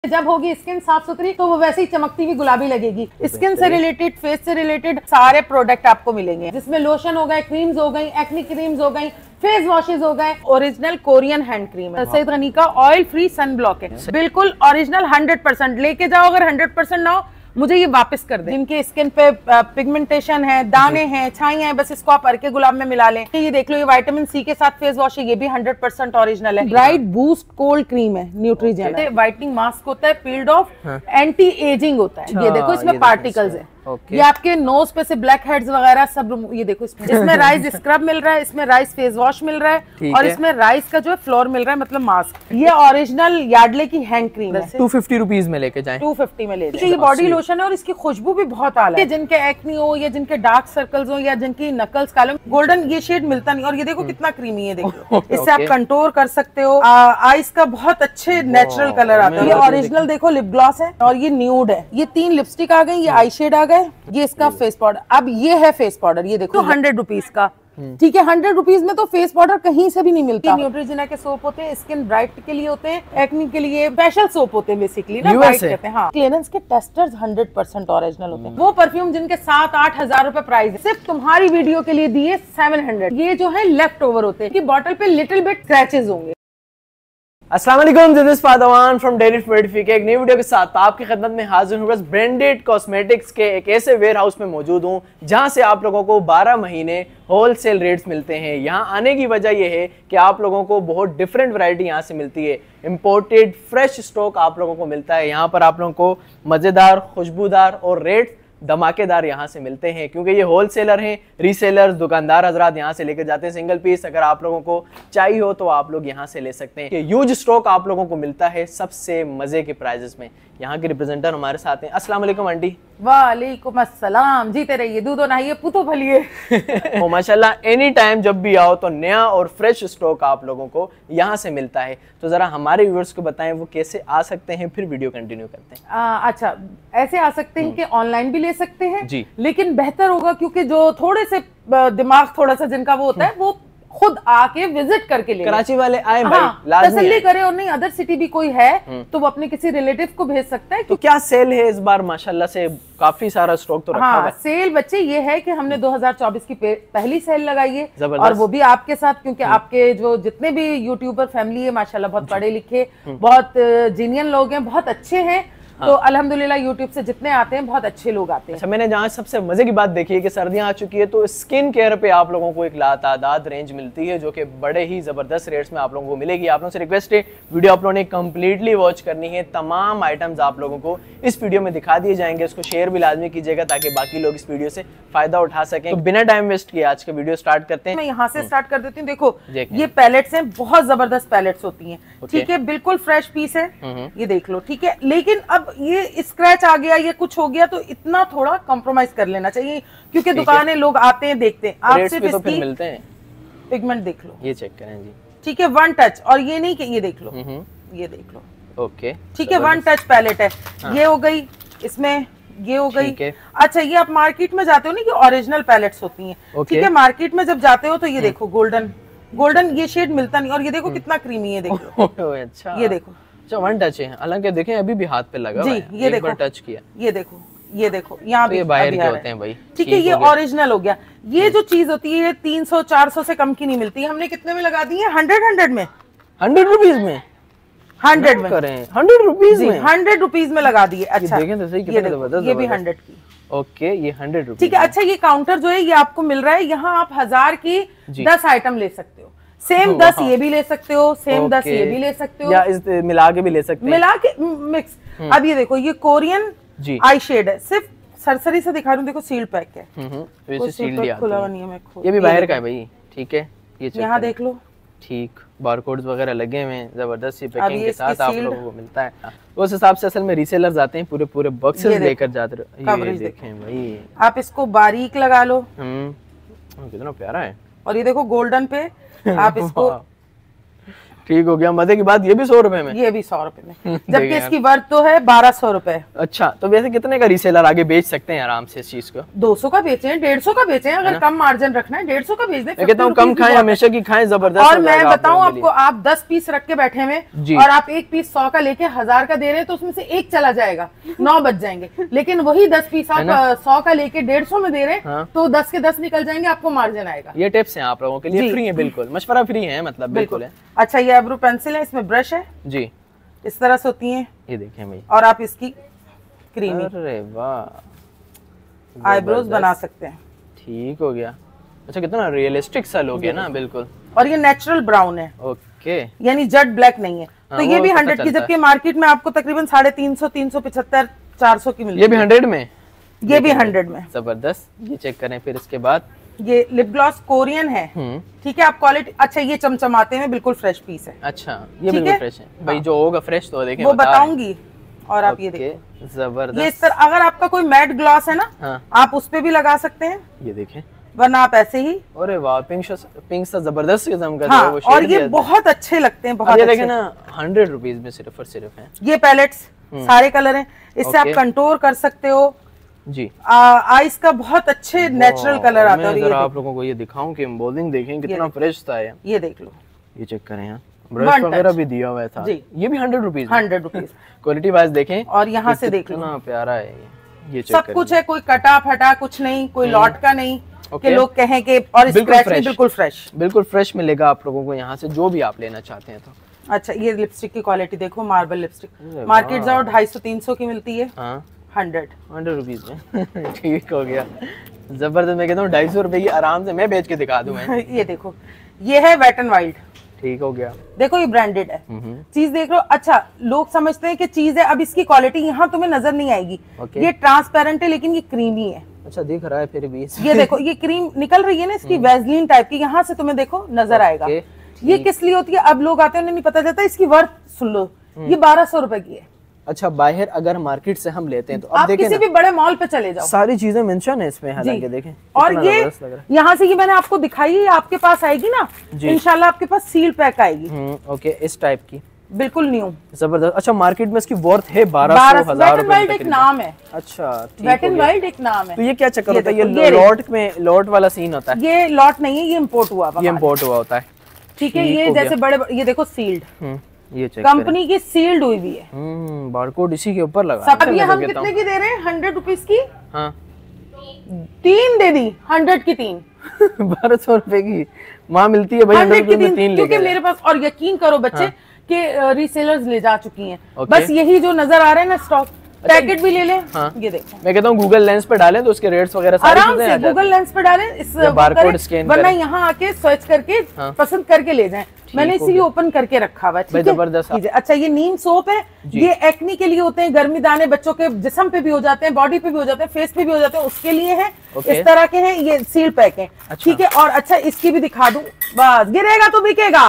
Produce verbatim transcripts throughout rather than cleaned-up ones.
जब होगी स्किन साफ सुथरी तो वो वैसे ही चमकती हुई गुलाबी लगेगी। स्किन से रिलेटेड, फेस से रिलेटेड सारे प्रोडक्ट आपको मिलेंगे, जिसमें लोशन हो गए, क्रीम्स हो गई, एक्ने क्रीम्स हो गई, फेस वॉशेज हो गए। ओरिजिनल कोरियन हैंड क्रीम है, सईद गनी का ऑयल फ्री सन ब्लॉक है, बिल्कुल ओरिजिनल हंड्रेड परसेंट। लेके जाओ, अगर हंड्रेड परसेंट ना हो मुझे ये वापस कर दे। जिनके स्किन पे पिगमेंटेशन है, दाने हैं, छाई हैं, बस इसको आप अर्के गुलाब में मिला लें। ये देख लो, ये विटामिन सी के साथ फेस वॉश है, ये भी हंड्रेड परसेंट ओरिजिनल है। ब्राइट बूस्ट कोल्ड क्रीम है, न्यूट्रीजेन है, व्हाइटनिंग मास्क होता है, पील्ड ऑफ, एंटी एजिंग होता है। ये देखो इसमें पार्टिकल्स है, Okay. ये आपके नोज पे से ब्लैक हेड्स वगैरह सब, ये देखो इसमें इसमें राइस स्क्रब मिल रहा है, इसमें राइस फेस वॉश मिल रहा है, और इसमें राइस का जो है फ्लोर मिल रहा है, मतलब मास्क। ये ओरिजिनल यार्डले की हैंड क्रीम है, टू फिफ्टी रुपीज में लेके जाएं, टू फिफ्टी में ले जाएं। ये बॉडी लोशन है और इसकी खुशबू भी बहुत आला है। जिनके एक्नी हो या जिनके डार्क सर्कल्स हो या जिनकी नकल्स काले, गोल्डन ये शेड मिलता नहीं। और ये देखो कितना क्रीमी है, देखो इससे आप कंटूर कर सकते हो। आईज का बहुत अच्छे नेचुरल कलर आता है। ये ओरिजिनल देखो लिप ग्लॉस है, और ये न्यूड है। ये तीन लिपस्टिक आ गई, ये आई शेड आ गए, ये इसका फेस पाउडर। अब ये है फेस पाउडर, ये देखो हंड्रेड रुपीज का, ठीक है। हंड्रेड रुपीज में तो फेस पाउडर कहीं से भी नहीं मिलता। न्यूट्रीजिना के सोप होते हैं, स्किन ब्राइट के लिए होते हैं, एक्नी के लिए स्पेशल सोप होते हैं, बेसिकली ना ब्राइट कहते हैं। हाँ, क्लियरेंस के टेस्टर्स हंड्रेड परसेंट ओरिजिनल होते हैं। वो परफ्यूम जिनके सात आठ हजार रुपए प्राइस है, सिर्फ तुम्हारी वीडियो के लिए दिए सेवन हंड्रेड। ये जो है लेफ्ट ओवर होते हैं, कि बॉटल पे लिटिल बिट स्क्रैचेस होंगे। अस्सलाम वालेकुम, दिस इज फादवान फ्रॉम डेरी फूड। एक नई वीडियो के साथ आपकी खिदमत में हाजिर हूँ। बस ब्रांडेड कॉस्मेटिक्स के एक ऐसे वेयर हाउस में मौजूद हूँ जहाँ से आप लोगों को बारह महीने होलसेल रेट्स मिलते हैं। यहाँ आने की वजह यह है कि आप लोगों को बहुत डिफरेंट वैरायटी यहाँ से मिलती है। इंपोर्टेड फ्रेश स्टॉक आप लोगों को मिलता है। यहाँ पर आप लोगों को मज़ेदार, खुशबूदार और रेट धमाकेदार यहाँ से मिलते हैं, क्योंकि ये होलसेलर हैं। रीसेलर्स, दुकानदार हजरात यहाँ से लेकर जाते हैं सिंगल पीस। अगर आप लोगों को चाहिए हो तो आप लोग यहाँ से ले सकते हैं। ह्यूज स्टॉक आप लोगों को मिलता है सबसे मजे के प्राइजेस में। यहाँ के रिप्रेजेंटर हमारे साथ हैं। अस्सलाम वालेकुम आंटी। वालेकुम अस्सलाम। जीते रहिए, दूधो नहाइए, पुतो फलिए। ओ माशाल्लाह, एनी टाइम जब भी आओ तो नया और फ्रेश स्टॉक आप लोगों को यहाँ से मिलता है। तो जरा हमारे व्यूअर्स को बताएं वो कैसे आ सकते हैं, फिर वीडियो कंटिन्यू करते हैं। आ, अच्छा, ऐसे आ सकते हैं कि ऑनलाइन भी ले सकते हैं जी, लेकिन बेहतर होगा, क्योंकि जो थोड़े से दिमाग थोड़ा सा जिनका वो होता है, वो खुद आके विजिट करके ले। कराची वाले आए भाई, हाँ, तसल्ली करे। और नहीं, अदर सिटी भी कोई है तो वो अपने किसी रिलेटिव को भेज सकता है। तो क्या सेल है इस बार? माशाल्लाह से काफी सारा स्टॉक तो रखा हाँ, हुआ है। सेल बच्चे ये है कि हमने दो हज़ार चौबीस की पहली सेल लगाई है, और वो भी आपके साथ, क्योंकि आपके जो जितने भी यूट्यूबर फैमिली है माशाल्लाह बहुत पढ़े लिखे, बहुत जीनियन लोग हैं, बहुत अच्छे हैं। हाँ। तो अल्हम्दुलिल्लाह यूट्यूब से जितने आते हैं बहुत अच्छे लोग आते हैं। अच्छा, मैंने जहाँ सबसे मजे की बात देखी है कि सर्दियाँ आ चुकी है तो स्किन केयर पे आप लोगों को एक लातादाद रेंज मिलती है, जो कि बड़े ही जबरदस्त रेट्स में आप लोगों को मिलेगी। आप लोगों से रिक्वेस्ट है, वीडियो आप लोगों ने कंप्लीटली वॉच करनी है। तमाम आइटम्स आप लोगों को इस वीडियो में दिखा दिए जाएंगे। इसको शेयर भी लाजमी कीजिएगा ताकि बाकी लोग इस वीडियो से फायदा उठा सकें। तो बिना टाइम वेस्ट किए आज का वीडियो स्टार्ट करते हैं। मैं यहाँ से स्टार्ट कर देती हूँ। देखो ये पैलेट्स हैं, बहुत जबरदस्त पैलेट्स होती हैं, ठीक है, बिल्कुल फ्रेश पीस है, ये देख लो, ठीक है। लेकिन अब ये स्क्रैच आ गया, ये कुछ हो गया तो इतना थोड़ा कॉम्प्रोमाइज कर लेना चाहिए, क्योंकि दुकानें लोग आते हैं, देखते हैं। आप सिर्फ तो फिर मिलते हैं। पिगमेंट देख लो, ये चेक करें जी, ठीक है, वन टच। और ये नहीं कि ये देख लो, ये देख लो, ओके, ठीक है, वन टच पैलेट है। हाँ। ये हो गई, इसमें ये हो गई। अच्छा, ये आप मार्केट में जाते हो ना, कि ओरिजिनल पैलेट्स होती हैं, ठीक है। मार्केट में जब जाते हो तो ये देखो गोल्डन गोल्डन ये शेड मिलता नहीं, और ये देखो कितना क्रीमी है, देखो। अच्छा, ये देखो, अच्छा, वन टच है। हालांकि देखें अभी भी हाथ पे लगा हुआ है, ये देखो, एक बार टच किया, ये देखो, ये देखो, यहाँ तो ये बाहर के होते हैं भाई, ठीक है। ये ओरिजिनल हो गया। ये जो चीज होती है तीन सौ चार सौ से कम की नहीं मिलती। हमने कितने में लगा दी है? हंड्रेड हंड्रेड में, हंड्रेड रुपीज में, हंड्रेड में करें, हंड्रेड रुपीज में, हंड्रेड रुपीज में लगा दिए। अच्छा, देखें तो सही, ये देखो, ये भी हंड्रेड की, ओके, ये हंड्रेड रुपीज, ठीक है। अच्छा, ये काउंटर जो है ये आपको मिल रहा है, यहाँ आप हजार की दस आइटम ले सकते हो। सेम दस ये भी ले सकते हो, सेम दस ये भी ले सकते हो, या इस मिला के भी ले सकते हैं, मिला के मिक्स। अब ये देखो, ये कोरियन आई शेड है, सिर्फ सरसरी से दिखा रही हूँ, देखो सील पैक है, वैसे सील दिया, खुला नहीं है। मैं ये भी बाहर का है भाई, ठीक है। ये यहाँ देख लो, ठीक, बारकोड्स वगैरह लगे हुए हैं, जबरदस्त पैकिंग के साथ आप लोगों को मिलता है। उस हिसाब से असल में रीसेलर्स आते हैं, पूरे पूरे बॉक्सेस लेकर जाते हैं। ये देखें भाई, आप इसको बारीक लगा लो, हम्म, कितना प्यारा है। और ये देखो गोल्डन पे आप इसको ठीक हो गया। मजे की बात, ये भी सौ रुपए में, ये भी सौ रुपए में, जबकि इसकी वर्थ तो है बारह सौ रुपए। अच्छा, तो वैसे कितने का रीसेलर आगे बेच सकते हैं आराम से इस चीज को? दो सौ का बेचे, डेढ़ सौ का बेचे, अगर कम मार्जिन रखना है डेढ़ सौ का बेच दे। मैं कहता हूँ कम खाएं, हमेशा की खाएं, जबरदस्त। और मैं बताऊं आपको, आप दस पीस रख के बैठे हुए और आप एक पीस सौ का लेके हजार का दे रहे हैं, तो उसमें से एक चला जाएगा, नौ बच जाएंगे। लेकिन वही दस पीस आप सौ का लेके डेढ़ सौ में दे रहे हैं, तो दस के दस निकल जाएंगे, आपको मार्जिन आएगा। ये टिप्स हैं आप लोगों के लिए, फ्री है, बिल्कुल मशवरा फ्री है, मतलब बिल्कुल है। अच्छा, ये आईब्रो पेंसिल है, इसमें ब्रश है जी, इस तरह से होती है, ये देखें भाई, और आप इसकी क्रीमी, अरे वाह, आईब्रोज बना सकते हैं। ठीक हो गया। अच्छा, कितना रियलिस्टिक सा लुक है ना, बिल्कुल। और ये नेचुरल ब्राउन है, ओके, यानी जेट ब्लैक नहीं है। हाँ, तो ये भी हंड्रेड की, जबकि मार्केट में आपको तकरीबन साढ़े तीन सौ, तीन सौ पिछहत्तर, चार सौ की मिलती है। ये भी हंड्रेड में, ये भी हंड्रेड में, जबरदस्त। ये चेक करें फिर इसके बाद, ये लिप ग्लॉस कोरियन है, ठीक है, आप क्वालिटी, अच्छा ये चमचमाते हैं, बिल्कुल फ्रेश पीस है। अच्छा, ये बिल्कुल फ्रेश है भाई, जो होगा फ्रेश तो देखें, वो बताऊंगी। और आप ये देखिए, जबरदस्त। ये इस तरह, अगर आपका कोई मैट ग्लॉस है ना, हाँ, आप उस पे भी लगा सकते हैं, ये देखें, वरना आप ऐसे ही। अरे वाह, पिंक पिंक सा जबरदस्त किस्म का, हाँ, और ये बहुत अच्छे लगते हैं, बहुत ये देखें ना, हंड्रेड रुपीज में सिर्फ और सिर्फ है। ये पैलेट्स सारे कलर हैं, इससे आप कंटूर कर सकते हो जी। आइस का बहुत अच्छे नेचुरल कलर आता है। मैं आप लोगों को ये दिखाऊं कि एम्बोलिंग देखें कितना फ्रेश था ये। ये देख लो, ये चेक करें, यहाँ ब्रश वगैरह भी दिया हुआ था जी। ये भी hundred rupees, hundred rupees quality wise देखें, और यहाँ से देख लो, कितना प्यारा है ये। ये सब कुछ है, कोई कटा फटा कुछ नहीं, कोई लॉट का नहीं कि लोग कहें कि, और स्क्रैच नहीं, बिल्कुल फ्रेश, बिल्कुल फ्रेश मिलेगा आप लोगों को यहाँ से, जो भी आप लेना चाहते हैं तो। अच्छा, ये लिपस्टिक की क्वालिटी देखो, मार्बल लिपस्टिक, मार्केट जाओ ढाई सौ तीन सौ की मिलती है, हंड्रेड हंड्रेड रुपीज में। ठीक हो गया, जबरदस्त। मैं कहता हूँ ढाई सौ रुपए की आराम से मैं बेच के दिखा दूं मैं। ये देखो, ये है वेट एंड वाइल्ड, ठीक हो गया, देखो ये ब्रांडेड है, चीज देख लो। अच्छा, लोग समझते हैं कि चीज है, अब इसकी क्वालिटी यहाँ तुम्हें नजर नहीं आएगी, ये ट्रांसपेरेंट है लेकिन ये क्रीमी है। अच्छा, दिख रहा है फिर भी, ये देखो, ये क्रीम निकल रही है ना इसकी, वैसलीन टाइप की, यहाँ से तुम्हें देखो नजर आएगा। ये किस लिए होती है, अब लोग आते हैं उन्हें नहीं पता चलता, इसकी वर्थ सुन लो, ये बारह सौ रुपए की है। अच्छा, बाहर अगर मार्केट से हम लेते हैं तो अब आप किसी भी बड़े मॉल पे चले जाओ, सारी चीजें मेंशन है इसमें, हालांकि देखें। और ये यहाँ से, ये मैंने आपको दिखाई है, आपके पास आएगी ना इंशाल्लाह, आपके पास सील पैक आएगी। ओके, इस टाइप की, बिल्कुल न्यू, जबरदस्त। अच्छा, मार्केट में इसकी वर्थ है बारह सौ हजार रुपए, एक नाम है। अच्छा, वेट एंड वाइल्ड एक नाम है। तो ये क्या चक्कर होता है, ये लॉट में, लॉट वाला सीन होता है? ये लॉट नहीं है, ये इम्पोर्ट हुआ, ये इम्पोर्ट हुआ होता है, ठीक है। ये जैसे बड़े, ये देखो सील्ड, ये चेक कंपनी की सील्ड हुई भी है, बारकोड इसी के ऊपर लगा। अब ये हम कितने की दे रहे हैं, हंड्रेड रुपीज की, हाँ, तीन दे दी, हंड्रेड की तीन, बारह सौ रुपए की वहाँ मिलती है भाई, हंड्रेड की तीन, तीन क्योंकि मेरे पास, और यकीन करो बच्चे के रीसेलर्स ले जा चुकी हैं, बस यही जो नजर आ रहे हैं ना स्टॉक, पैकेट भी ले लें। हाँ। ये देखो, मैं कहता हूँ गूगल लेंस पे डालें तो उसके रेट्स वगैरह सारी आराम से गूगल लेंस पे डालें, इस बारकोड स्कैन वरना यहाँ आके सर्च करके हाँ। पसंद करके ले जाएं। मैंने इसीलिए ओपन करके रखा हुआ है, जबरदस्त। अच्छा, ये नीम सोप है, ये एक्नी के लिए होते हैं, गर्मी दाने बच्चों के जिस्म पे भी हो जाते हैं, बॉडी पे भी हो जाते हैं, फेस पे भी हो जाते हैं, उसके लिए है। इस तरह के हैं, ये सील पैक है, ठीक है। और अच्छा, इसकी भी दिखा दूं, बस गिरेगा तो बिकेगा।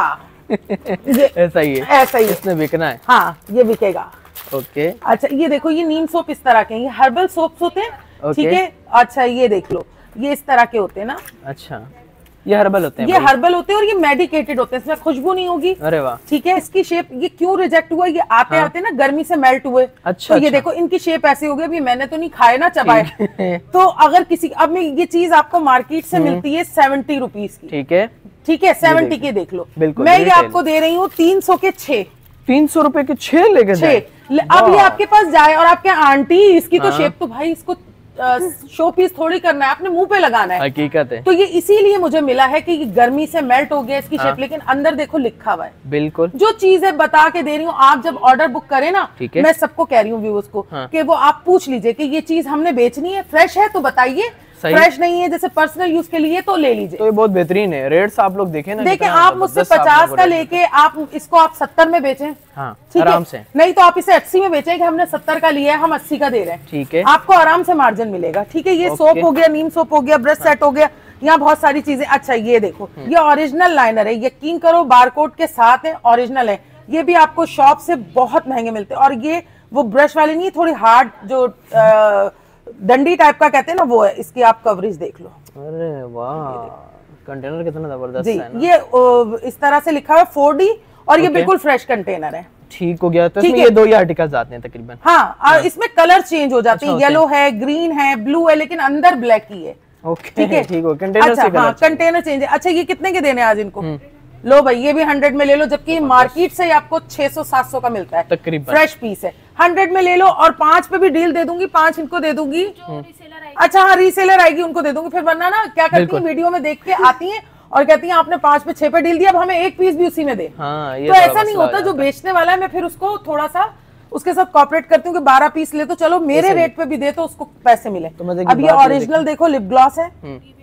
ऐसा ही है, ऐसा ही इसने बिकना है, हाँ, ये बिकेगा। ओके, अच्छा, ये देखो, ये नीम सोप इस तरह के, ये हर्बल सोप्स होते हैं, ठीक है। अच्छा, ये देख लो, ये इस तरह के होते हैं ना। अच्छा, ये हर्बल होते हैं, ये हर्बल होते हैं और ये मेडिकेटेड होते हैं, इसमें खुशबू नहीं होगी। अरे वाह, ठीक है। इसकी शेप, ये क्यों रिजेक्ट हुआ, ये आते हाँ। आते ना गर्मी से मेल्ट हुए। अच्छा, तो ये अच्छा। देखो, इनकी शेप ऐसी हो गई, अभी मैंने तो नहीं खाए ना, चबाए। तो अगर किसी, अब मैं ये चीज आपको मार्केट से मिलती है सेवेंटी रुपीज की, ठीक है, ठीक है, सेवेंटी की देख लो, मैं ये आपको दे रही हूँ तीन सौ के छह, तीन सौ रुपए के छह लेके छह। अब ये आपके पास जाए और आपके आंटी, इसकी तो शेप तो भाई, इसको शो पीस थोड़ी करना है, अपने मुंह पे लगाना है, हकीकत है। तो ये इसीलिए मुझे मिला है कि गर्मी से मेल्ट हो गया इसकी शेप, लेकिन अंदर देखो लिखा हुआ है, बिल्कुल जो चीज है बता के दे रही हूँ। आप जब ऑर्डर बुक करें ना, मैं सबको कह रही हूँ व्यूअर्स को, हाँ। कि वो आप पूछ लीजिए कि ये चीज हमने बेचनी है, फ्रेश है तो बताइए, फ्रेश नहीं है जैसे पर्सनल यूज के लिए तो ले लीजिए। तो ये बहुत बेहतरीन है, रेट्स आप लोग देखें ना, देखें आप मुझसे पचास का लेके आप इसको आप सत्तर में बेचें, हाँ, आराम से, नहीं तो आप इसे अस्सी में बेचें कि हमने सत्तर का लिया है, हम अस्सी का दे रहे हैं, ठीक है, आपको आराम से मार्जिन मिलेगा, ठीक है। ये सोप हो गया, नीम सोप हो गया, ब्रश सेट हो गया, यहाँ बहुत सारी चीजें। अच्छा, ये देखो, ये ओरिजिनल लाइनर है, यकीन करो बारकोड के साथ है, ओरिजिनल है, ये भी आपको शॉप से बहुत महंगे मिलते हैं। और ये वो ब्रश वाले नहीं, थोड़ी हार्ड जो आ, डंडी टाइप का कहते हैं ना, वो है। इसकी आप कवरेज देख लो, अरे वाह, कंटेनर कितना जबरदस्त है ना। ये ओ, इस तरह से लिखा हुआ है फोर डी, और ये Okay. बिल्कुल फ्रेश कंटेनर है। ठीक हो गया। तो ठीक इसमें है। ये दो ही आर्टिकल्स आते हैं तकरीबन। हाँ, हाँ। इसमें कलर चेंज हो जाते हैं, अच्छा, येलो है, ग्रीन है, ब्लू है, लेकिन अंदर ब्लैक ही है। ओके ठीक है, ठीक हो। कंटेनर अच्छा, से कलर हाँ, चेंज। कंटेनर चेंज है। अच्छा, ये कितने के देने आज इनको? लो भाई, ये भी हंड्रेड में ले लो, जबकि मार्केट से आपको छह सौ सात सौ का मिलता है तकरीबन। फ्रेश पीस है। हंड्रेड में ले लो, और पांच पे भी डील दे दूंगी, पांच इनको दे दूंगी। अच्छा, हाँ, रीसेलर आएगी उनको दे दूंगी। फिर वरना ना क्या करती है, वीडियो में देख के आती है और कहती है आपने पांच पे छह पे डील दिया, अब हमें एक पीस भी उसी में दे। हाँ, ये तो ऐसा नहीं होता, जो बेचने वाला है मैं फिर उसको थोड़ा सा उसके साथ कॉपरेट करती हूँ कि बारह पीस ले तो चलो मेरे रेट पे भी दे तो उसको पैसे मिले। तो मैं अब ये ओरिजिनल देखो, लिप ग्लॉस है,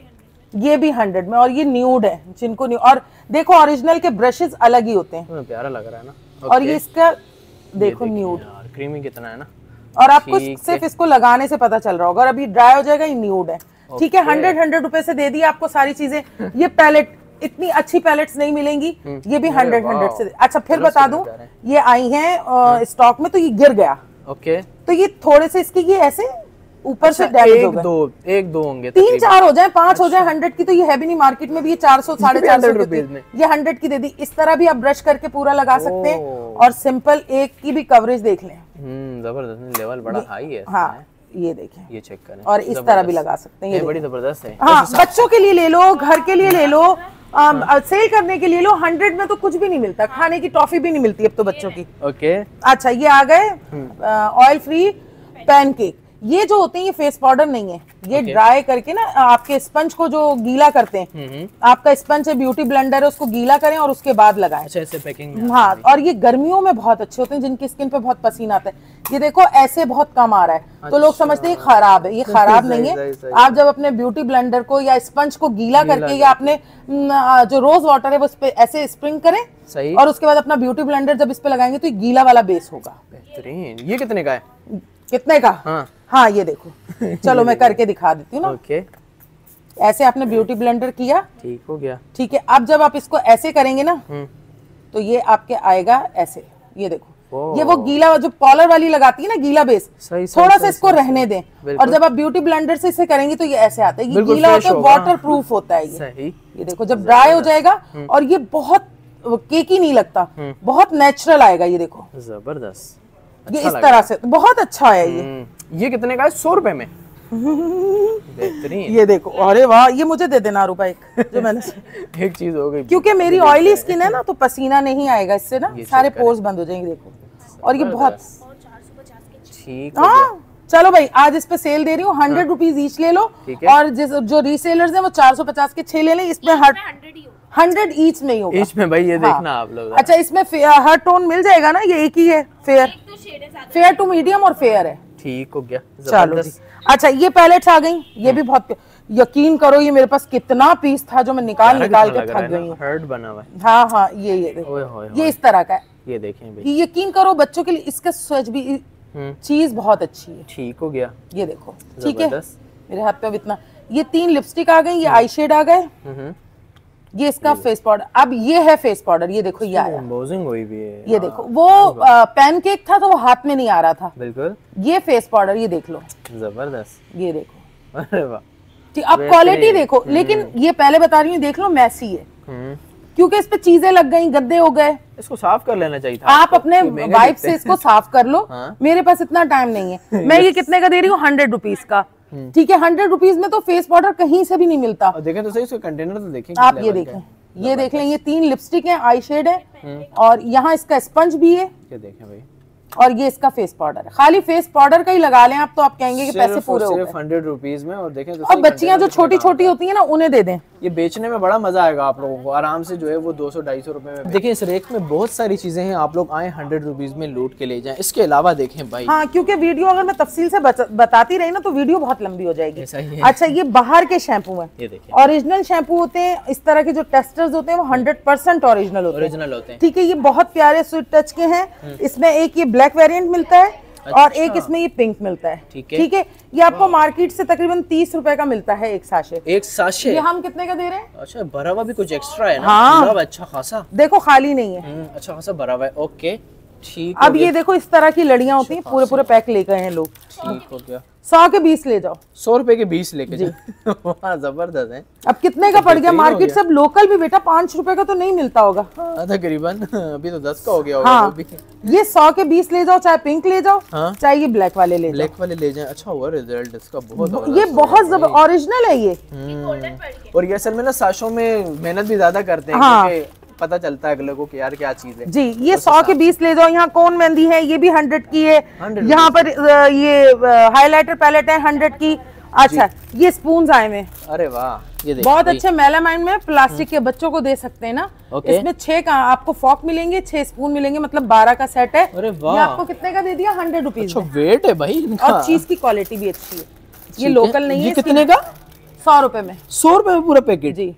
ये भी हंड्रेड में, और ये न्यूड है जिनको न्यू, और देखो ओरिजिनल के ब्रशेस अलग ही होते हैं। प्यारा लग रहा है ना। और ये इसका देखो न्यूड, क्रीमी कितना है ना, और आपको सिर्फ इसको लगाने से पता चल रहा होगा। और अभी ड्राई हो जाएगा, ये न्यूड है। ठीक है, हंड्रेड हंड्रेड रुपए से दे दिया आपको सारी चीजें। ये पैलेट, इतनी अच्छी पैलेट्स नहीं मिलेंगी, ये भी हंड्रेड हंड्रेड से। अच्छा, फिर बता दूं, ये आई है स्टॉक में, तो ये गिर गया। ओके, तो ये थोड़े से इसकी ये ऐसे ऊपर से अच्छा, डैमेज हो एक गए। दो एक दो होंगे, तीन चार हो जाए, पांच हो जाए हंड्रेड की, तो ये है भी नहीं मार्केट में भी। ये चार सौ साढ़े चार सौ रुपए में, ये हंड्रेड की दे दी। इस तरह भी आप ब्रश करके पूरा लगा सकते हैं, और सिंपल एक की भी कवरेज देख लें। हम्म, जबरदस्त, लेवल बड़ा हाई है। हाँ, ये देखें, ये चेक करें, और इस तरह भी लगा सकते हैं। ये बड़ी जबरदस्त है। हाँ, बच्चों के लिए ले लो, घर के लिए ले लो, सेल करने के लिए लो। हंड्रेड में तो कुछ भी नहीं मिलता, खाने की टॉफी भी नहीं मिलती अब तो बच्चों की। ओके, अच्छा, ये आ गए ऑयल फ्री पैनकेक। ये जो होते हैं ये फेस पाउडर नहीं है, ये ड्राई करके ना आपके स्पंज को जो गीला करते हैं, आपका स्पंज है, ब्यूटी ब्लेंडर है, उसको गीला करें और उसके बाद लगाएं। अच्छा, ऐसे पैकिंग। हाँ, और ये गर्मियों में बहुत अच्छे होते हैं, जिनकी स्किन पे बहुत पसीना आता है। ये देखो ऐसे बहुत कम आ रहा है, तो लोग समझते हैं खराब है। ये खराब नहीं है। आप जब अपने ब्यूटी ब्लेंडर को या स्पंज को गीला करके, या अपने जो रोज वाटर है वो इस पे ऐसे स्प्रिंग करें, सही, और उसके बाद अपना ब्यूटी ब्लेंडर जब इस पे लगाएंगे तो ये गीला वाला बेस होगा। बेहतरीन। ये कितने का है? कितने का? हाँ, हाँ, ये देखो, चलो मैं करके दिखा देती हूँ ना। ओके, ऐसे आपने ब्यूटी ब्लेंडर किया, ठीक हो गया। ठीक है। अब जब आप इसको ऐसे करेंगे ना, तो ये आपके आएगा ऐसे। ये देखो, ये वो गीला जो पॉलर वाली लगाती है ना, गीला बेस, सही, सही, थोड़ा सही, सा इसको रहने दें। और जब आप ब्यूटी ब्लेंडर से इसे करेंगे तो ये ऐसे आता है। ये गीला होता है, वाटर प्रूफ होता है ये। सही। ये देखो, जब ड्राई हो जाएगा, और ये बहुत केकी नहीं लगता, बहुत नेचुरल आएगा। ये देखो, जबरदस्त, ये इस तरह से बहुत अच्छा है। ये ये कितने का है? सौ रुपए में। बेहतरीन। ये देखो, अरे वाह, ये मुझे दे देना रुपए एक, जो मैंने एक चीज हो गई, क्योंकि मेरी ऑयली स्किन है ना, तो पसीना नहीं आएगा इससे ना, सारे पोर्स बंद हो जाएंगे। देखो, और ये बहुत ठीक। हाँ, चलो भाई, आज इस पे सेल दे रही हूँ, हंड्रेड रुपीज ईच ले लो। और जिस जो रीसेलर्स हैं वो चार सौ पचास के छह ले लें। इसमें हर हंड्रेड ईच में ही होगा। ईच में भाई, ये देखना आप लोग। अच्छा, इसमें हर टोन मिल जाएगा ना, ये एक ही है, फेयर फेयर टू मीडियम और फेयर है। ठीक हो गया, चलो। अच्छा, ये पैलेट्स आ गई, ये भी बहुत, यकीन करो ये मेरे पास कितना पीस था जो मैं निकाल निकाल के थक गई हूँ। हर्ट बना हुआ है। हाँ, हाँ, ये ये देखो, ये इस तरह का है। ये देखें भाई, यकीन करो बच्चों के लिए इसका स्वेच भी चीज बहुत अच्छी है। ठीक हो गया, ये देखो, ठीक है, मेरे हाथ पे अब इतना। ये तीन लिपस्टिक आ गई, ये आई शेड आ गए, ये इसका फेस पाउडर। अब ये है फेस पाउडर, ये देखो, ये आया, एम्बोसिंग हुई भी है। ये देखो, वो पैनकेक था तो वो हाथ में नहीं आ रहा था, बिल्कुल। ये फेस पाउडर, ये देख लो, जबरदस्त, ये देखो। अरे वाह, ठीक। अब क्वालिटी देखो, लेकिन ये पहले बता रही हूँ, देख लो, मैसी है, क्योंकि इस पे चीजें लग गई, गद्दे हो गए। इसको साफ कर लेना चाहिए था। आप अपने वाइप से इसको साफ कर लो। हाँ? मेरे पास इतना टाइम नहीं है। मैं ये कितने का दे रही हूँ? हंड्रेड रुपीज का। ठीक है, हंड्रेड रुपीज में तो फेस पाउडर कहीं से भी नहीं मिलता। देखें तो सही, उसका कंटेनर तो देखें। आप ये देखें, ये देख लें, ये तीन लिपस्टिक है, आई शेड है, और यहाँ इसका स्पंज भी है। ये देखें भाई, और ये इसका फेस पाउडर है। खाली फेस पाउडर का ही लगा लें आप, तो आप कहेंगे कि पैसे पूरे हो गए। सिर्फ हंड्रेड रुपीज में। और देखें तो और बच्चियां जो छोटी छोटी होती है ना, उन्हें दे दें। ये बेचने में बड़ा मजा आएगा आप लोगों को, आराम से जो है वो दो सौ ढाई सौ रुपए में। देखिए, इस रेक में बहुत सारी चीजें हैं, आप लोग आए हंड्रेड रुपीज में लूट के ले जाएं। इसके अलावा देखें भाई, हाँ, क्योंकि वीडियो अगर मैं तफसील से बताती रही ना, तो वीडियो बहुत लंबी हो जाएगी। है। अच्छा, ये बाहर के शैम्पू है, ये देखिए, ओरिजिनल शैम्पू होते हैं। इस तरह के जो टेस्टर्स होते हैं वो हंड्रेड परसेंट ओरिजिनल होते हैं। ओरिजिनल होते हैं, ठीक है। ये बहुत प्यारे स्वीट टच के हैं। इसमें एक ये ब्लैक वेरिएंट मिलता है, अच्छा। और एक इसमें ये पिंक मिलता है। ठीक है, ठीक है। ये आपको मार्केट से तकरीबन तीस रुपए का मिलता है एक साशे। एक साशे? ये हम कितने का दे रहे हैं? अच्छा, भरा हुआ भी कुछ एक्स्ट्रा है ना? हाँ, भरा हुआ अच्छा खासा, देखो खाली नहीं है। अच्छा खासा भरा हुआ है। ओके, ठीक। अब ये देखो इस तरह की लड़ियां होती हैं, पूरे पूरे पैक ले गए हैं लोग। ठीक हो गया। सौ के बीस ले जाओ, सौ रुपए के बीस लेके जाओ। वाह जबरदस्त है। अब कितने का पड़ गया मार्केट से? अब लोकल भी बेटा पांच रुपए का तो नहीं मिलता होगा। हाँ, तकरीबन अभी तो दस का हो गया होगा। हाँ, ये सौ के बीस ले जाओ, चाहे पिंक ले जाओ, हाँ? चाहे ये ब्लैक वाले ले जाओ। ब्लैक वाले ले जाएं। अच्छा हुआ रिजल्ट इसका बहुत, ये बहुत जबरदस्त ओरिजिनल है ये। और ये असल में ना साशों में मेहनत भी ज्यादा करते हैं, हाँ। क्योंकि पता चलता है अगले को कि यार क्या चीज है। जी, ये सौ के बीस ले जाओ। यहाँ कौन मेहंदी है, ये भी हंड्रेड की है। यहाँ पर अ, ये हाइलाइटर पैलेट है हंड्रेड की। अच्छा, ये स्पून आए हुए। अरे वाह, ये देखिए बहुत अच्छे मेलामाइन में प्लास्टिक के, बच्चों को दे सकते हैं ना। ओके। इसमें छह का आपको फॉक मिलेंगे, छह स्पून मिलेंगे, मतलब बारह का सेट है। अरे वाह, ये आपको कितने का दे दिया? Hundred rupees. अच्छा वेट है भाई इनका। और चीज की क्वालिटी भी अच्छी है, ये लोकल नहीं है। ये कितने का? सौ रुपए में। सौ रुपए में पूरा पैकेट? जी।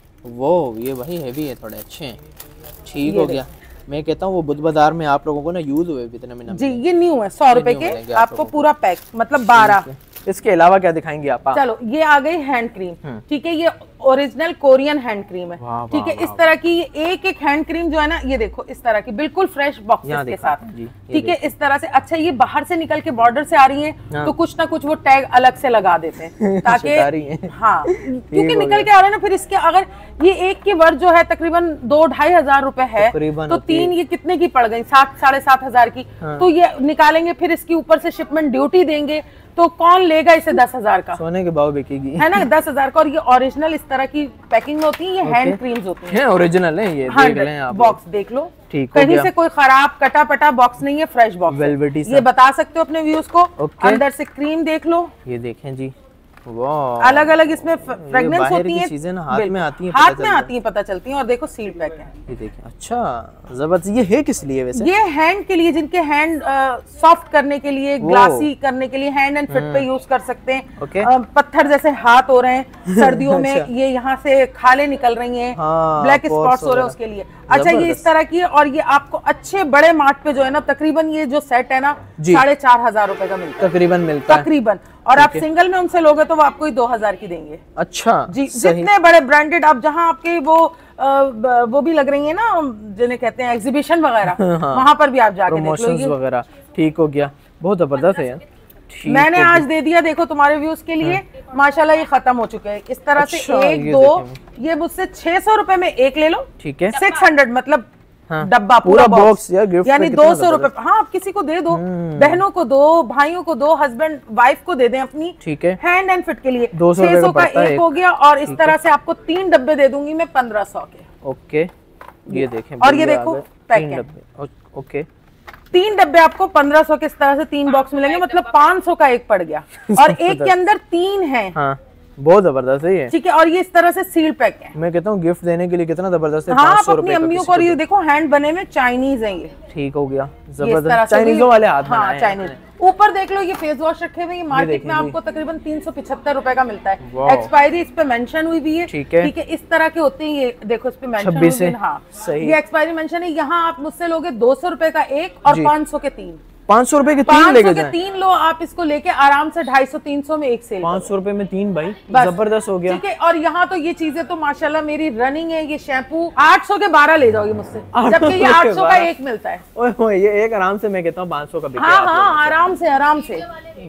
वो ये भाई हैवी है, थोड़े अच्छे हैं। ठीक हो गया। मैं कहता हूँ वो बुध बाजार में आप लोगों को ना यूज हुए इतने में। जी, ये न्यू है, सौ रुपए के आपको पूरा पैक, मतलब बारह। इसके अलावा क्या दिखाएंगे आप? चलो, ये आ गई हैंड क्रीम। ठीक है, ये ओरिजिनल कोरियन हैंड क्रीम है। ठीक है, इस तरह की एक एक हैंड क्रीम जो है ना, ये देखो इस तरह की बिल्कुल फ्रेश बॉक्सेस के साथ। ठीक है, इस तरह से। अच्छा, ये बाहर से निकल के बॉर्डर से आ रही है, तो कुछ ना कुछ वो टैग अलग से लगा देते हैं ताकि हाँ, क्योंकि निकल के आ रहा है ना। फिर इसके अगर ये एक की वर्थ जो है तकरीबन दो ढाई हजार रुपए है, तो तीन ये कितने की पड़ गई? सात साढ़े सात हजार की। तो ये निकालेंगे, फिर इसके ऊपर से शिपमेंट ड्यूटी देंगे, तो कौन लेगा इसे? दस हजार का सोने के भाव बिकेगी, है ना, दस हजार का। और ये ओरिजिनल इस तरह की पैकिंग होती है, ये हैंड क्रीम्स होती है, ओरिजिनल है ये। देख लें आप, बॉक्स देख लो। ठीक, कहीं से कोई खराब कटा पटा बॉक्स नहीं है, फ्रेश बॉक्स। वेलवेटी ये बता सकते हो अपने व्यूअर्स को। okay. अंदर से क्रीम देख लो, ये देखें जी। वाह, अलग अलग इसमें फ्रेगनेंस होती है, चीजें ना हाथ में आती हैं, हाथ में आती हैं, पता चलती हैं। और देखो सील पैक है, ये देखें। अच्छा जबरदस्त। ये है किस लिए वैसे? ये हैंड के लिए, जिनके हैंड सॉफ्ट करने के लिए, ग्लासी करने के लिए, हैंड एंड फिट पे यूज कर सकते हैं। okay. आ, पत्थर जैसे हाथ हो रहे हैं सर्दियों में, ये यहाँ से खाले निकल रही हैं, ब्लैक स्पॉट्स हो रहे हैं, उसके लिए। अच्छा, ये इस तरह की है। और ये आपको अच्छे बड़े मार्ट पे जो है ना, तकरीबन ये जो सेट है ना, साढ़े चार हजार रुपए का मिलता है तकरीबन मिलता है तकरीबन। और आप सिंगल में उनसे लोगे तो वो आपको ही दो हजार की देंगे। अच्छा जी, जितने बड़े ब्रांडेड आप, जहाँ आपके वो आ, वो भी लग रही है ना, जिन्हें कहते हैं एग्जीबिशन वगैरह, वहां पर भी आप जाके देख लो वगैरह। ठीक हो गया, बहुत जबरदस्त है यार। मैंने आज दे दिया, देखो तुम्हारे व्यूज के लिए। माशाल्लाह ये खत्म हो चुके हैं इस तरह से। एक दो, ये मुझसे छह सौ रुपए में एक ले लो। ठीक है, सिक्स हंड्रेड मतलब हाँ, डब्बा पूरा बॉक्स यार, गिफ्ट यानी दो सौ रुपए। हाँ, आप किसी को दे दो, बहनों को दो, भाइयों को दो, हस्बैंड वाइफ को दे दें अपनी। ठीक है, हैंड एंड फिट के लिए दो सौ छह सौ का एक हो गया। और इस तरह से आपको तीन डब्बे दे दूंगी मैं पंद्रह सौ के। ओके, ये देखें। और ये देखो पैक है, ओके, तीन डब्बे आपको पंद्रह सौ के इस तरह से तीन बॉक्स मिलेंगे, मतलब पाँच सौ का एक पड़ गया। और एक के अंदर तीन है। हाँ, बहुत जबरदस्त है ये। ठीक है, और ये इस तरह से सील पैक है। मैं कहता हूँ गिफ्ट देने के लिए कितना जबरदस्त है। हाँ, आप अपनी अम्मियों को, ये देखो हैंड बने में चाइनीज है ये। ठीक हो गया, जबरदस्त चाइनीजों वाले हाथ बनाए हैं। हाँ, चाइनीज। ऊपर देख लो, ये फेस वॉश रखे हुए, मार्केट में आपको तकरीबन तीन सौ पिछहत्तर रुपए का मिलता है। एक्सपायरी इस पे मेंशन हुई भी है। ठीक है, ठीक है, इस तरह के होते हैं ये, देखो इस पे मेंशन हुई है। हाँ, ये एक्सपायरी मेंशन है। यहाँ आप मुझसे लोगे दो सौ रुपए का एक और पाँच सौ के तीन। पाँच सौ रुपए के तीन लेके जाएं। तीन लो आप इसको लेके आराम से ढाई सौ तीन सौ में एक सेल। पाँच सौ रुपए में तीन भाई, जबरदस्त हो गया। ठीक है, और यहाँ तो ये चीजें तो माशाल्लाह मेरी रनिंग है। ये शैम्पू आठ सौ के बारह ले जाओगे मुझसे, जबकि ये आठ सौ का एक मिलता है। ओए ओए, ये एक आराम से मैं कहता हूँ पाँच सौ का बिके। हाँ हाँ, आराम से आराम से,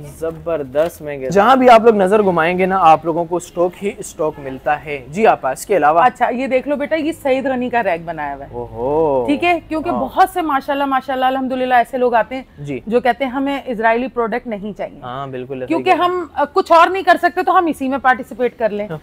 जबरदस्त। मैं जहाँ भी आप लोग नजर घुमाएंगे ना, आप लोगों को स्टॉक ही स्टॉक मिलता है। जी आप, इसके अलावा अच्छा ये देख लो बेटा, ये सईद गनी का रैक बनाया हुआ है। ओहो, ठीक है, क्योंकि बहुत से माशाल्लाह माशाल्लाह अल्हम्दुलिल्लाह ऐसे लोग आते हैं जी, जो कहते हैं हमें इजरायली प्रोडक्ट नहीं चाहिए। हाँ बिल्कुल, क्योंकि हम आ, कुछ और नहीं कर सकते, तो हम इसी में पार्टिसिपेट कर लें।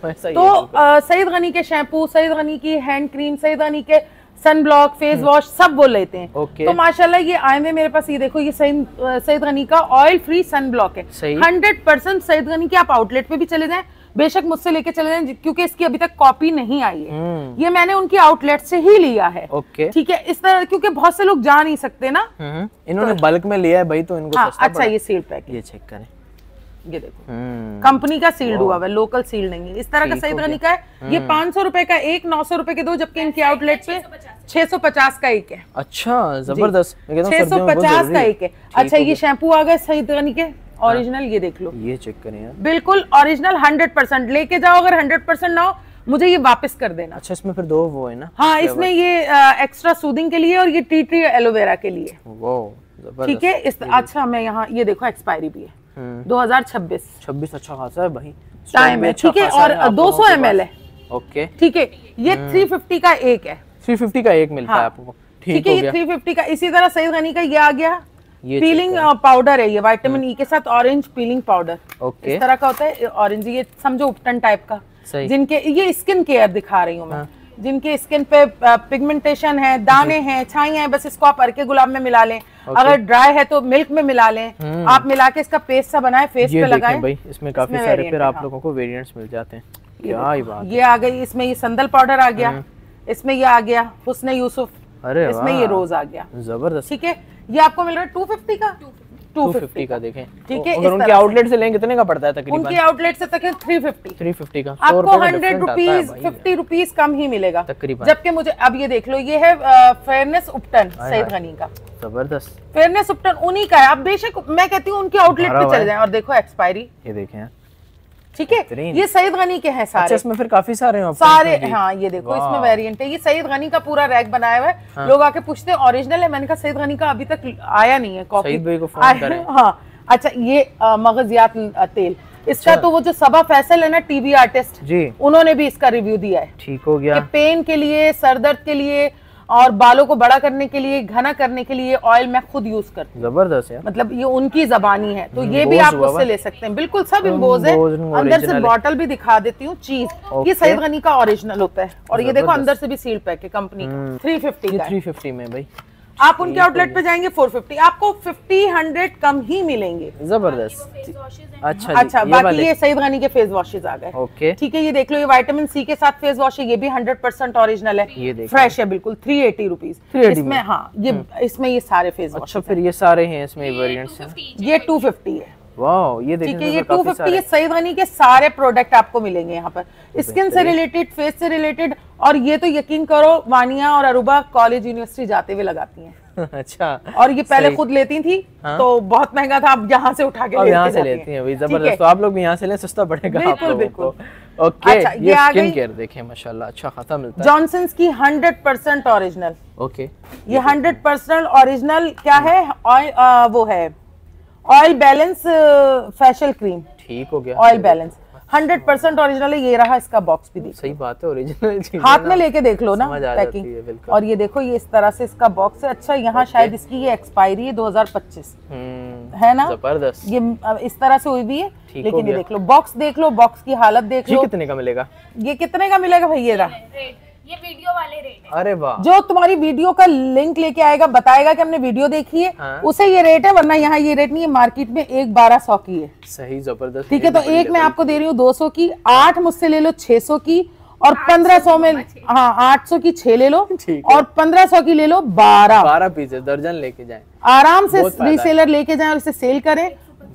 तो सईद गनी के शैम्पू, सईद गनी की हैंड क्रीम, सईद गनी के सन ब्लॉक, फेस वॉश सब वो लेते हैं। okay. तो माशाल्लाह ये आए में मेरे पास, ये देखो, ये सईद गनी का ऑयल फ्री सन ब्लॉक है। हंड्रेड परसेंट सईद गनी के। आप आउटलेट पे भी चले जाएं, बेशक मुझसे लेके चले जाएं, क्योंकि इसकी अभी तक कॉपी नहीं आई है। hmm. ये मैंने उनकी आउटलेट से ही लिया है। okay. ठीक है, इस तरह, क्योंकि बहुत से लोग जा नहीं सकते ना। hmm. इन्होंने तो, बल्क में लिया है भाई, तो इनको हाँ, अच्छा ये सील पैक, ये चेक करें, ये देखो कंपनी का सील्ड हुआ है, लोकल सील नहीं है। इस तरह का सईद गनी का है। ये पाँच सौ रुपए का एक, नौ सौ रुपए के दो, जबकि इनके आउटलेट पे छह सौ पचास का एक है। अच्छा जबरदस्त, छह सौ पचास का एक है। अच्छा ये शैम्पू आ गए सईद गनी के ओरिजिनल, ये देख लो, ये चेक करें यार, बिल्कुल ओरिजिनल हंड्रेड परसेंट। लेके जाओ, अगर हंड्रेड परसेंट ना हो मुझे ये वापस कर देना। अच्छा, इसमें फिर दो वो है ना? हाँ, इसमें ये एक्स्ट्रा सूदिंग के लिए और ये टी ट्री एलोवेरा के लिए। ठीक है। इस अच्छा, मैं यहाँ ये देखो एक्सपायरी भी है दो हजार छब्बीस। छब्बीस अच्छा खासा है भाई, टाइम है। ठीक है, और दो सौ एम एल है। ओके, ठीक है। ये थ्री फिफ्टी का एक है, थ्री फिफ्टी का एक मिलता है आपको। ठीक है, ये थ्री फिफ्टी का। इसी तरह सईद गनी का ये आ गया, पीलिंग पाउडर है ये, विटामिन ई के साथ ऑरेंज पीलिंग पाउडर। ओके, इस तरह का होता है ऑरेंज, ये समझो उपटन टाइप का। जिनके ये स्किन केयर दिखा रही हूँ मैं, जिनके स्किन पे पिगमेंटेशन है, दाने हैं, छाइयां हैं, बस इसको आप अरके गुलाब में मिला लें। अगर ड्राई है तो मिल्क में मिला लें। आप मिला के इसका पेस्ट सा बनाए, फेस पे लगाएं। भाई इसमें काफी सारे फिर आप लोगों को वेरिएंट्स मिल जाते हैं। क्या ही बात, ये आ गई। इसमें ये संदल पाउडर आ गया, इसमें ये आ गया हुस्न यूसुफ, इसमें ये रोज आ गया। जबरदस्त। ठीक है, ये आपको मिल रहा है टू फिफ्टी का, टू फिफ्टी का। देखें, ठीक है। अगर उनके आउटलेट से लेंगे कितने का पड़ता है तकरीबन? उनके आउटलेट से तक थ्री फिफ्टी, थ्री फिफ्टी का आपको हंड्रेड रुपीज फिफ्टी रुपीज कम ही मिलेगा तकरीबन। जबकि मुझे अब ये देख लो, ये है फेयरनेस उपटन सईद गनी का। जबरदस्त। फेयरनेस उपटन उन्हीं का है। आप बेशक मैं कहती हूँ उनके आउटलेट पे चले जाएं और देखो एक्सपायरी, ये देखें। ठीक है, ये सईद गनी के हैं सारे। अच्छा, इसमें फिर काफी सारे हैं सारे। हाँ, ये देखो, इसमें वेरिएंट है। ये सईद गनी का पूरा रैक बनाया हुआ है। हाँ। लोग आके पूछते हैं ओरिजिनल है, मैंने कहा सईद गनी का अभी तक आया नहीं है कॉपी। सईद भाई को फोन करें। हाँ, अच्छा, ये मगजियात तेल, इसका तो वो जो सबा फैसल है ना, टीवी आर्टिस्ट जी, उन्होंने भी इसका रिव्यू दिया है। ठीक हो गया। पेन के लिए, सरदर्द के लिए और बालों को बड़ा करने के लिए, घना करने के लिए ऑयल मैं खुद यूज करती हूँ। जबरदस्त है, मतलब ये उनकी जबानी है, तो ये भी आप उससे ले सकते हैं। बिल्कुल सब इम्बोज है। अंदर से बॉटल भी दिखा देती हूँ चीज, ये सईद गनी का ओरिजिनल होता है। और ये देखो अंदर से भी सील पैक है कंपनी का। थ्री फिफ्टी का, थ्री फिफ्टी में भाई आप उनके आउटलेट पे जाएंगे फोर फिफ्टी, आपको फिफ्टी हंड्रेड कम ही मिलेंगे। जबरदस्त। अच्छा अच्छा, बाकी ये सईद गनी के फेस वॉशेज आ गए। ओके, ठीक है, ये देख लो, ये विटामिन सी के साथ फेस वॉश है, ये भी हंड्रेड परसेंट ओरिजिनल है, ये फ्रेश है बिल्कुल। थ्री एटी रुपीज इसमें। हाँ, ये इसमें ये सारे फेस वॉश। अच्छा, फिर ये सारे हैं इसमें वेरिएंट्स हैं। ये टू फिफ्टी है। वाओ, ये देखिए, ठीक है, ये टू फिफ्टी। ये सईद गनी के सारे प्रोडक्ट आपको मिलेंगे यहाँ पर, स्किन से रिलेटेड, फेस से रिलेटेड। और ये तो यकीन करो, वानिया और अरूबा कॉलेज यूनिवर्सिटी जाते हुए लगाती हैं। अच्छा, और ये पहले खुद लेती थी। हाँ? तो बहुत महंगा था, अब यहाँ से उठा के अब यहाँ से लेती हैं। जबरदस्त। तो आप लोग भी यहाँ से लें, सस्ता पड़ेगा आप लोगों को। ओके, अच्छा, ये स्किन केयर देखें, माशाल्लाह अच्छा खासा मिलता है। जॉनसन्स की हंड्रेड परसेंट ओरिजिनल। ओके, ये हंड्रेड परसेंट ओरिजिनल क्या है, ऑयल, वो है ऑयल बैलेंस फेशियल क्रीम। ठीक हो गया, oil balance hundred percent original है। ये रहा इसका बॉक्स भी, देखो सही बात है, ओरिजिनल चीज हाथ में लेके देख लो ना पैकिंग। और ये देखो, ये इस तरह से इसका बॉक्स है। अच्छा, यहाँ शायद इसकी ये एक्सपायरी है दो हजार पच्चीस, है ना? जबरदस्त। ये इस तरह से हुई भी है, लेकिन ये देख लो, बॉक्स देख लो, बॉक्स की हालत देख लो। कितने का मिलेगा? ये कितने का मिलेगा भाई? ये रहा, ये वीडियो वाले रेट है। अरे वाह, जो तुम्हारी वीडियो का लिंक लेके आएगा, बताएगा कि हमने वीडियो देखी है, हाँ? उसे ये रेट है, वरना यहाँ ये रेट नहीं है। मार्केट में एक बारह सौ की है। सही, जबरदस्त। ठीक है, तो एक मैं आपको दे रही हूँ दो सौ की, आठ मुझसे ले लो छह सौ की, और पंद्रह सौ में, हाँ, आठ सौ की छह ले लो, और पंद्रह सौ की ले लो बारह बारह पीसेस दर्जन लेके जाएं, आराम से रीसेलर लेके जाएं और इसे सेल करें।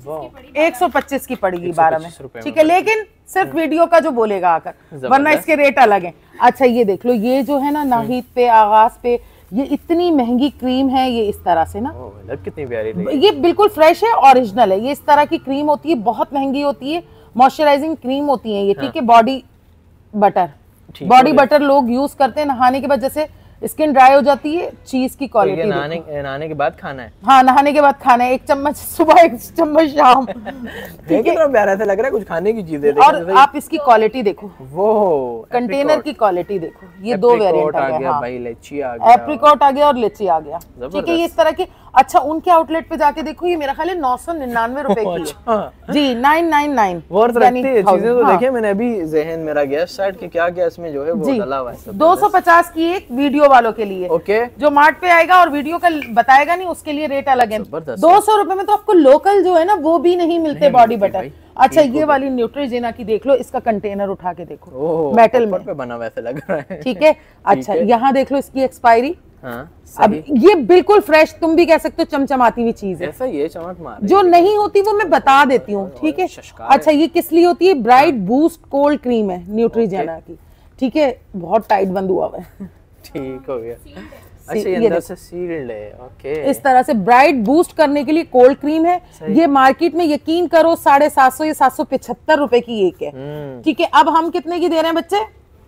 एक सौ पच्चीस की पड़ेगी बारह में, ठीक है, लेकिन सिर्फ वीडियो का जो बोलेगा आकर, वरना इसके रेट अलग हैं। अच्छा, ये देख लो, ये जो है ना, नाहिद पे, आगाज पे, ये इतनी महंगी क्रीम है। ये इस तरह से ना, कितनी प्यारी, ये बिल्कुल फ्रेश है, ओरिजिनल है। ये इस तरह की क्रीम होती है, बहुत महंगी होती है, मॉइस्चराइजिंग क्रीम होती है ये। ठीक है, बॉडी बटर, बॉडी बटर लोग यूज करते हैं नहाने के बाद, जैसे स्किन ड्राई हो जाती है, चीज की क्वालिटी। तो नहाने नहाने के बाद खाना है? हाँ, नहाने के बाद खाना है, एक चम्मच सुबह, एक चम्मच शाम। ठीक है, प्यारा सा लग रहा है, कुछ खाने की चीजें। और आप इसकी क्वालिटी देखो, वो कंटेनर की क्वालिटी देखो। ये दो वेरिएंट आ गया भाई, लीची आ गया, एप्रिकॉट आ गया और लीची आ गया। ठीक है, ये इस तरह की। अच्छा, उनके आउटलेट पे जाके देखो, ये मेरा ख्याल है नौ सौ निन्यानवे रुपए की है जी, नाइन नाइन नाइन। चीजें तो देखिए, मैंने अभी ज़हन मेरा गया साइड के क्या क्या इसमें जो है वो डाला हुआ है। दो सौ पचास की एक, वीडियो वालों के लिए। ओके, जो मार्ट पे आएगा और वीडियो का बताएगा नहीं, उसके लिए रेट अलग है। दो सौ रुपए में तो आपको लोकल जो है ना, वो भी नहीं मिलते बॉडी बटर। अच्छा, ये वाली न्यूट्रीजेना की देख लो, इसका कंटेनर उठा के देखो, मेटल में पे बना वैसे लग रहा है। ठीक है, अच्छा, यहाँ देख लो इसकी एक्सपायरी। हाँ, अब ये बिल्कुल फ्रेश, तुम भी कह सकते हो चमचमाती हुई चीज है। ऐसा ये चमक मार, जो नहीं होती वो मैं बता देती हूँ। ठीक है, अच्छा, ये किस लिए होती है? ब्राइट बूस्ट कोल्ड क्रीम है न्यूट्रीजेना की। ठीक है, बहुत टाइट बंद हुआ हुआ है। ठीक हो गया। अच्छा, ये अंदर से सील्ड है। ओके, इस तरह से ब्राइट बूस्ट करने के लिए कोल्ड क्रीम है। ये मार्केट में यकीन करो साढ़े सात सौ या सात सौ पिछहत्तर रुपए की एक है। ठीक है, अब हम कितने की दे रहे हैं बच्चे?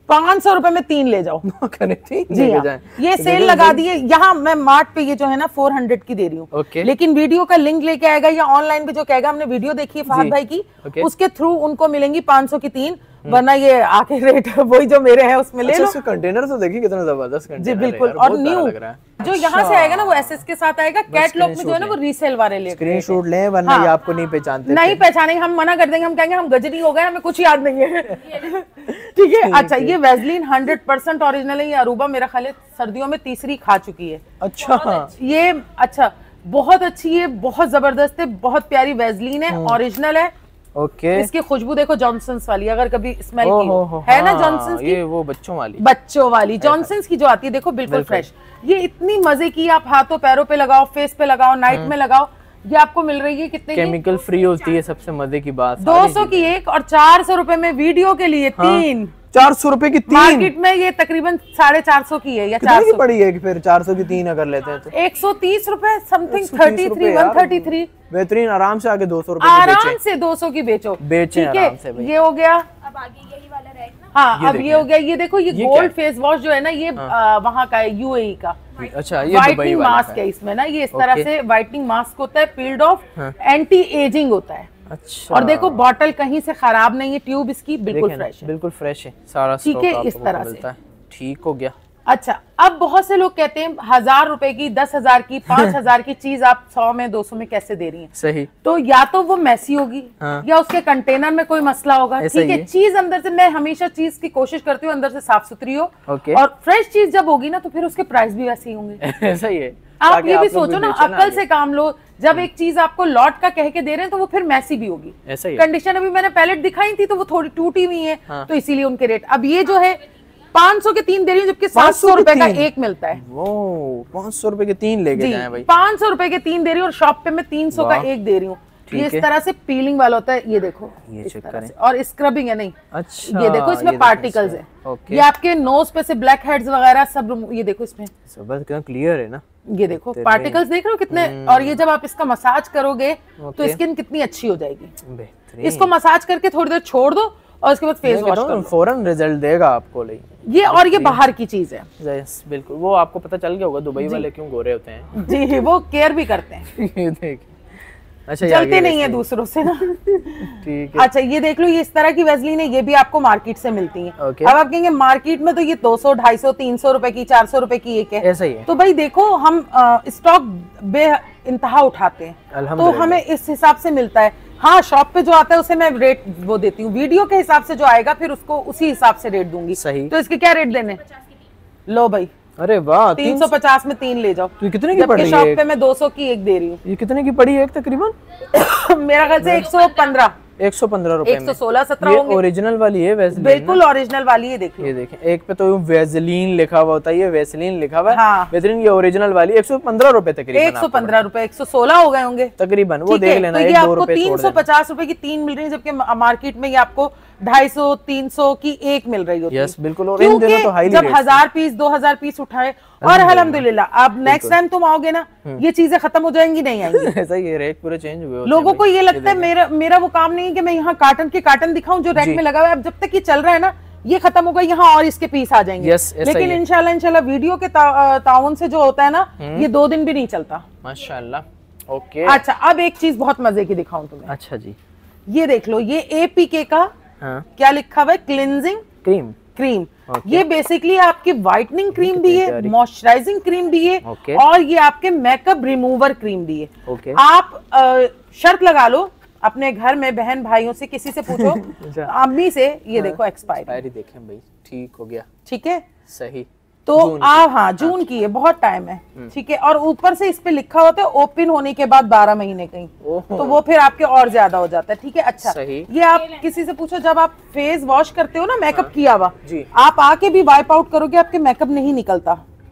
पाँच सौ रुपए में तीन ले जाओ। जी हाँ, ये सेल लगा दिए। यहाँ मैं मार्ट पे ये जो है ना फोर हंड्रेड की दे रही हूँ, okay. लेकिन वीडियो का लिंक लेके आएगा या ऑनलाइन पे जो कहेगा हमने वीडियो देखी है फहद भाई की, okay. उसके थ्रू उनको मिलेंगी पाँच सौ की तीन, वरना ये आके रेट वही जो मेरे है उसमें ले लो। कंटेनर तो देखिए कितना जबरदस्त जी बिल्कुल, और न्यू जो यहाँ से आएगा ना वो एसएस के साथ आएगा। कैटलॉग में जो है ना वो रीसेल वाले ले स्क्रीनशॉट लें, वरना ये आपको नहीं पहचानते, नहीं पहचानेंगे, हम मना कर देंगे, हम कहेंगे हम गजनी हो गए, हमें कुछ याद नहीं है। ठीक है। अच्छा, ये वैसलीन हंड्रेड परसेंट ओरिजिनल है। ये अरूबा मेरा ख्याल है सर्दियों में तीसरी खा चुकी है। अच्छा, ये अच्छा बहुत अच्छी है, बहुत जबरदस्त है, बहुत प्यारी वैसलीन है, ओरिजिनल है। Okay okay. इसकी खुशबू देखो जॉनसन्स वाली, अगर कभी स्मेल ओ, की हो, हो, है ना हाँ, जॉनसन्स की, ये वो बच्चों वाली बच्चों वाली जॉनसन्स की जो आती है, देखो बिल्कुल फ्रेश। ये इतनी मजे की, आप हाथों पैरों पे लगाओ, फेस पे लगाओ, नाइट में लगाओ, ये आपको मिल रही है कितने केमिकल फ्री होती है, सबसे मजे की बात। दो सौ की एक और चार सौ रुपए में वीडियो के लिए तीन। चार सौ रुपए की तीन मार्केट में ये तकरीबन साढ़े चार सौ की है या चार सौ पड़ी है कि फिर चार सौ की तीन अगर लेते हैं तो एक सौ तीस रुपए something, thirty three one thirty three बेहतरीन। आराम से आगे दो सौ रुपए आराम से दो सौ की बेचो, बेचे आराम से भाई। ये हो गया। अब आगे यही वाला रैक ना, हाँ अब ये हो गया। ये देखो ये गोल्ड फेस वॉश जो है ना, ये वहाँ का है, यूएई का। अच्छा, ये व्हाइटनिंग मास्क है इसमें ना, ये इस तरह से व्हाइटनिंग मास्क होता है, पील्ड ऑफ, एंटी एजिंग होता है। अच्छा, और देखो बॉटल कहीं से खराब नहीं है, ट्यूब इसकी बिल्कुल फ्रेश है, बिल्कुल फ्रेश है सारा, ठीक है इस तरह से। ठीक हो गया। अच्छा, अब बहुत से लोग कहते हैं हजार रुपए की, दस हजार की, पांच हजार की चीज आप सौ में, दो सौ में कैसे दे रही हैं? सही। तो या तो वो मैसी होगी, हाँ। या उसके कंटेनर में कोई मसला होगा। ठीक है, चीज अंदर से, मैं हमेशा चीज की कोशिश करती हूँ अंदर से साफ सुथरी हो, और फ्रेश चीज जब होगी ना तो फिर उसके प्राइस भी वैसे ही होंगे। ऐसा ही है। आप ये भी सोचो ना, अक्ल से काम लो। जब एक चीज आपको लॉट का कह के दे रहे हैं तो वो फिर मैसी भी होगी। ऐसा ही है। कंडीशन अभी मैंने पैलेट दिखाई थी तो वो थोड़ी टूटी हुई है, हाँ। तो इसीलिए उनके रेट। अब ये जो है पाँच सौ के तीन दे रही हूँ, जबकि सात सौ रुपए का एक मिलता है। वो पाँच सौ रुपए के तीन लेके जाएं भाई। पाँच सौ रुपए के तीन दे रही हूँ और शॉप पे मैं तीन सौ का एक दे रही हूँ। ये इस तरह से पीलिंग वाला होता है, ये देखो ये इस चेक तरह करें। से, और स्क्रबिंग है नहीं। अच्छा, ये देखो इसमें पार्टिकल्स है, ये आपके नोज पे से ब्लैक हेड्स वगैरह सब, ये देखो इसमें सब कितना क्लियर है ना, ये देखो पार्टिकल्स देख रहे हो कितने। और ये जब आप इसका मसाज करोगे तो स्किन कितनी अच्छी हो जाएगी। इसको मसाज करके थोड़ी देर छोड़ दो और उसके बाद फेस वॉश करो, फौरन रिजल्ट देगा आपको। ये और ये बाहर की चीज है। यस बिल्कुल, वो आपको पता चल गया होगा दुबई वाले क्यों गोरे होते हैं। जी, वो केयर भी करते हैं। ये देख, अच्छा चलते नहीं है दूसरों से ना। ठीक है। अच्छा, ये देख लो, ये इस तरह की वेजलीन है, ये भी आपको मार्केट से मिलती है। okay. अब आप कहेंगे मार्केट में तो ये दो सौ, ढाई सौ, तीन सौ रुपए की, चार सौ रुपए की एक है। ऐसा ही है। तो भाई देखो, हम स्टॉक बे इंतहा उठाते हैं, तो हमें इस हिसाब से मिलता है। हाँ, शॉप पे जो आता है उसे मैं रेट वो देती हूँ, वीडियो के हिसाब से जो आएगा फिर उसको उसी हिसाब से रेट दूंगी। सही। तो इसके क्या रेट देने? लो भाई, अरे वाह, तीन सौ पचास में तीन ले जाओ। तो कितने की पड़ रही है? शॉप पे मैं दो सौ की एक दे रही हूँ। ये कितने की पड़ी है एक तकरीबन? मेरा ख्याल से एक सौ पंद्रह, एक सौ पंद्रह रुपए एक सौ सोलह सत्रह होंगे। ओरिजिनल वाली है वैसलीन, बिल्कुल ओरिजिनल वाली है। देखिए ये देखें, एक पे तो वैसलीन लिखा हुआ होता है, ये वैसलीन लिखा हुआ है। हाँ। बेहतरीन, ये ओरिजिनल वाली एक सौ पंद्रह रुपए तकरीबन, एक सौ पंद्रह रुपए, एक सौ सोलह हो गए होंगे तकरीबन। वो देख लेना, तो ये आपको तीन सौ पचास रुपए की तीन मिल रही है, जबकि मार्केट में ये आपको ढाई सौ, तीन सौ की एक मिल रही होती है। यस बिल्कुल। और इन दिनों तो हाईली जब हजार पीस, दो हजार पीस उठाए, और अल्हम्दुलिल्लाह अब नेक्स्ट टाइम तुम आओगे ना, ये चीजें खत्म हो जाएंगी, नहीं आएंगी। ऐसा ही रेट पूरे चेंज हुए होते लोगों को ये लगता है मेरा मेरा वो काम नहीं है कि मैं यहाँ कार्टन के कार्टन दिखाऊं जो रैक में लगा हुआ है। अब जब तक ये चल रहा है ना, ये खत्म होगा, यहाँ और इसके पीस आ जाएंगे। yes, लेकिन इंशाल्लाह इंशाल्लाह वीडियो के ता, ताउन से जो होता है ना, ये दो दिन भी नहीं चलता माशाल्लाह। ओके। अच्छा, अब एक चीज बहुत मजे की दिखाऊं तुम्हें। अच्छा जी, ये देख लो, ये एपीके का हाँ। क्या लिखा हुआ है? Cleansing cream cream. ये बेसिकली आपकी व्हाइटनिंग क्रीम भी है, मॉइस्चराइजिंग क्रीम भी है, okay. और ये आपके मेकअप रिमूवर क्रीम भी है। okay. आप आ, शर्त लगा लो अपने घर में, बहन भाइयों से, किसी से पूछो, अम्मी से, ये देखो एक्सपायरी देखें भाई, ठीक हो गया। ठीक है, सही। तो आ हाँ जून की है, बहुत टाइम है। ठीक है, और ऊपर से इस पे लिखा होता है ओपन होने के बाद बारह महीने कहीं, तो वो फिर आपके और ज्यादा हो जाता है। ठीक है। अच्छा, ये आप किसी से पूछो, जब आप फेस वॉश करते हो ना, मेकअप किया हुआ, आप आके भी वाइप आउट करोगे, आपके मेकअप नहीं निकलता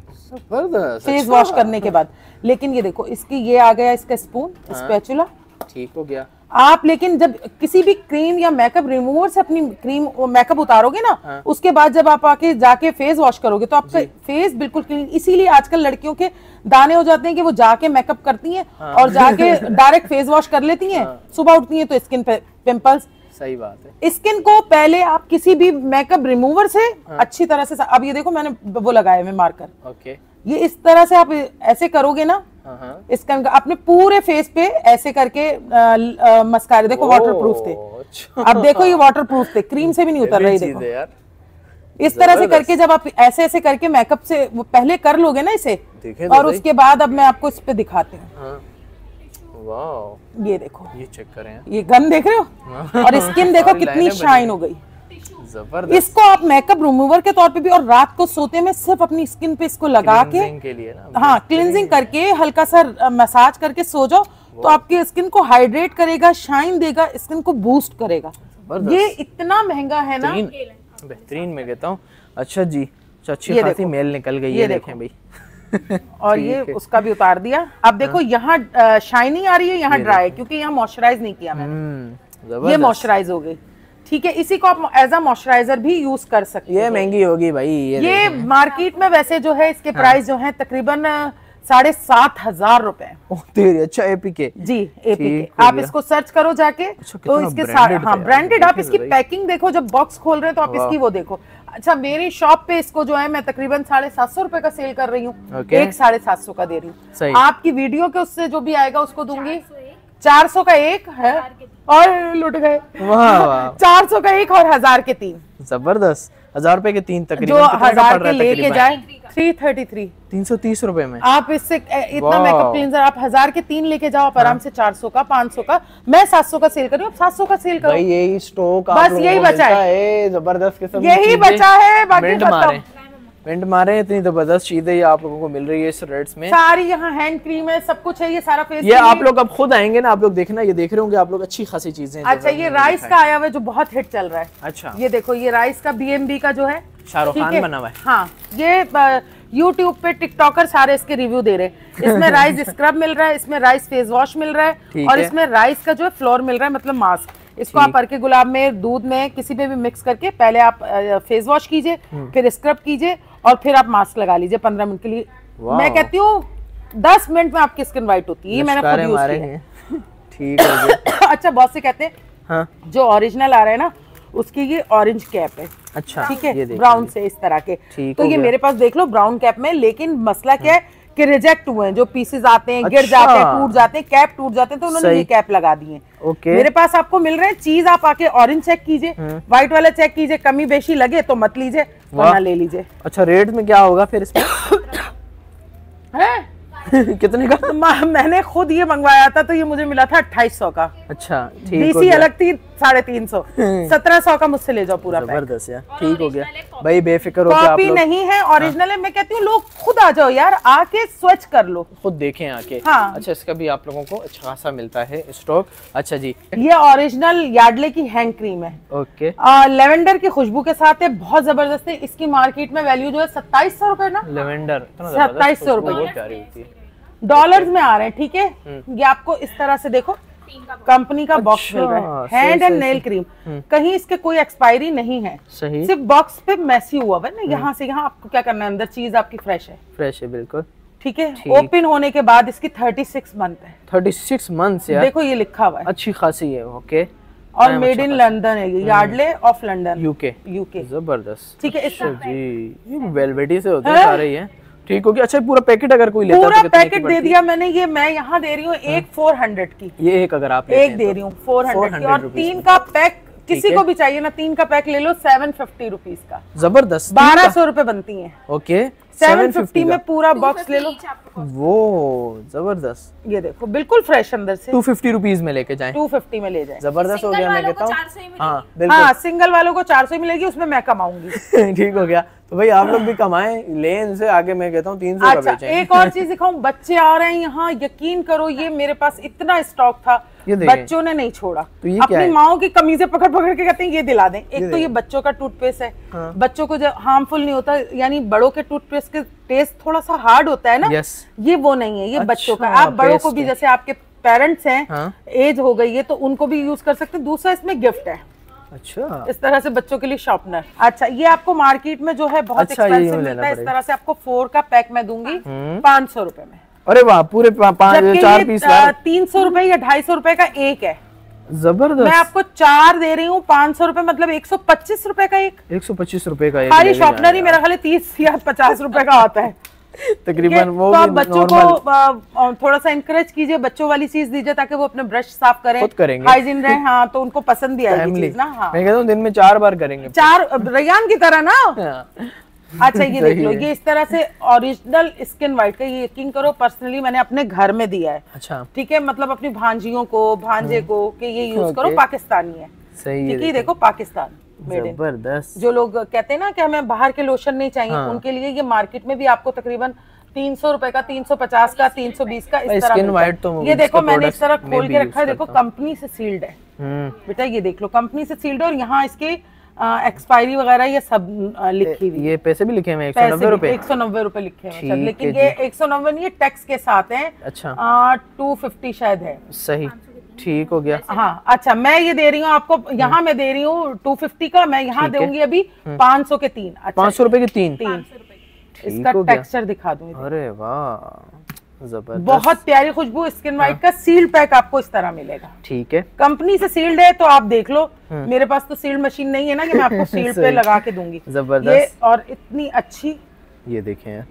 फेस वॉश करने के बाद। लेकिन ये देखो, इसकी ये आ गया इसका स्पून, स्पैचुला, ठीक हो गया। आप लेकिन जब किसी भी क्रीम या मेकअप रिमूवर से अपनी क्रीम मेकअप उतारोगे ना, हाँ। उसके बाद जब आप आके जाके फेस वॉश करोगे तो आपका फेस बिल्कुल क्लीन। इसीलिए आजकल लड़कियों के दाने हो जाते हैं कि वो जाके मेकअप करती हैं, हाँ। और जाके डायरेक्ट फेस वॉश कर लेती हैं, हाँ। सुबह उठती हैं तो स्किन पे पिंपल्स। सही बात है। स्किन को पहले आप किसी भी मेकअप रिमूवर से हाँ। अच्छी तरह से, अब ये देखो मैंने वो लगाए हुए मार्कर, ओके, ये इस तरह से आप ऐसे करोगे ना, इसका अपने पूरे फेस पे ऐसे करके मस्कारे, देखो वाटरप्रूफ थे। अच्छा। अब देखो ये वाटरप्रूफ थे, क्रीम से भी नहीं उतर रही, देखो यार। इस तरह से करके जब आप ऐसे ऐसे करके मेकअप से वो पहले कर लोगे ना इसे, और उसके बाद अब मैं आपको इस पे दिखाती हूँ। हाँ। वाह, ये देखो, ये चेक करें, ये गन देख रहे हो, और स्किन देखो कितनी शाइन हो गई, जबरदस्त। इसको आप मेकअप रिमूवर के तौर पे भी, और रात को सोते में सिर्फ अपनी स्किन पे इसको लगा के, के लिए ना, हाँ क्लींजिंग करके हल्का सा मसाज करके सो जाओ, तो आपकी स्किन को हाइड्रेट करेगा, शाइन देगा, स्किन को बूस्ट करेगा। ये इतना महंगा है ना, बेहतरीन मैं कहता हूँ। अच्छा जी, अच्छी खासी मेल निकल गई है, देखें भाई। और ये उसका भी उतार दिया। अब देखो यहाँ शाइनिंग आ रही है, यहाँ ड्राई, क्योंकि यहाँ मॉइस्चराइज नहीं किया मैंने, ये मॉइस्चराइज हो गई। ठीक है, इसी को आप एज अ मॉइस्चराइजर भी यूज कर सकते हैं। ये महंगी होगी भाई, ये, ये मार्केट में वैसे जो है इसके हाँ। प्राइस जो है तकरीबन साढ़े सात हजार रुपए। अच्छा, एपी के जी, एपी के आप इसको सर्च करो जाके। अच्छा, तो इसके हाँ ब्रांडेड, आप इसकी पैकिंग देखो, जब बॉक्स खोल रहे हैं तो आप इसकी वो देखो। अच्छा, मेरी शॉप पे इसको जो है मैं तकरीबन साढ़े सात सौ रुपए का सेल कर रही हूँ, एक साढ़े सात सौ का दे रही हूँ। आपकी वीडियो के उससे जो भी आएगा उसको दूंगी चार सौ का एक है, और लुट गए। चार सौ का एक और हजार के तीन, जबरदस्त। हजार रुपए के तीन तकरीबन, जो हजार के लेके जाए थ्री थर्टी थ्री, तीन सौ तीस रुपए में आप इससे इतना मेकअप क्लींजर आप हजार के तीन लेके जाओ, आप आराम से चार सौ का, पाँच सौ का, मैं सात सौ का सेल कर रही हूँ, सात सौ का सेल करो। भाई यही स्टॉक बस यही बचा है, जबरदस्त किस्म, यही बचा है, बाकी खत्म। मिंट मारे, इतनी जबरदस्त चीजें ये आप लोगों को मिल रही है इस रेट्स में। सारी यहाँ हैंड क्रीम है, सब कुछ है, ये सारा फेस। ये आप लोग अब खुद आएंगे ना, आप लोग देखना, ये देख रहे होंगे आप लोग, अच्छी खासी चीजें। अच्छा, ये राइस का आया हुआ है जो बहुत हिट चल रहा है। अच्छा, ये देखो, ये राइस का बीएमबी का जो है, शाहरुख खान बना हुआ है। हाँ, ये यूट्यूब पे टिकटॉकर सारे इसके रिव्यू दे रहे हैं। इसमें राइस स्क्रब मिल रहा है, इसमें राइस फेस वॉश मिल रहा है, और इसमें राइस का जो है फ्लोर मिल रहा है, मतलब मास्क। इसको आप अर्के गुलाब में, दूध में, किसी पे भी मिक्स करके पहले आप फेस वॉश कीजिए, फिर स्क्रब कीजिए, और फिर आप मास्क लगा लीजिए पंद्रह मिनट के लिए। मैं कहती हूँ दस मिनट में आपकी स्किन व्हाइट होती है। ये मैंने खुद यूज किया है। ठीक है। अच्छा, बहुत से कहते हैं हाँ? जो ओरिजिनल आ रहा है ना, उसकी ये ऑरेंज कैप है। अच्छा, ठीक है, ब्राउन से इस तरह के। तो ये मेरे पास देख लो ब्राउन कैप में, लेकिन मसला क्या है कि रिजेक्ट हुए हैं, जो पीसेस आते हैं, गिर जाते हैं, टूट जाते हैं, कैप टूट जाते हैं, तो उन्होंने ये कैप लगा दी है। ओके, मेरे पास आपको मिल रहे हैं चीज, आप आके ऑरेंज चेक कीजिए, व्हाइट वाला चेक कीजिए, कमी बेशी लगे तो मत लीजिए, वरना ले लीजिए। अच्छा, रेट में क्या होगा फिर इसमें? है कितने का? मैंने खुद ये मंगवाया था, तो ये मुझे मिला था अट्ठाईस सौ का। अच्छा, ठीक डीसी अलग थी साढ़े तीन सौ, सत्रह सौ का मुझसे ले जाओ पूरा। जबरदस्त यार, ठीक हो गया भाई, बेफिक्र हो। कॉपी नहीं है, ओरिजिनल है। मैं कहती हूँ लोग खुद आ जाओ यार, आके स्विच कर लो, खुद देखें आके। हाँ। अच्छा, इसका भी आप लोगों को अच्छा खासा मिलता है स्टॉक। अच्छा जी, ये ओरिजिनल यार्डले की हैंड क्रीम है। ओके, लेवेंडर की खुशबू के साथ है, बहुत जबरदस्त है। इसकी मार्केट में वैल्यू जो है सत्ताईस सौ रुपए ना, लेवेंडर सत्ताईस सौ रुपए डॉलर्स में आ रहे हैं। ठीक है, ये आपको इस तरह से देखो कंपनी का बॉक्स मिल रहा है, हैंड एंड नेल क्रीम, कहीं इसके कोई एक्सपायरी नहीं है, सही, सिर्फ बॉक्स पे मैसी हुआ है ना, यहाँ से यहाँ आपको क्या करना है, अंदर चीज आपकी फ्रेश है, फ्रेश है बिल्कुल। ठीक है, ओपन होने के बाद इसकी छत्तीस मंथ है। छत्तीस मंथ्स यार, देखो ये लिखा हुआ है, अच्छी खासी है। ओके, और मेड इन लंदन है, ये Yardley of London, UK, UK. जबरदस्त। ठीक है, जी, ये वेलवेटी से होते हैं सारे ये। ठीक हो गया। अच्छा, पूरा पैकेट अगर कोई लेता पूरा तो पैकेट दे दिया मैंने। ये मैं यहाँ दे रही हूँ एक फोर हंड्रेड की, ये एक अगर आप एक दे रही हूँ फोर हंड्रेड की, और तीन का पैक किसी को भी चाहिए ना, तीन का पैक ले लो सेवन फिफ्टी रुपीज का। जबरदस्त, बारह सौ रुपए बनती है। ओके, सेवन फिफ्टी में पूरा बॉक्स ले लो, वो जबरदस्त। ये देखो बिल्कुल फ्रेश अंदर से, टू फिफ्टी रुपीज में लेके जाएं, टू फिफ्टी में ले जाए। जबरदस्त हो गया। मैं कहता हूँ हाँ, हाँ, सिंगल वालों को चार सौ मिलेगी, उसमें मैं कमाऊंगी। ठीक हो गया। तो भाई आप लोग भी कमाएं, लें से आगे। मैं कहता हूँ तीन सौ अच्छा, एक और चीज दिखाऊं, बच्चे आ रहे हैं यहाँ, यकीन करो ये मेरे पास इतना स्टॉक था, बच्चों ने नहीं छोड़ा। तो ये अपनी माओ की कमीजें पकड़ पकड़ के कहते हैं ये दिला दें। एक तो ये बच्चों का टूथपेस्ट है, हाँ। बच्चों को जो हार्मफुल नहीं होता, यानी बड़ों के टूथपेस्ट के टेस्ट थोड़ा सा हार्ड होता है ना, ये वो नहीं है, ये अच्छा, बच्चों का। आप बड़ों को भी, जैसे आपके पेरेंट्स हैं, हाँ। एज हो गई है, तो उनको भी यूज कर सकते हैं। दूसरा इसमें गिफ्ट है। अच्छा, इस तरह से बच्चों के लिए शॉर्पनर। अच्छा, ये आपको मार्केट में जो है बहुत अच्छा, एक्सपेंसिव मिलता है। इस तरह से आपको फोर का पैक मैं दूंगी पाँच सौ रुपए में। अरे वाह, पूरे पाँच चार पीस। तीन सौ रुपए या ढाई सौ रुपए का एक है। जबरदस्त। मैं आपको चार दे रही हूँ पाँच सौ रुपए, मतलब एक सौ पच्चीस रुपए का एक। एक सौ पच्चीस रुपए का एक। खाली शॉर्पनर ही मेरा खाली तीस या पचास रुपए का आता है तकरीबन। वो तो आप भी बच्चों को थोड़ा सा इंकरेज कीजिए, बच्चों वाली चीज दीजिए ताकि वो अपने ब्रश साफ करें, खुद करेंगे, हाइजीन रहे। हाँ, तो उनको पसंद भी आएगी चीज ना। हाँ, मैं कहता हूँ दिन में चार बार करेंगे, चार रैयान की तरह ना। अच्छा, ये देख लो, है। ये इस तरह से ओरिजिनल स्किन वाइट का, ये यकीन करो पर्सनली मैंने अपने घर में दिया है। अच्छा, ठीक है, मतलब अपनी भांजियों को, भांजे को कि ये यूज करो, ओके। पाकिस्तानी है। सही ठीक है, है, देखो पाकिस्तान मेड इन। जबरदस्त। जो लोग कहते हैं ना कि हमें बाहर के लोशन नहीं चाहिए, हाँ। उनके लिए ये मार्केट में भी आपको तकरीबन तीन सौ रुपए का, तीन सौ पचास का, तीन सौ बीस का इस तरह स्किन मिलता वाइट है। तो ये देखो इसके मैंने इस तरह products में खोल भी के use रखा है, देखो करता कंपनी से सील्ड है हम्म, बेटा, ये देख लो कंपनी से सील्ड है, और यहाँ इसके एक्सपायरी वगैरह ये सब आ, लिखी हुई। ये पैसे भी लिखे हुए हैं एक सौ नब्बे रुपए। एक सौ नब्बे रुपए लिखे हुए हैं, ठीक लेकिन है ये एक सौ नब्बे नहीं, ये टैक्स के साथ है। अच्छा, टू फिफ्टी शायद है। सही, ठीक हो गया। हाँ, अच्छा, मैं ये दे रही हूँ आपको, यहाँ मैं दे रही हूँ टू फिफ्टी का, मैं यहाँ ठीक है। दूंगी अभी पाँच सौ के तीन। अच्छा, पाँच सौ रुपए के तीन। तीन ठीक इसका हो गया। टेक्सचर दिखा दूँ। अरे वाह, जबरदस्त, बहुत प्यारी खुशबू स्किन वाइट का सील्ड पैक आपको इस तरह मिलेगा। ठीक है। कंपनी से सील्ड है तो आप देख लो, मेरे पास तो सील्ड मशीन नहीं है ना कि मैं आपको सील्ड पे सही। लगा के दूंगी। जबरदस्त। ये और इतनी अच्छी, ये देखें यार,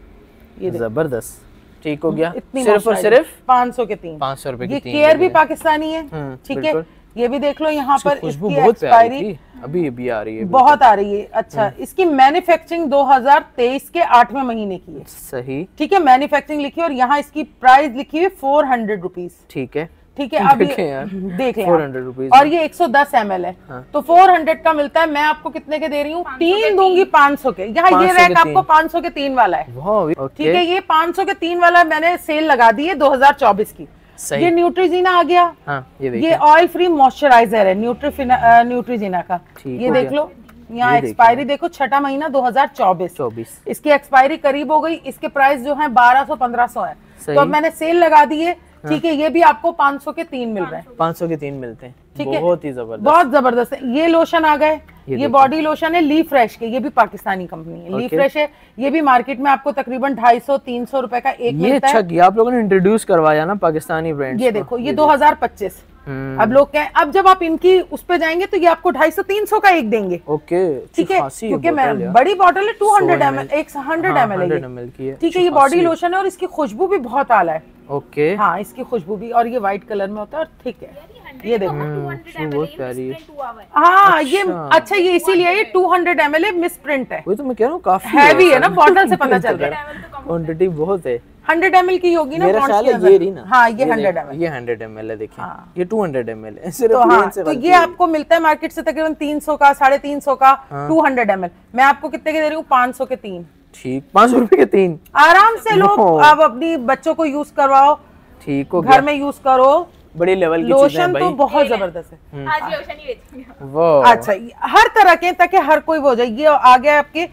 ये देखो, जबरदस्त, ठीक हो गया। इतनी सिर्फ और मॉइस्चराइजर, सिर्फ पाँच सौ के तीन। पाँच सौ रुपए की ये तीन केयर भी मिले। पाकिस्तानी है। हम्म, ठीक है, बिल्कुल। ये भी देख लो यहाँ पर, खुशबू इसकी बहुत प्यारी एक्सपायरी थी, अभी अभी आ रही है, बहुत आ रही है। अच्छा, इसकी मैन्युफैक्चरिंग दो हज़ार तेईस के आठवें महीने की है। सही, ठीक है, मैन्युफैक्चरिंग लिखी है और यहाँ इसकी प्राइस लिखी हुई फोर हंड्रेड रुपीज। ठीक है। ठीक है, अब देखें ये यार, देख लें फोर आप। हंड्रेड रुपीज और ये एक सौ दस एम एल है, हाँ। तो फोर हंड्रेड का मिलता है। मैं आपको कितने के दे रही हूँ? तीन दूंगी पाँच सौ के। यहाँ ये पाँच सौ रैक के आपको तीन। पाँच सौ के तीन वाला है। वाह, ठीक है, ये पाँच सौ के तीन वाला मैंने सेल लगा दी है दो हज़ार चौबीस की। सही। ये न्यूट्रीजिना आ गया। हाँ, ये ये देखिए, ऑयल फ्री मॉइस्चराइजर है न्यूट्रीफिना न्यूट्रीजिना का। ठीक ये हो देख गया। लो, यहाँ ये देखिए। एक्सपायरी देखो, छठा महीना दो हज़ार चौबीस। चौबीस। इसकी एक्सपायरी करीब हो गई। इसके प्राइस जो है बारह सौ पंद्रह सौ है, सही। तो अब मैंने सेल लगा दी है। ठीक है, ये भी आपको पाँच सौ के तीन मिल रहे हैं। पाँच सौ के तीन मिलते हैं, ठीक है, बहुत ही जबरदस्त, बहुत जबरदस्त है। ये लोशन आ गए, ये ये देखिए। बॉडी लोशन है ली फ्रेश के, ये भी पाकिस्तानी कंपनी है। ली ओके। फ्रेश है, ये भी मार्केट में आपको तकरीबन ढाई सौ तीन सौ रुपए का एक ये मिलता अच्छा है। किया आप लोगों ने, इंट्रोड्यूस करवाया ना पाकिस्तानी ब्रांड। ये देखो, ये दो हज़ार पच्चीस। हम्म, अब लोग कहें, अब जब आप इनकी उस पे जाएंगे तो ये आपको ढाई सौ तीन सौ का एक देंगे। ओके, ठीक है, खासी क्योंकि बोतल मैं यार। बड़ी बॉटल है टू हंड्रेड सौ एम एल, एक हंड्रेड हाँ, एम एल है हंड्रेड ये। एम एल की है। ठीक है, ये बॉडी लोशन है और इसकी खुशबू भी बहुत आला है। ओके, हाँ, इसकी खुशबू भी, और ये व्हाइट कलर में होता है और ठीक है। ये देखो, बहुत प्यारी है। हाँ, ये अच्छा। अच्छा, ये इसीलिए ये टू हंड्रेड एम एल है, मिस प्रिंट है। वही तो मैं कह रहा हूँ, काफी हैवी है ना, बॉटल से पता चल रहा है। क्वांटिटी बहुत है। हंड्रेड एम एल की होगी ना मेरा पॉन्ड्स ख्याल के है अंदर। ये रही ना। हाँ, ये हंड्रेड एम एल। ये हंड्रेड एम एल है, देखिए, हाँ। ये टू हंड्रेड एम एल है। सिर्फ तो प्लेन हाँ, से तो गलती ये है। आपको मिलता है मार्केट से तकरीबन तीन सौ का, साढ़े तीन सौ का, टू हंड्रेड एम एल। मैं आपको कितने के दे रही हूँ? पाँच सौ के तीन। ठीक, पाँच सौ रुपए के तीन, आराम से लो, ओह। आप अपनी बच्चों को यूज करवाओ, ठीक हो घर गया। में यूज करो। बड़ी लेवल की चीजें हैं लोशन तो भाई। बहुत जबरदस्त है। आज लोशन ही बेचेंगे। वो अच्छा, ये हर तरह के, ताकि हर कोई वो हो जाए। ये आ गया आपके